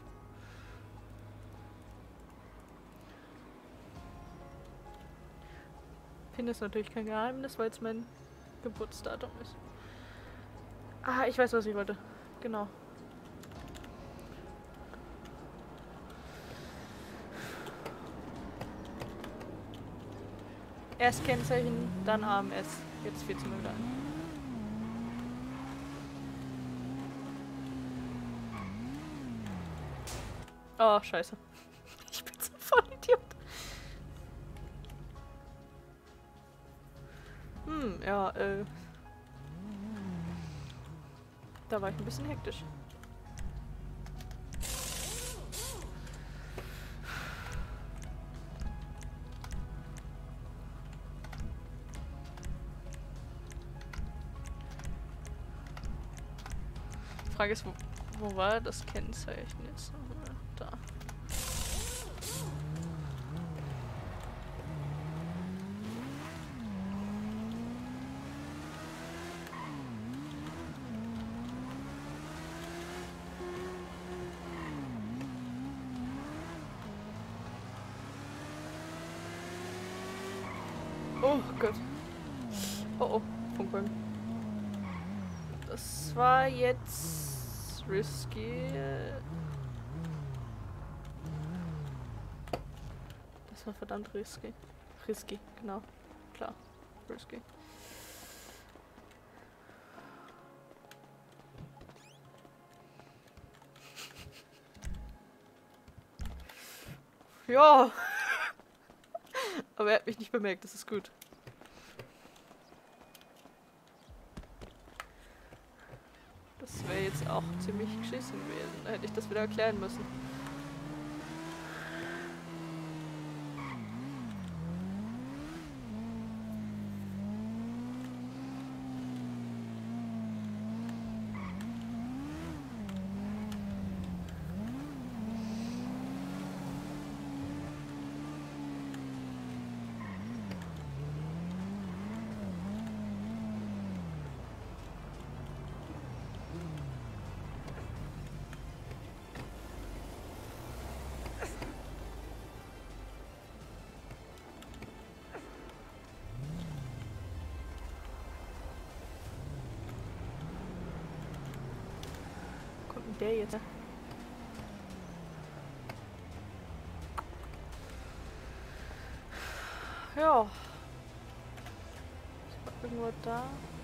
PIN ist natürlich kein Geheimnis, weil es mein Geburtsdatum ist. Ah, ich weiß, was ich wollte. Genau. Erst Kennzeichen, dann A M S. Jetzt fehlt es mir wieder ein. Oh, scheiße. Ich bin so voll Idiot. Hm, ja, äh. Da war ich ein bisschen hektisch. Die Frage ist, wo, wo war das Kennzeichen jetzt? Da. Oh Gott. Oh oh, Funkbögen. Das war jetzt risky. Das war verdammt risky. Risky, genau. Klar. Risky. Ja. Aber er hat mich nicht bemerkt, das ist gut. Das wäre jetzt auch ziemlich geschissen gewesen. Da hätte ich das wieder erklären müssen. Der jetzt. Ja. Ich war irgendwo da.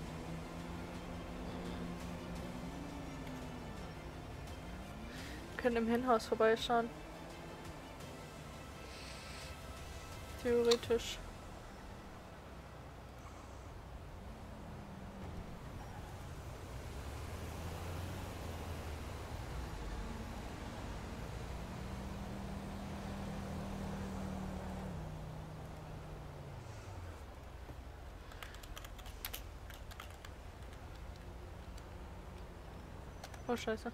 Wir können im Hinhaus vorbeischauen. Theoretisch. Oh, scheiße.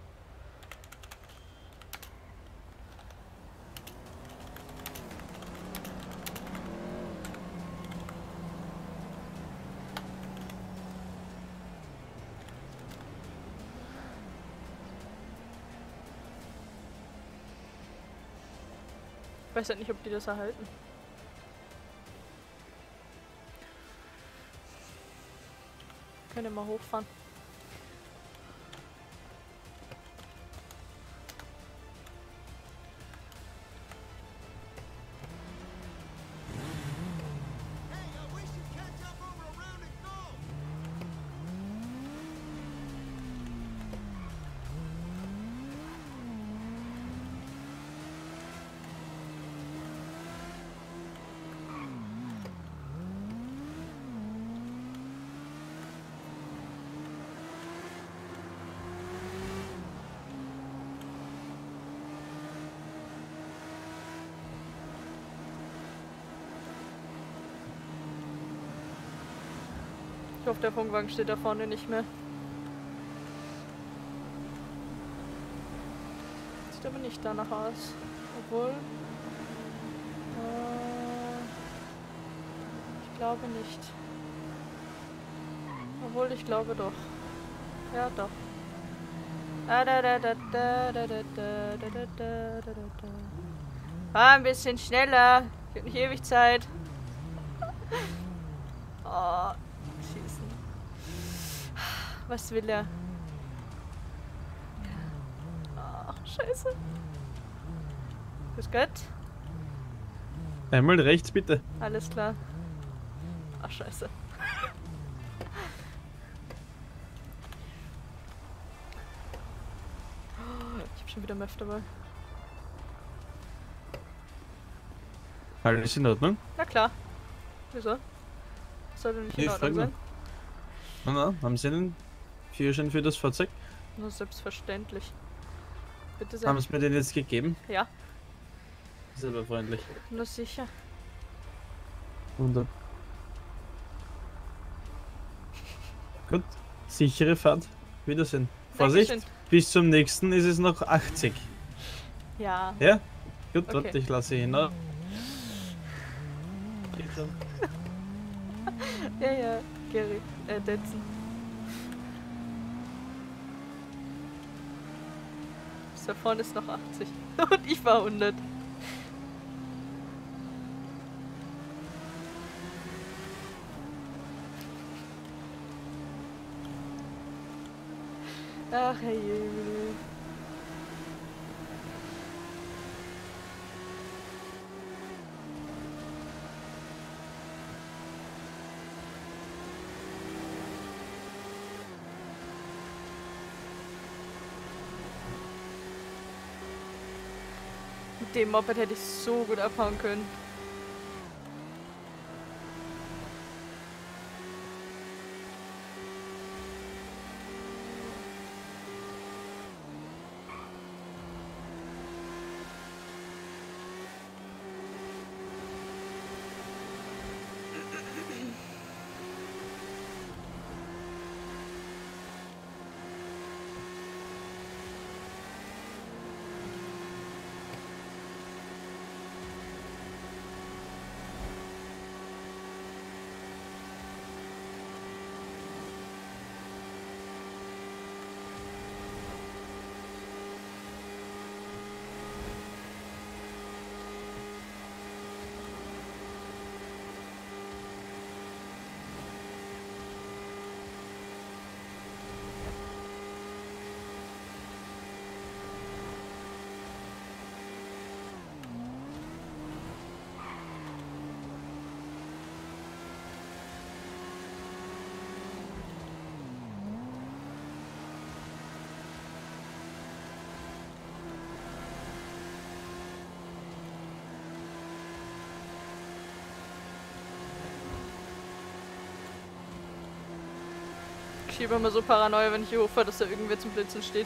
Ich weiß halt nicht, ob die das erhalten. Können wir mal hochfahren. Ich hoffe, der Funkwagen steht da vorne nicht mehr. Sieht aber nicht danach aus. Obwohl... Äh, ich glaube nicht. Obwohl, ich glaube doch. Ja, doch. Ah, da, da, da, da, da, da, da, da, da, da, da, da. Fahr ein bisschen schneller. Ich hab nicht ewig Zeit. Oh. Schießen. Was will er? Ach, scheiße. Grüß Gott. Einmal rechts, bitte. Alles klar. Ach, scheiße. Ich hab schon wieder Möff dabei. Alles in Ordnung? Na klar. Wieso? Sollte nicht in Ich Ordnung frag sein? Na, na, haben Sie einen Führerschein für das Fahrzeug? Nur selbstverständlich. Bitte sehr. Haben Sie mir den jetzt gegeben? Ja. Ist aber freundlich. Nur sicher. Wunderbar. Gut, sichere Fahrt. Wiedersehen. Vorsicht, Dankeschön. bis zum nächsten ist es noch achtzig. Ja. Ja? Gut, Okay. warte, ich lasse ihn. Ne? Ja, ja, Gary. Äh, Detzen. Bis da vorne ist noch achtzig. Und ich war hundert. Ach, herrje. Mit dem Moped hätte ich so gut abhauen können. Ich schiebe immer so Paranoia, wenn ich hier hochfahre, dass da irgendwer zum Blitzen steht.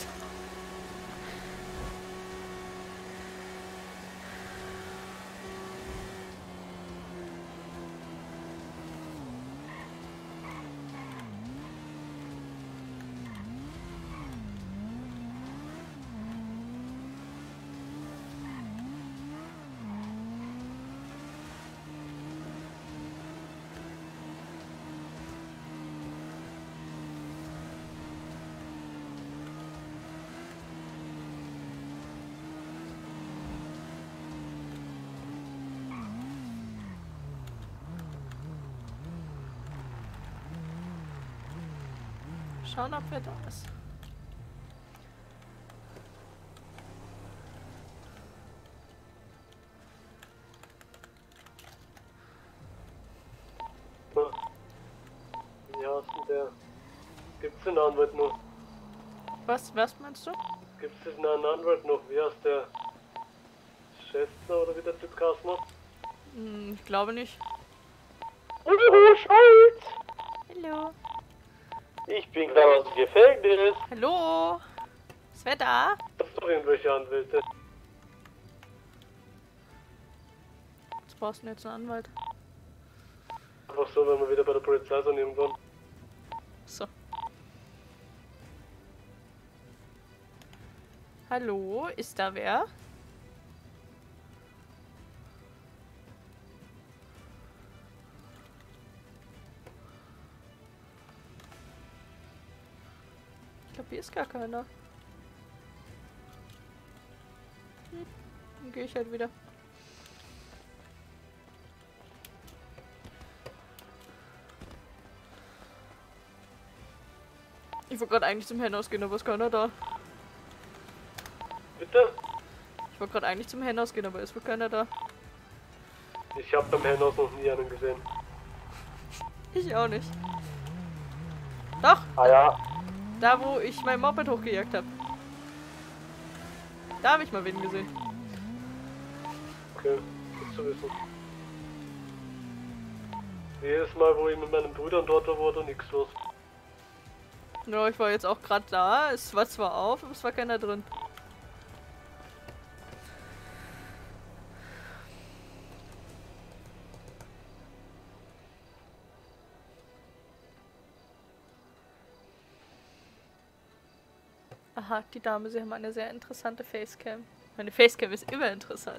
schauen, ob wer da ist. Wie heißt denn der? Gibt's den Anwalt noch? Was, was meinst du? Gibt's denn einen Anwalt noch? Wie heißt der? Schästner oder wie der Typ geheißen hat? Hm, ich glaube nicht. Hallo, Schalt! Hallo. Ich bin gerade aus dem Gefängnis. Hallo? Ist wer da? Hast du irgendwelche Anwälte? Was brauchst du denn jetzt einen Anwalt? Einfach so, wenn wir wieder bei der Polizei sind irgendwann. So. Hallo, ist da wer? Ich glaube, hier ist gar keiner. Hm, dann gehe ich halt wieder. Ich wollte gerade eigentlich zum Henhaus gehen, aber ist keiner da. Bitte? Ich wollte gerade eigentlich zum Henhaus gehen, aber ist wohl keiner da. Ich habe beim Henhaus noch nie einen gesehen. Ich auch nicht. Doch! Ah ja. Da, wo ich mein Moped hochgejagt habe. Da habe ich mal wen gesehen. Okay, gut zu wissen. Jedes Mal, wo ich mit meinen Brüdern dort war, war da nichts los. Ja, ich war jetzt auch gerade da. Es war zwar auf, aber es war keiner drin. Aha, die Dame, sie haben eine sehr interessante Facecam. Meine Facecam ist immer interessant.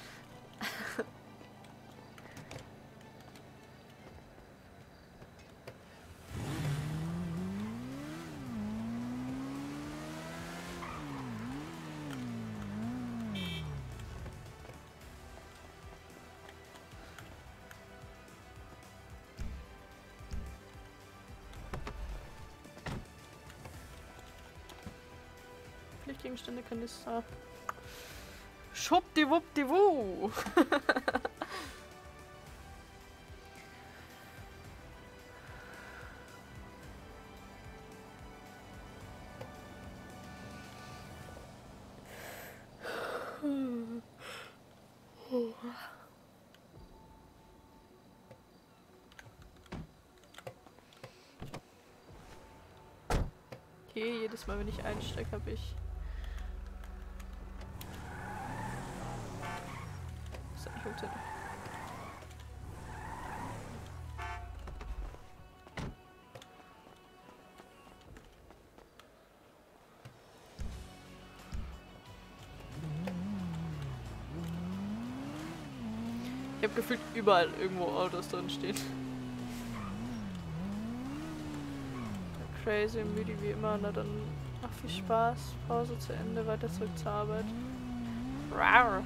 Gegenstände kann ich sagen. Schuppdiwuppdiwu! Okay, jedes Mal, wenn ich einsteige, habe ich funktioniert. Ich habe gefühlt überall irgendwo Autos drin stehen. Crazy und müde wie immer, na dann ach viel Spaß, Pause zu Ende, weiter zurück zur Arbeit. Rar.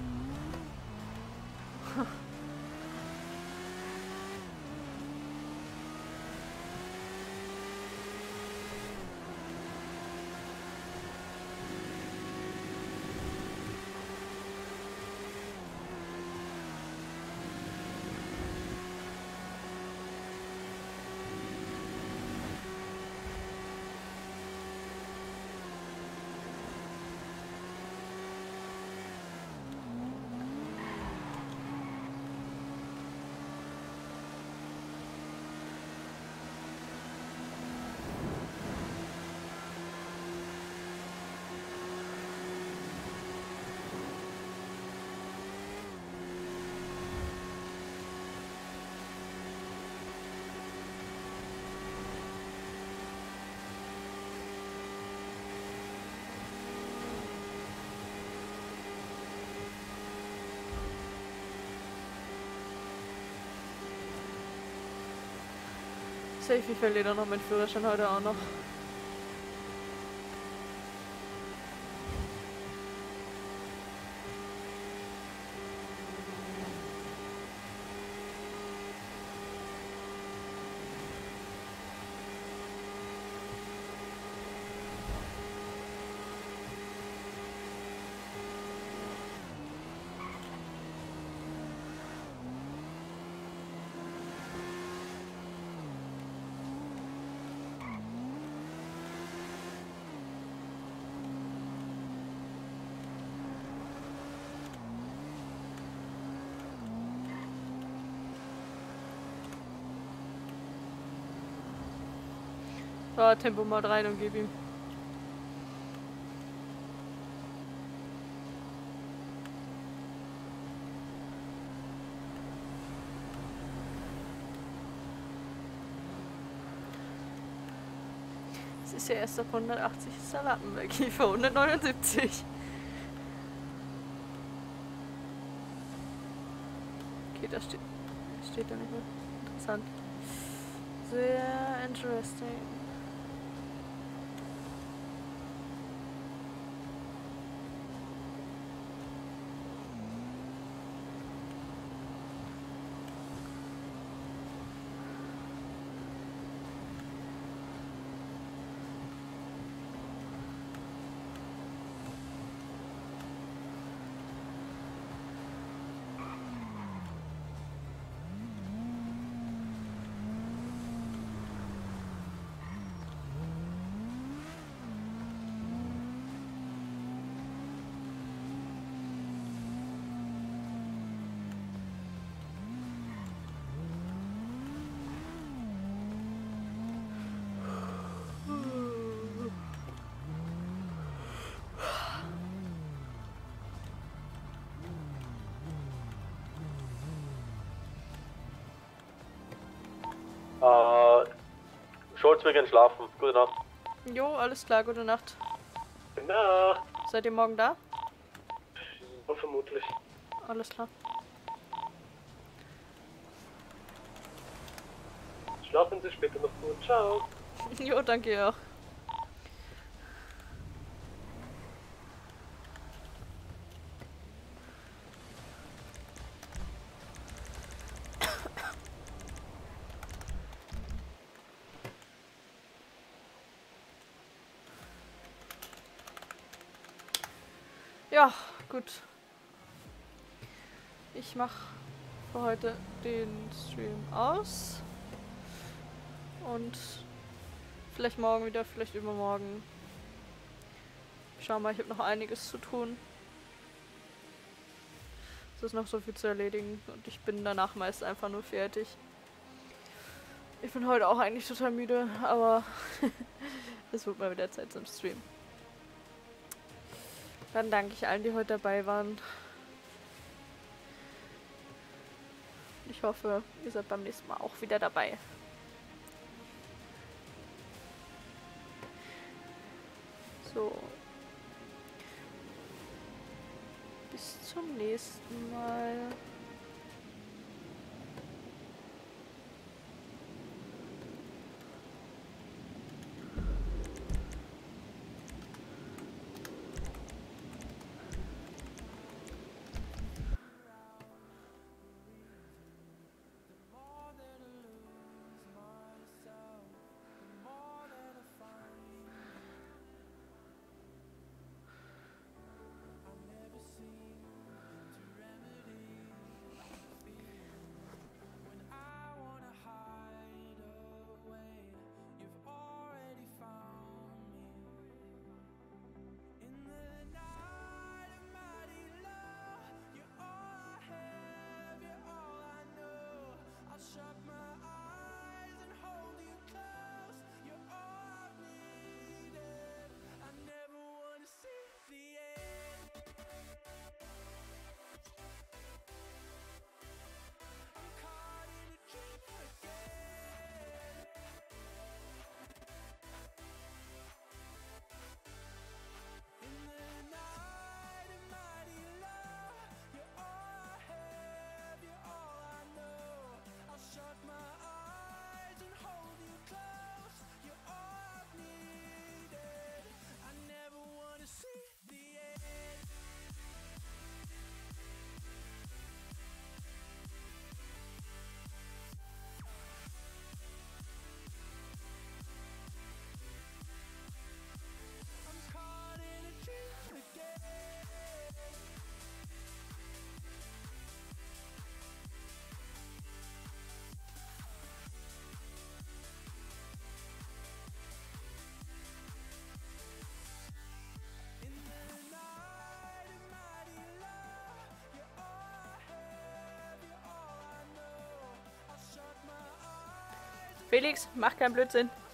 Safe, ich verliere dann noch meinen Führerschein heute auch noch. So, Tempomat rein und gib ihm. Es ist ja erst ab hundertachtzig ist der Lappenberg, für hundertneunundsiebzig. Okay, da steht, steht da nicht mehr. Interessant. Sehr interesting. Äh, Scholz, wir gehen schlafen. Gute Nacht. Jo, alles klar, gute Nacht. Gute Nacht. Seid ihr morgen da? Ja, vermutlich. Alles klar. Schlafen Sie später noch gut. Ciao. Jo, danke ihr auch. Ja, gut. Ich mach für heute den Stream aus. Und vielleicht morgen wieder, vielleicht übermorgen. Schau mal, ich habe noch einiges zu tun. Es ist noch so viel zu erledigen und ich bin danach meist einfach nur fertig. Ich bin heute auch eigentlich total müde, aber es wird mal wieder Zeit zum Stream. Dann danke ich allen, die heute dabei waren. Ich hoffe, ihr seid beim nächsten Mal auch wieder dabei. So. Bis zum nächsten Mal. Felix, mach keinen Blödsinn.